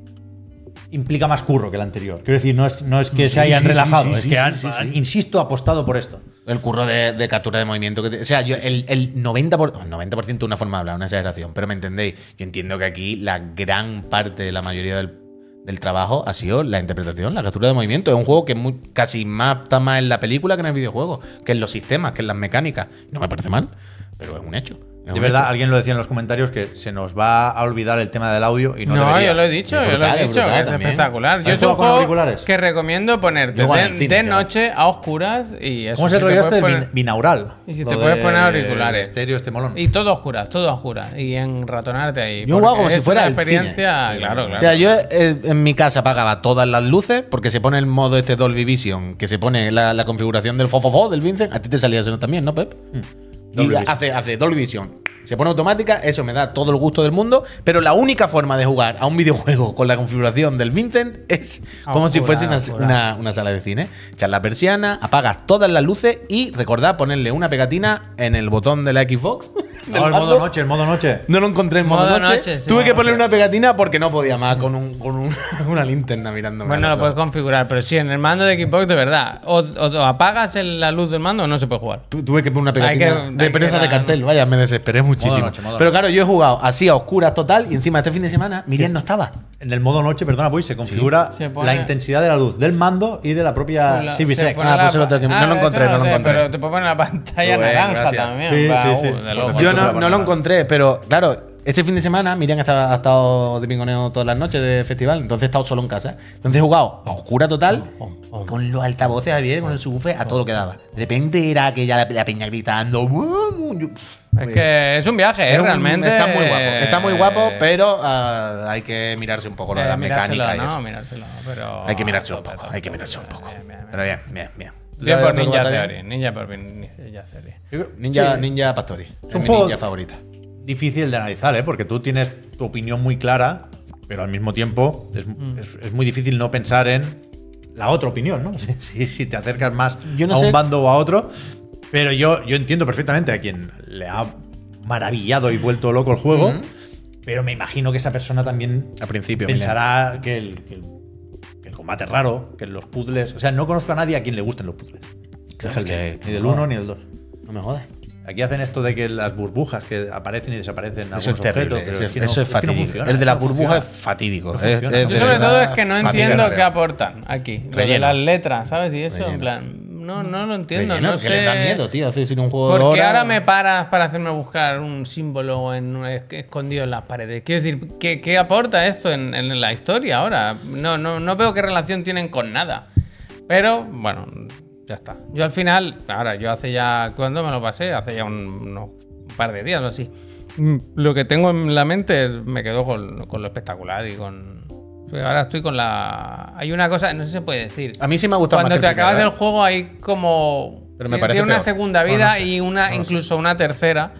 implica más curro que el anterior. Quiero decir, no es, no es que Sí, se hayan sí, sí, relajado, sí, es sí, que sí, han, sí, sí. han, insisto, apostado por esto. El curro de, de captura de movimiento. Que te- o sea, yo el, el noventa por ciento, noventa por ciento es una forma de hablar, una exageración, pero me entendéis. Yo entiendo que aquí la gran parte de la mayoría del, del trabajo ha sido la interpretación, la captura de movimiento. Es un juego que muy- casi más está más en la película que en el videojuego, que en los sistemas, que en las mecánicas. No me parece mal, pero es un hecho. Es De un verdad, hecho. alguien lo decía en los comentarios que se nos va a olvidar el tema del audio y no, No, debería. yo lo he dicho, Es yo brutal, lo he es dicho, brutal que es también. espectacular. Yo ¿Has es un jugado con juego auriculares? que recomiendo ponerte Yo juego en de, el cine, de ya. noche a oscuras y eso. ¿Cómo se si te rollo este? puedes El poner- bin- binaural. Y si Lo te puedes de- poner auriculares. Estéreo, este molón. Y todo a oscuras, todo a oscuras. Y enratonarte ahí. Yo jugaba porque como si es fuera una el experiencia, cine. claro, claro. O sea, yo eh, en mi casa apagaba todas las luces porque se pone el modo este Dolby Vision, que se pone la, la configuración del fofofo del Vincent. A ti te salía eso también, ¿no, Pep? Y Dolby Vision. hace, hace Dolby Vision. Se pone automática, eso me da todo el gusto del mundo, pero la única forma de jugar a un videojuego con la configuración del Vincent es como si Oscura, fuese una, oscura. una- una sala de cine. Echas la persiana, apagas todas las luces y recordad ponerle una pegatina en el botón de la Xbox. No, el modo noche, el modo noche. No lo encontré en modo, Modo noche. noche, sí, Tuve modo que poner noche. una pegatina porque no podía más con, un, con un- una linterna mirándome. Bueno, a lo los puedes ojos. configurar, pero sí, en el mando de Xbox de verdad. O, o- o apagas el- la luz del mando o no se puede jugar. Tu- Tuve que poner una Hay pegatina que- de hay pereza que de dar- cartel. Vaya, me desesperé muchísimo. noche, modo Pero noche. claro, yo he jugado así a oscuras total y encima este fin de semana Miriam no estaba. En el modo noche, perdona, pues se configura Se pone- la intensidad de la luz del mando y de la propia La- Series se X. pone Ah, la pues lo pa- tengo que- no lo eso encontré, no lo sé, encontré. Pero te puede poner la pantalla Bueno, naranja gracias. también. Sí, va, sí, uh, sí. de Porque loco. te Yo la no, ponen no lo mal. encontré, pero claro, este fin de semana Miriam estaba, ha estado de pingoneo todas las noches de festival, entonces he estado solo en casa. Entonces he jugado a oscura total, con los altavoces abiertos, con el subwoofer, a todo lo que daba. De repente era aquella la, la peña gritando. "¡Bum!". Yo, pff, Es que es un viaje, ¿eh? es un- realmente. Está muy guapo, está muy guapo, pero ah, hay que mirarse un poco lo de Eh, la mirárselo, mecánica y no, eso. mirárselo, pero. Hay que mirarse un Tope, poco, tope, hay que tope, mirarse un tope, poco. bien, bien, bien. Pero bien, bien, bien. ¿Tú Bien sabes por otro Ninja combate? Theory. Ninja por Ninja Theory. Yo creo- Ninja, sí, Ninja Pastori. Es un mi juego- ninja favorita. difícil de analizar, ¿eh? Porque tú tienes tu opinión muy clara, pero al mismo tiempo es, Mm. es- es muy difícil no pensar en la otra opinión, ¿no? Si, si- si te acercas más Yo no a sé- un bando o a otro. Pero yo, yo entiendo perfectamente a quien le ha maravillado y vuelto loco el juego, Ujú. pero me imagino que esa persona también Al principio, pensará que el, que el- que el combate es raro, que los puzzles. O sea, no conozco a nadie a quien le gusten los puzzles. Claro que- Ni del uno ni del dos. No me jodas. Aquí hacen esto de que las burbujas que aparecen y desaparecen Eso algunos es terrible. objetos, pero Eso, es que es, no- eso es es que no fatídico. funciona, el de las no burbujas funciona. es fatídico. No Es- funciona. es Yo de sobre verdad todo es que no fatiga entiendo real. qué aportan aquí. Lo de Relleno. las letras, ¿sabes? Y eso, en Relleno. plan. No, no lo entiendo. Relleno, no que sé. les da miedo, tío, hacer sin un juego de Porque horas. ahora me paras para hacerme buscar un símbolo en, es- escondido en las paredes. Quiero decir, ¿qué, qué aporta esto en, en la historia ahora? No, no, no veo qué relación tienen con nada. Pero, bueno, ya está. Yo al final, ahora, yo hace ya. ¿Cuándo me lo pasé? Hace ya un, unos par de días o así. Mm, Lo que tengo en la mente es- me quedo con, con lo espectacular y con. Ahora estoy con la. Hay una cosa, no sé si se puede decir. A mí sí me ha gustado Cuando más te que el acabas primero, el ¿eh? juego hay como. Pero me tiene parece una peor. segunda No, vida no sé. y una No lo incluso una tercera.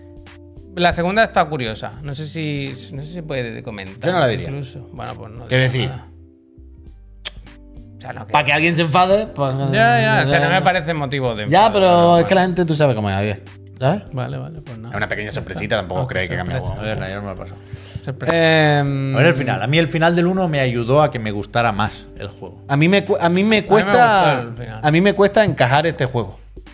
La segunda está curiosa. No sé si no sé si se puede comentar. Yo no la diría. Incluso. Bueno, pues no. Quiero digo decir, nada. O sea, no, que- Para que alguien se enfade, pues. Ya, ya. O sea, no me parece motivo de. Ya, enfado, pero bueno. es que la gente tú sabes cómo es, Javier. ¿Sabes? Vale, vale, pues nada. Es una pequeña sorpresita, tampoco Ah, creéis que cambia el sorpresa. A juego. ver, ya no me lo ha pasado. Sorpresa. Eh, A ver el final. A mí el final del uno me ayudó a que me gustara más el juego. A mí me, cu- a mí me gustó cuesta. el final. A mí me cuesta encajar este juego.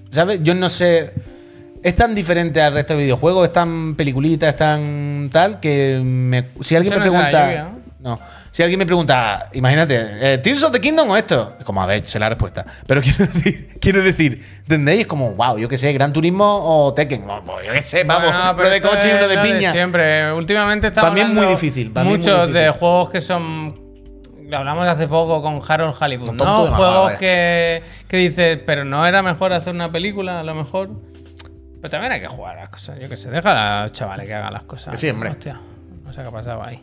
¿Sabes? Yo no sé. Es tan diferente al resto de videojuegos, es tan peliculita, es tan tal, que me- si alguien Eso me no es la pregunta. lluvia, ¿no? Si alguien me pregunta, imagínate, eh, ¿Tears of the Kingdom o esto? Es como, a ver, sé la respuesta. Pero quiero decir, quiero decir, ¿entendéis? Es como, wow, yo qué sé, Gran Turismo o Tekken. No, pues yo qué sé, vamos, Bueno, pero uno de esto coche y uno es de lo piña. siempre. Últimamente estamos Para mí es muy hablando difícil, para mí es muy muchos de difícil. juegos que son. Lo hablamos hace poco con Harold Hollywood, Un ¿no? tonto de mamá, Juegos vaya. que, que dices, pero no era mejor hacer una película, a lo mejor. Pero también hay que jugar las cosas. Yo qué sé, deja a los chavales que hagan las cosas. Que sí, hombre. Hostia, no sé qué ha pasado ahí.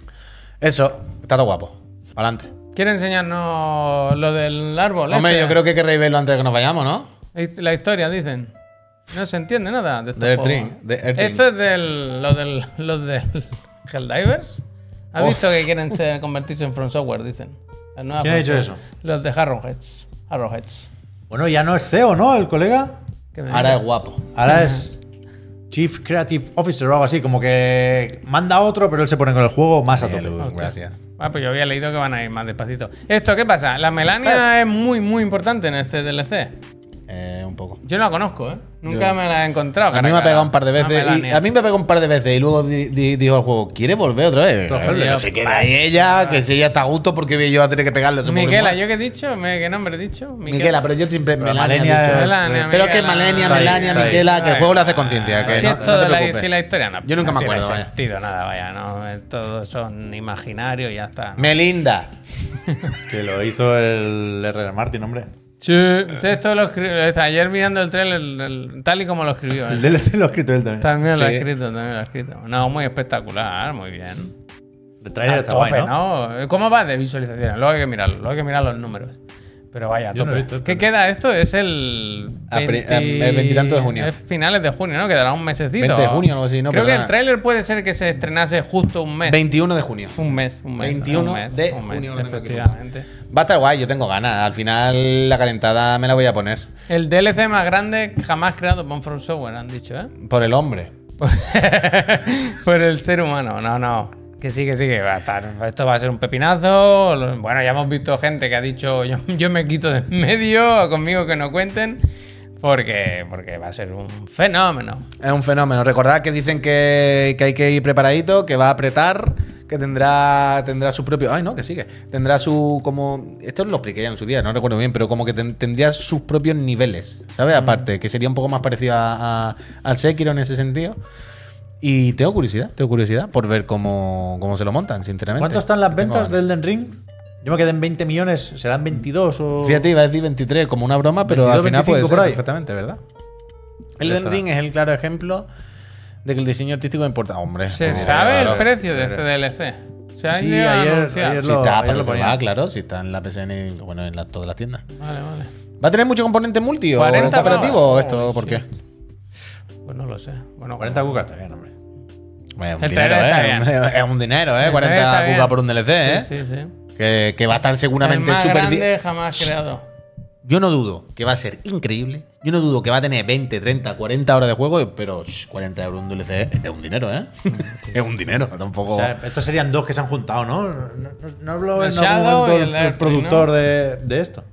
Eso, está todo guapo. Adelante. ¿Quiere enseñarnos lo del árbol? Hombre, este? yo creo que querréis verlo antes de que nos vayamos, ¿no? La historia, dicen. No se entiende nada de estos De juegos. Earthring, de Earthring. Esto es del, lo del, los del Helldivers. ¿Has Uf. visto que quieren ser, convertirse en From Software, dicen? La nueva ¿Quién ha From dicho Software. Los de Arrowheads. Arrowheads. Bueno, ya no es C E O, ¿no? El colega. ¿Qué me Ahora dices? es guapo. Ahora es Chief Creative Officer o algo así, como que manda a otro, pero él se pone con el juego más a tope. Hostia. Gracias. Ah, pues yo había leído que van a ir más despacito. ¿Esto qué pasa? La Melania es muy, muy importante en este D L C. Eh, un poco. Yo no la conozco, ¿eh? Nunca Yo- me la he encontrado. A mí cara me ha cara. pegado un par de Una veces. Y Melania. a mí me pegó un par de veces y luego di- di- dijo el juego, ¿quiere volver otra vez? Todo Eh, Hellblade. no se queda ahí ella, que si ella está a gusto porque yo voy a tener que pegarle a su pobre Miquela, mujer. ¿yo qué he dicho? ¿Me- ¿Qué nombre he dicho? Miquela, pero yo siempre Pero Melania, Malenia he dicho. es- Melania, Pero que Miquela. Malenia, Está ahí, Melania, está ahí. Miquela, que el juego le hace conciencia. Que Si no, es no todo te la, preocupes. si la historia no, Yo nunca no me tiene acuerdo, vaya. sentido nada, vaya, no, eh, todos son imaginarios y ya está. Melinda. Que lo hizo el R R Martin, hombre. Sí, esto lo escribió, ayer mirando el trailer el- el- tal y como lo escribió. El él. D L C lo ha escrito él también. También lo ha Sí. escrito, también lo ha escrito. No, muy espectacular, muy bien. El trailer A está guay, tope, ¿no? ¿no? ¿Cómo va de visualizaciones? Luego hay que mirarlo, luego hay que mirar los números. Pero vaya, a Yo no tope. he visto esto, ¿Qué no. queda? Esto es el. A pri- veinte el veintitantos de junio. Es finales de junio, ¿no? Quedará un mesecito. veinte de junio, algo así, ¿no? Creo que Perdona. el tráiler puede ser que se estrenase justo un mes. veintiuno de junio. Un mes, un mes. veintiuno un mes, de un mes, junio, lo tengo aquí efectivamente. Va a estar guay, yo tengo ganas. Al final la calentada me la voy a poner. El D L C más grande jamás creado por From Software, han dicho, ¿eh? Por el hombre. Por, por el ser humano. No, no. Que sí, que sí, que va a estar. Esto va a ser un pepinazo. Lo- Bueno, ya hemos visto gente que ha dicho yo, yo me quito de en medio, conmigo que no cuenten. Porque, porque va a ser un fenómeno. Es un fenómeno. Recordad que dicen que, que hay que ir preparadito, que va a apretar, que tendrá tendrá su propio. Ay, no, que sigue. Tendrá su. Como. Esto lo expliqué ya en su día, no recuerdo bien, pero como que ten- tendría sus propios niveles, ¿sabes? Aparte, que sería un poco más parecido a, a- al Sekiro en ese sentido. Y tengo curiosidad, tengo curiosidad por ver cómo, cómo se lo montan, sinceramente. ¿Cuánto están las Tengo ventas ganas. del Elden Ring? Yo me quedé en veinte millones, ¿serán veintidós o...? Fíjate, iba a decir veintitrés como una broma, pero al veintidós, final puede veinticinco ser por ahí. perfectamente, ¿verdad? El Ya Elden está. Ring es el claro ejemplo de que el diseño artístico importa. Hombre, ¿Se esto- sabe claro. el precio de este D L C? Se ha Sí, llegado a ayer- anunciar. ayer Si lo- está, ayer para lo eso ponía. va, claro, si está en la P S N y bueno, en la- todas las tiendas. Vale, vale. ¿Va a tener mucho componente multi o cuarenta cooperativo pavos. o esto? Holy ¿Por qué? shit. Pues no lo sé. Bueno, cuarenta cucas está bien, hombre. Bueno, un El dinero, trailer está ¿eh? bien. Es un dinero, ¿eh? El trailer cuarenta está bien. cucas por un D L C, ¿eh? Sí, sí, sí. Que, que va a estar El seguramente más súper grande bien. jamás creado. Yo no dudo que va a ser increíble. Yo no dudo que va a tener veinte, treinta, cuarenta horas de juego, pero shh, cuarenta euros un D L C es un dinero, ¿eh? es un dinero, tampoco. O sea, estos serían dos que se han juntado, ¿no? No, no, no habló El en algún Shadow momento y el, el el Earthring, productor ¿no? de, de esto.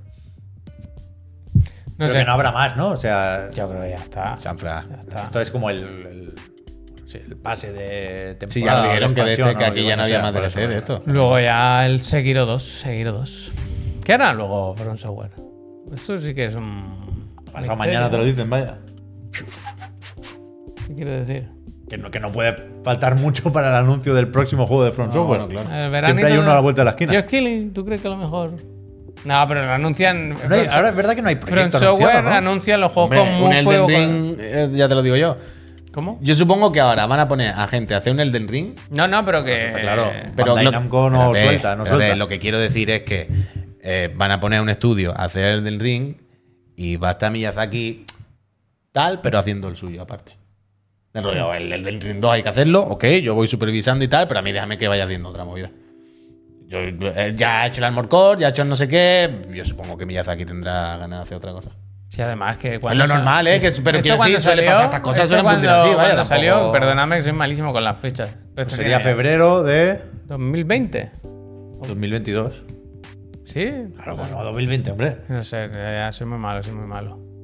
No Pero sé. que no habrá más, ¿no? O sea, Yo creo que ya está. Chanfra. Ya está. esto es como el, el, sí, el pase de temporada. Sí, ya lo de dijeron que, de expansión, este, que o aquí lo ya no que había sea, más por D L eso, C de por esto. Luego ya el Sekiro dos. Sekiro dos. ¿Qué hará luego From Software? Esto sí que es un. Pasado misterio. mañana te lo dicen, vaya. ¿Qué quiere decir? Que no, que no puede faltar mucho para el anuncio del próximo juego de From Software. bueno, claro. El veranito Siempre hay uno de- a la vuelta de la esquina. Just Killing, ¿tú crees que a lo mejor? No, pero lo anuncian. No hay- ahora es verdad que no hay From proyecto Software anunciado, ¿no? anuncia los juegos Hombre, con un muy Elden poco- Ring, eh, ya te lo digo yo. ¿Cómo? Yo supongo que ahora van a poner a gente a hacer un Elden Ring. No, no, pero que. Está claro. Pero Bandai lo, Namco no espérate, suelta, no espérate, suelta. lo que quiero decir es que eh, van a poner un estudio a hacer el del Ring y va a estar Miyazaki tal, pero haciendo el suyo aparte. El rollo, el, el del Ring dos hay que hacerlo, ok, yo voy supervisando y tal, pero a mí déjame que vaya haciendo otra movida. Yo, eh, ya ha hecho el Armor Core, ya ha hecho el no sé qué, yo supongo que Miyazaki tendrá ganas de hacer otra cosa. Sí, además que Es cuando. lo normal, ¿eh? Que, pero Esto quiero cuando decir, suele salió- pasar estas cosas, esto suelen funcionar cuando- así, vaya. cuando tampoco- salió, perdóname que soy malísimo con las fechas. Pero Pues esto sería tiene- febrero de dos mil veinte. dos mil veintidós. ¿Sí? Claro, pues no, dos mil veinte, hombre. No sé, ya soy muy malo, soy muy malo.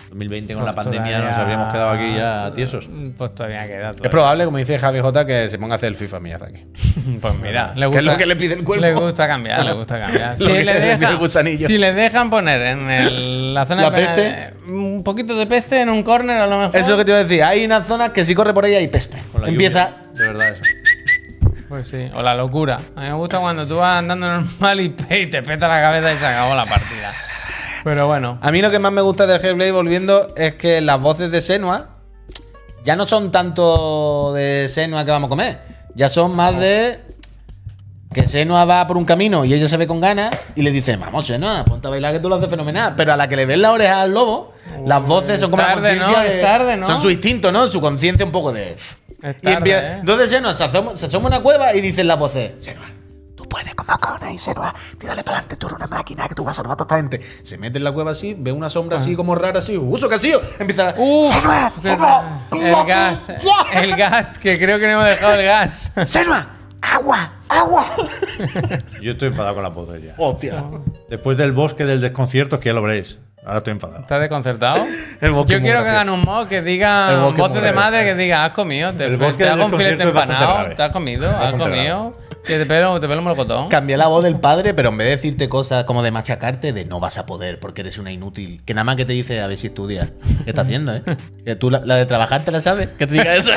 dos mil veinte con Pues la pandemia todavía- nos habríamos quedado aquí ya tiesos. Pues todavía queda. Es todavía. probable, como dice Javi J, que se ponga a hacer el FIFA Miyazaki. Pues mira, le Que gusta, es lo que le pide el cuerpo. Le gusta cambiar, le gusta cambiar. Lo Si que le, le pide dejan, el gusanillo. si le dejan poner en el- la zona La de pena- peste. un poquito de peste en un córner a lo mejor. Eso es lo que te iba a decir. Hay unas zonas que si corre por ahí hay peste. Con la Empieza. lluvia. De verdad eso. Pues sí, o la locura. A mí me gusta cuando tú vas andando normal y, pe- y te peta la cabeza y se acabó la partida. Pero bueno. A mí lo que más me gusta del Hellblade, volviendo, es que las voces de Senua ya no son tanto de Senua que vamos a comer. Ya son más de que Senua va por un camino y ella se ve con ganas y le dice, vamos, Senua, ponte a bailar que tú lo haces fenomenal. Pero a la que le ven la oreja al lobo, las voces son como la tarde, ¿no? conciencia Es de- tarde, ¿no? Son su instinto, ¿no? Su conciencia un poco de... Es y tarde, empieza, ¿eh? entonces Senua se asoma, se asoma a una cueva y dicen las voces, Senua, tú puedes con cojones y Senua, tírale para adelante, tú eres una máquina que tú vas a salvar a toda esta gente. Se mete en la cueva así, ve una sombra así como rara así, ¡uh, eso qué ha sido! Empieza a... Uh, ¡Senua! ¡Senua! el gas, el gas, que creo que no hemos dejado el gas. ¡Senua! ¡Agua! ¡Agua! Yo estoy enfadado con la voz ya. ¡Hostia! Después del bosque del desconcierto, es que ya lo veréis. Ahora estoy enfadado. ¿Estás desconcertado? El bosque Yo muy quiero que gracioso. hagan un mod que El diga bosque voces muy de madre gracioso. que diga, has comido, te, El te bosque del hago un filete desconcierto es bastante empanado, grave. te has comido, has Bastante comido, que te pelo, te pelo un melocotón. Cambié la voz del padre, pero en vez de decirte cosas como de machacarte, de no vas a poder porque eres una inútil. Que nada más que te dice a ver si estudias. ¿Qué está haciendo, eh? Que tú la, la de trabajar te la sabes. Que te diga eso.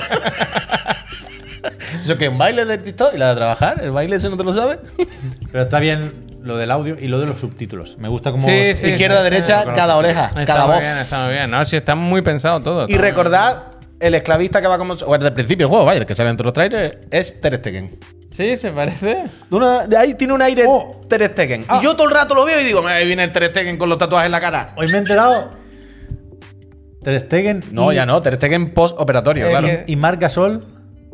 Eso que un baile de TikTok y la de trabajar, el baile ese no te lo sabes. Pero está bien lo del audio y lo de los subtítulos. Me gusta como Sí, sí. Izquierda, derecha, sí. cada oreja, Está cada muy voz. bien, está muy bien. No, sí, está muy pensado todo. Y está muy recordad, el esclavista que va como. Bueno, desde el principio del juego, vaya, el que sale entre los trailers, es Ter Stegen. bien. Sí, se parece. De una- de ahí tiene un aire Oh. Ter Stegen. Ah. Y yo todo el rato lo veo y digo, ahí viene el Ter Stegen con los tatuajes en la cara. Hoy me he enterado. Ter Stegen No, y, ya no, Ter Stegen post-operatorio, El claro. que- y Marc Gasol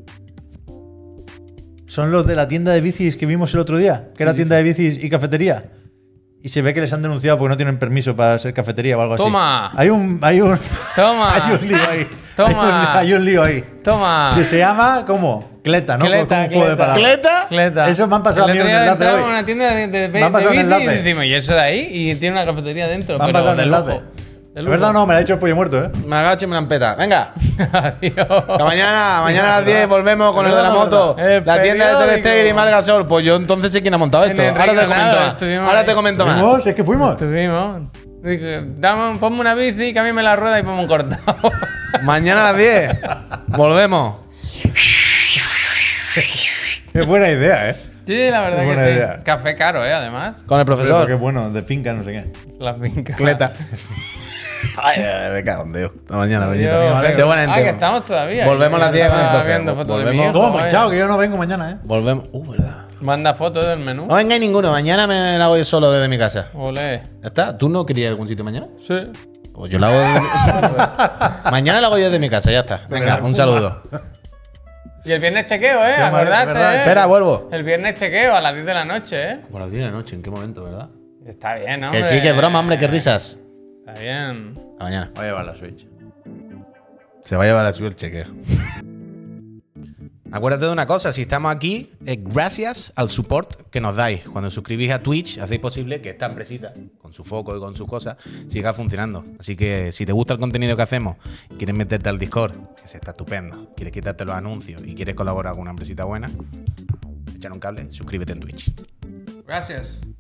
son los de la tienda de bicis que vimos el otro día, que era tienda de bicis y cafetería. Y se ve que les han denunciado porque no tienen permiso para ser cafetería o algo Toma. así. Hay un, hay un, Toma. hay un lío ahí. Toma. Hay un, hay un lío ahí. Toma. Que se llama, ¿cómo? Cleta, ¿no? Cleta, Como un juego de cleta. palabras. ¿Cleta? Cleta. Eso me han pasado a mí El otro un día enlace entramos hoy. a una tienda de, de, de, Me han pasado de un bici y enlace. decimos, y eso de ahí, y tiene una cafetería dentro. Me han pero pasado el de enlace. lujo. De ¿Es lujo. verdad o no? Me lo ha dicho el pollo muerto, ¿eh? Me agacho y me la empeta. Venga, Adiós. hasta mañana, mañana a las diez volvemos con el de la Verdad, moto. verdad. La El tienda de Ter periódico. Stegen y Margasol. Pues yo entonces sé quién ha montado esto. En el Ahora te Río comento Nado más. estuvimos Ahora ahí. te comento más. ¿Fuimos? Es que fuimos. Estuvimos. Digo, dame, ponme una bici, cámbiame la rueda y ponme un cortado. Mañana a las diez volvemos. Qué buena idea, ¿eh? Sí, la verdad Qué que buena sí. idea. Café caro, ¿eh? Además. Con el Pero profesor. qué bueno, de finca, no sé qué. Las fincas. Cleta. Ay, ay, me cago en Dios. Hasta mañana, Adiós, Beñito. venga. Sé buena Ah, gente. que estamos todavía. Volvemos a las diez con el Estaba profe. viendo fotos de Volvemos. mi hijo, ¿Cómo? vaya. Chao, que yo no vengo mañana, ¿eh? Volvemos. Uh, verdad. Manda fotos del menú. No vengáis ninguno. Mañana me la voy solo desde mi casa. Olé. ¿Ya está? ¿Tú no querías ir a algún sitio mañana? Sí. Pues yo la hago desde mi casa. Mañana la hago yo desde mi casa, ya está. Venga, un saludo. Y el viernes chequeo, ¿eh? Qué mal- Acordarse, verdad, ¿eh? Espera, vuelvo. El viernes chequeo a las diez de la noche, ¿eh? Por las diez de la noche, ¿en qué momento, verdad? Está bien, ¿no? Que sí, que es broma, hombre, qué risas. Está bien. Hasta mañana. Voy a llevar la Switch. Se va a llevar a subir el chequeo. Acuérdate de una cosa, si estamos aquí es gracias al support que nos dais. Cuando os suscribís a Twitch, hacéis posible que esta empresita, con su foco y con sus cosas, siga funcionando. Así que si te gusta el contenido que hacemos y quieres meterte al Discord, que se está estupendo, quieres quitarte los anuncios y quieres colaborar con una empresita buena, echar un cable, suscríbete en Twitch. Gracias.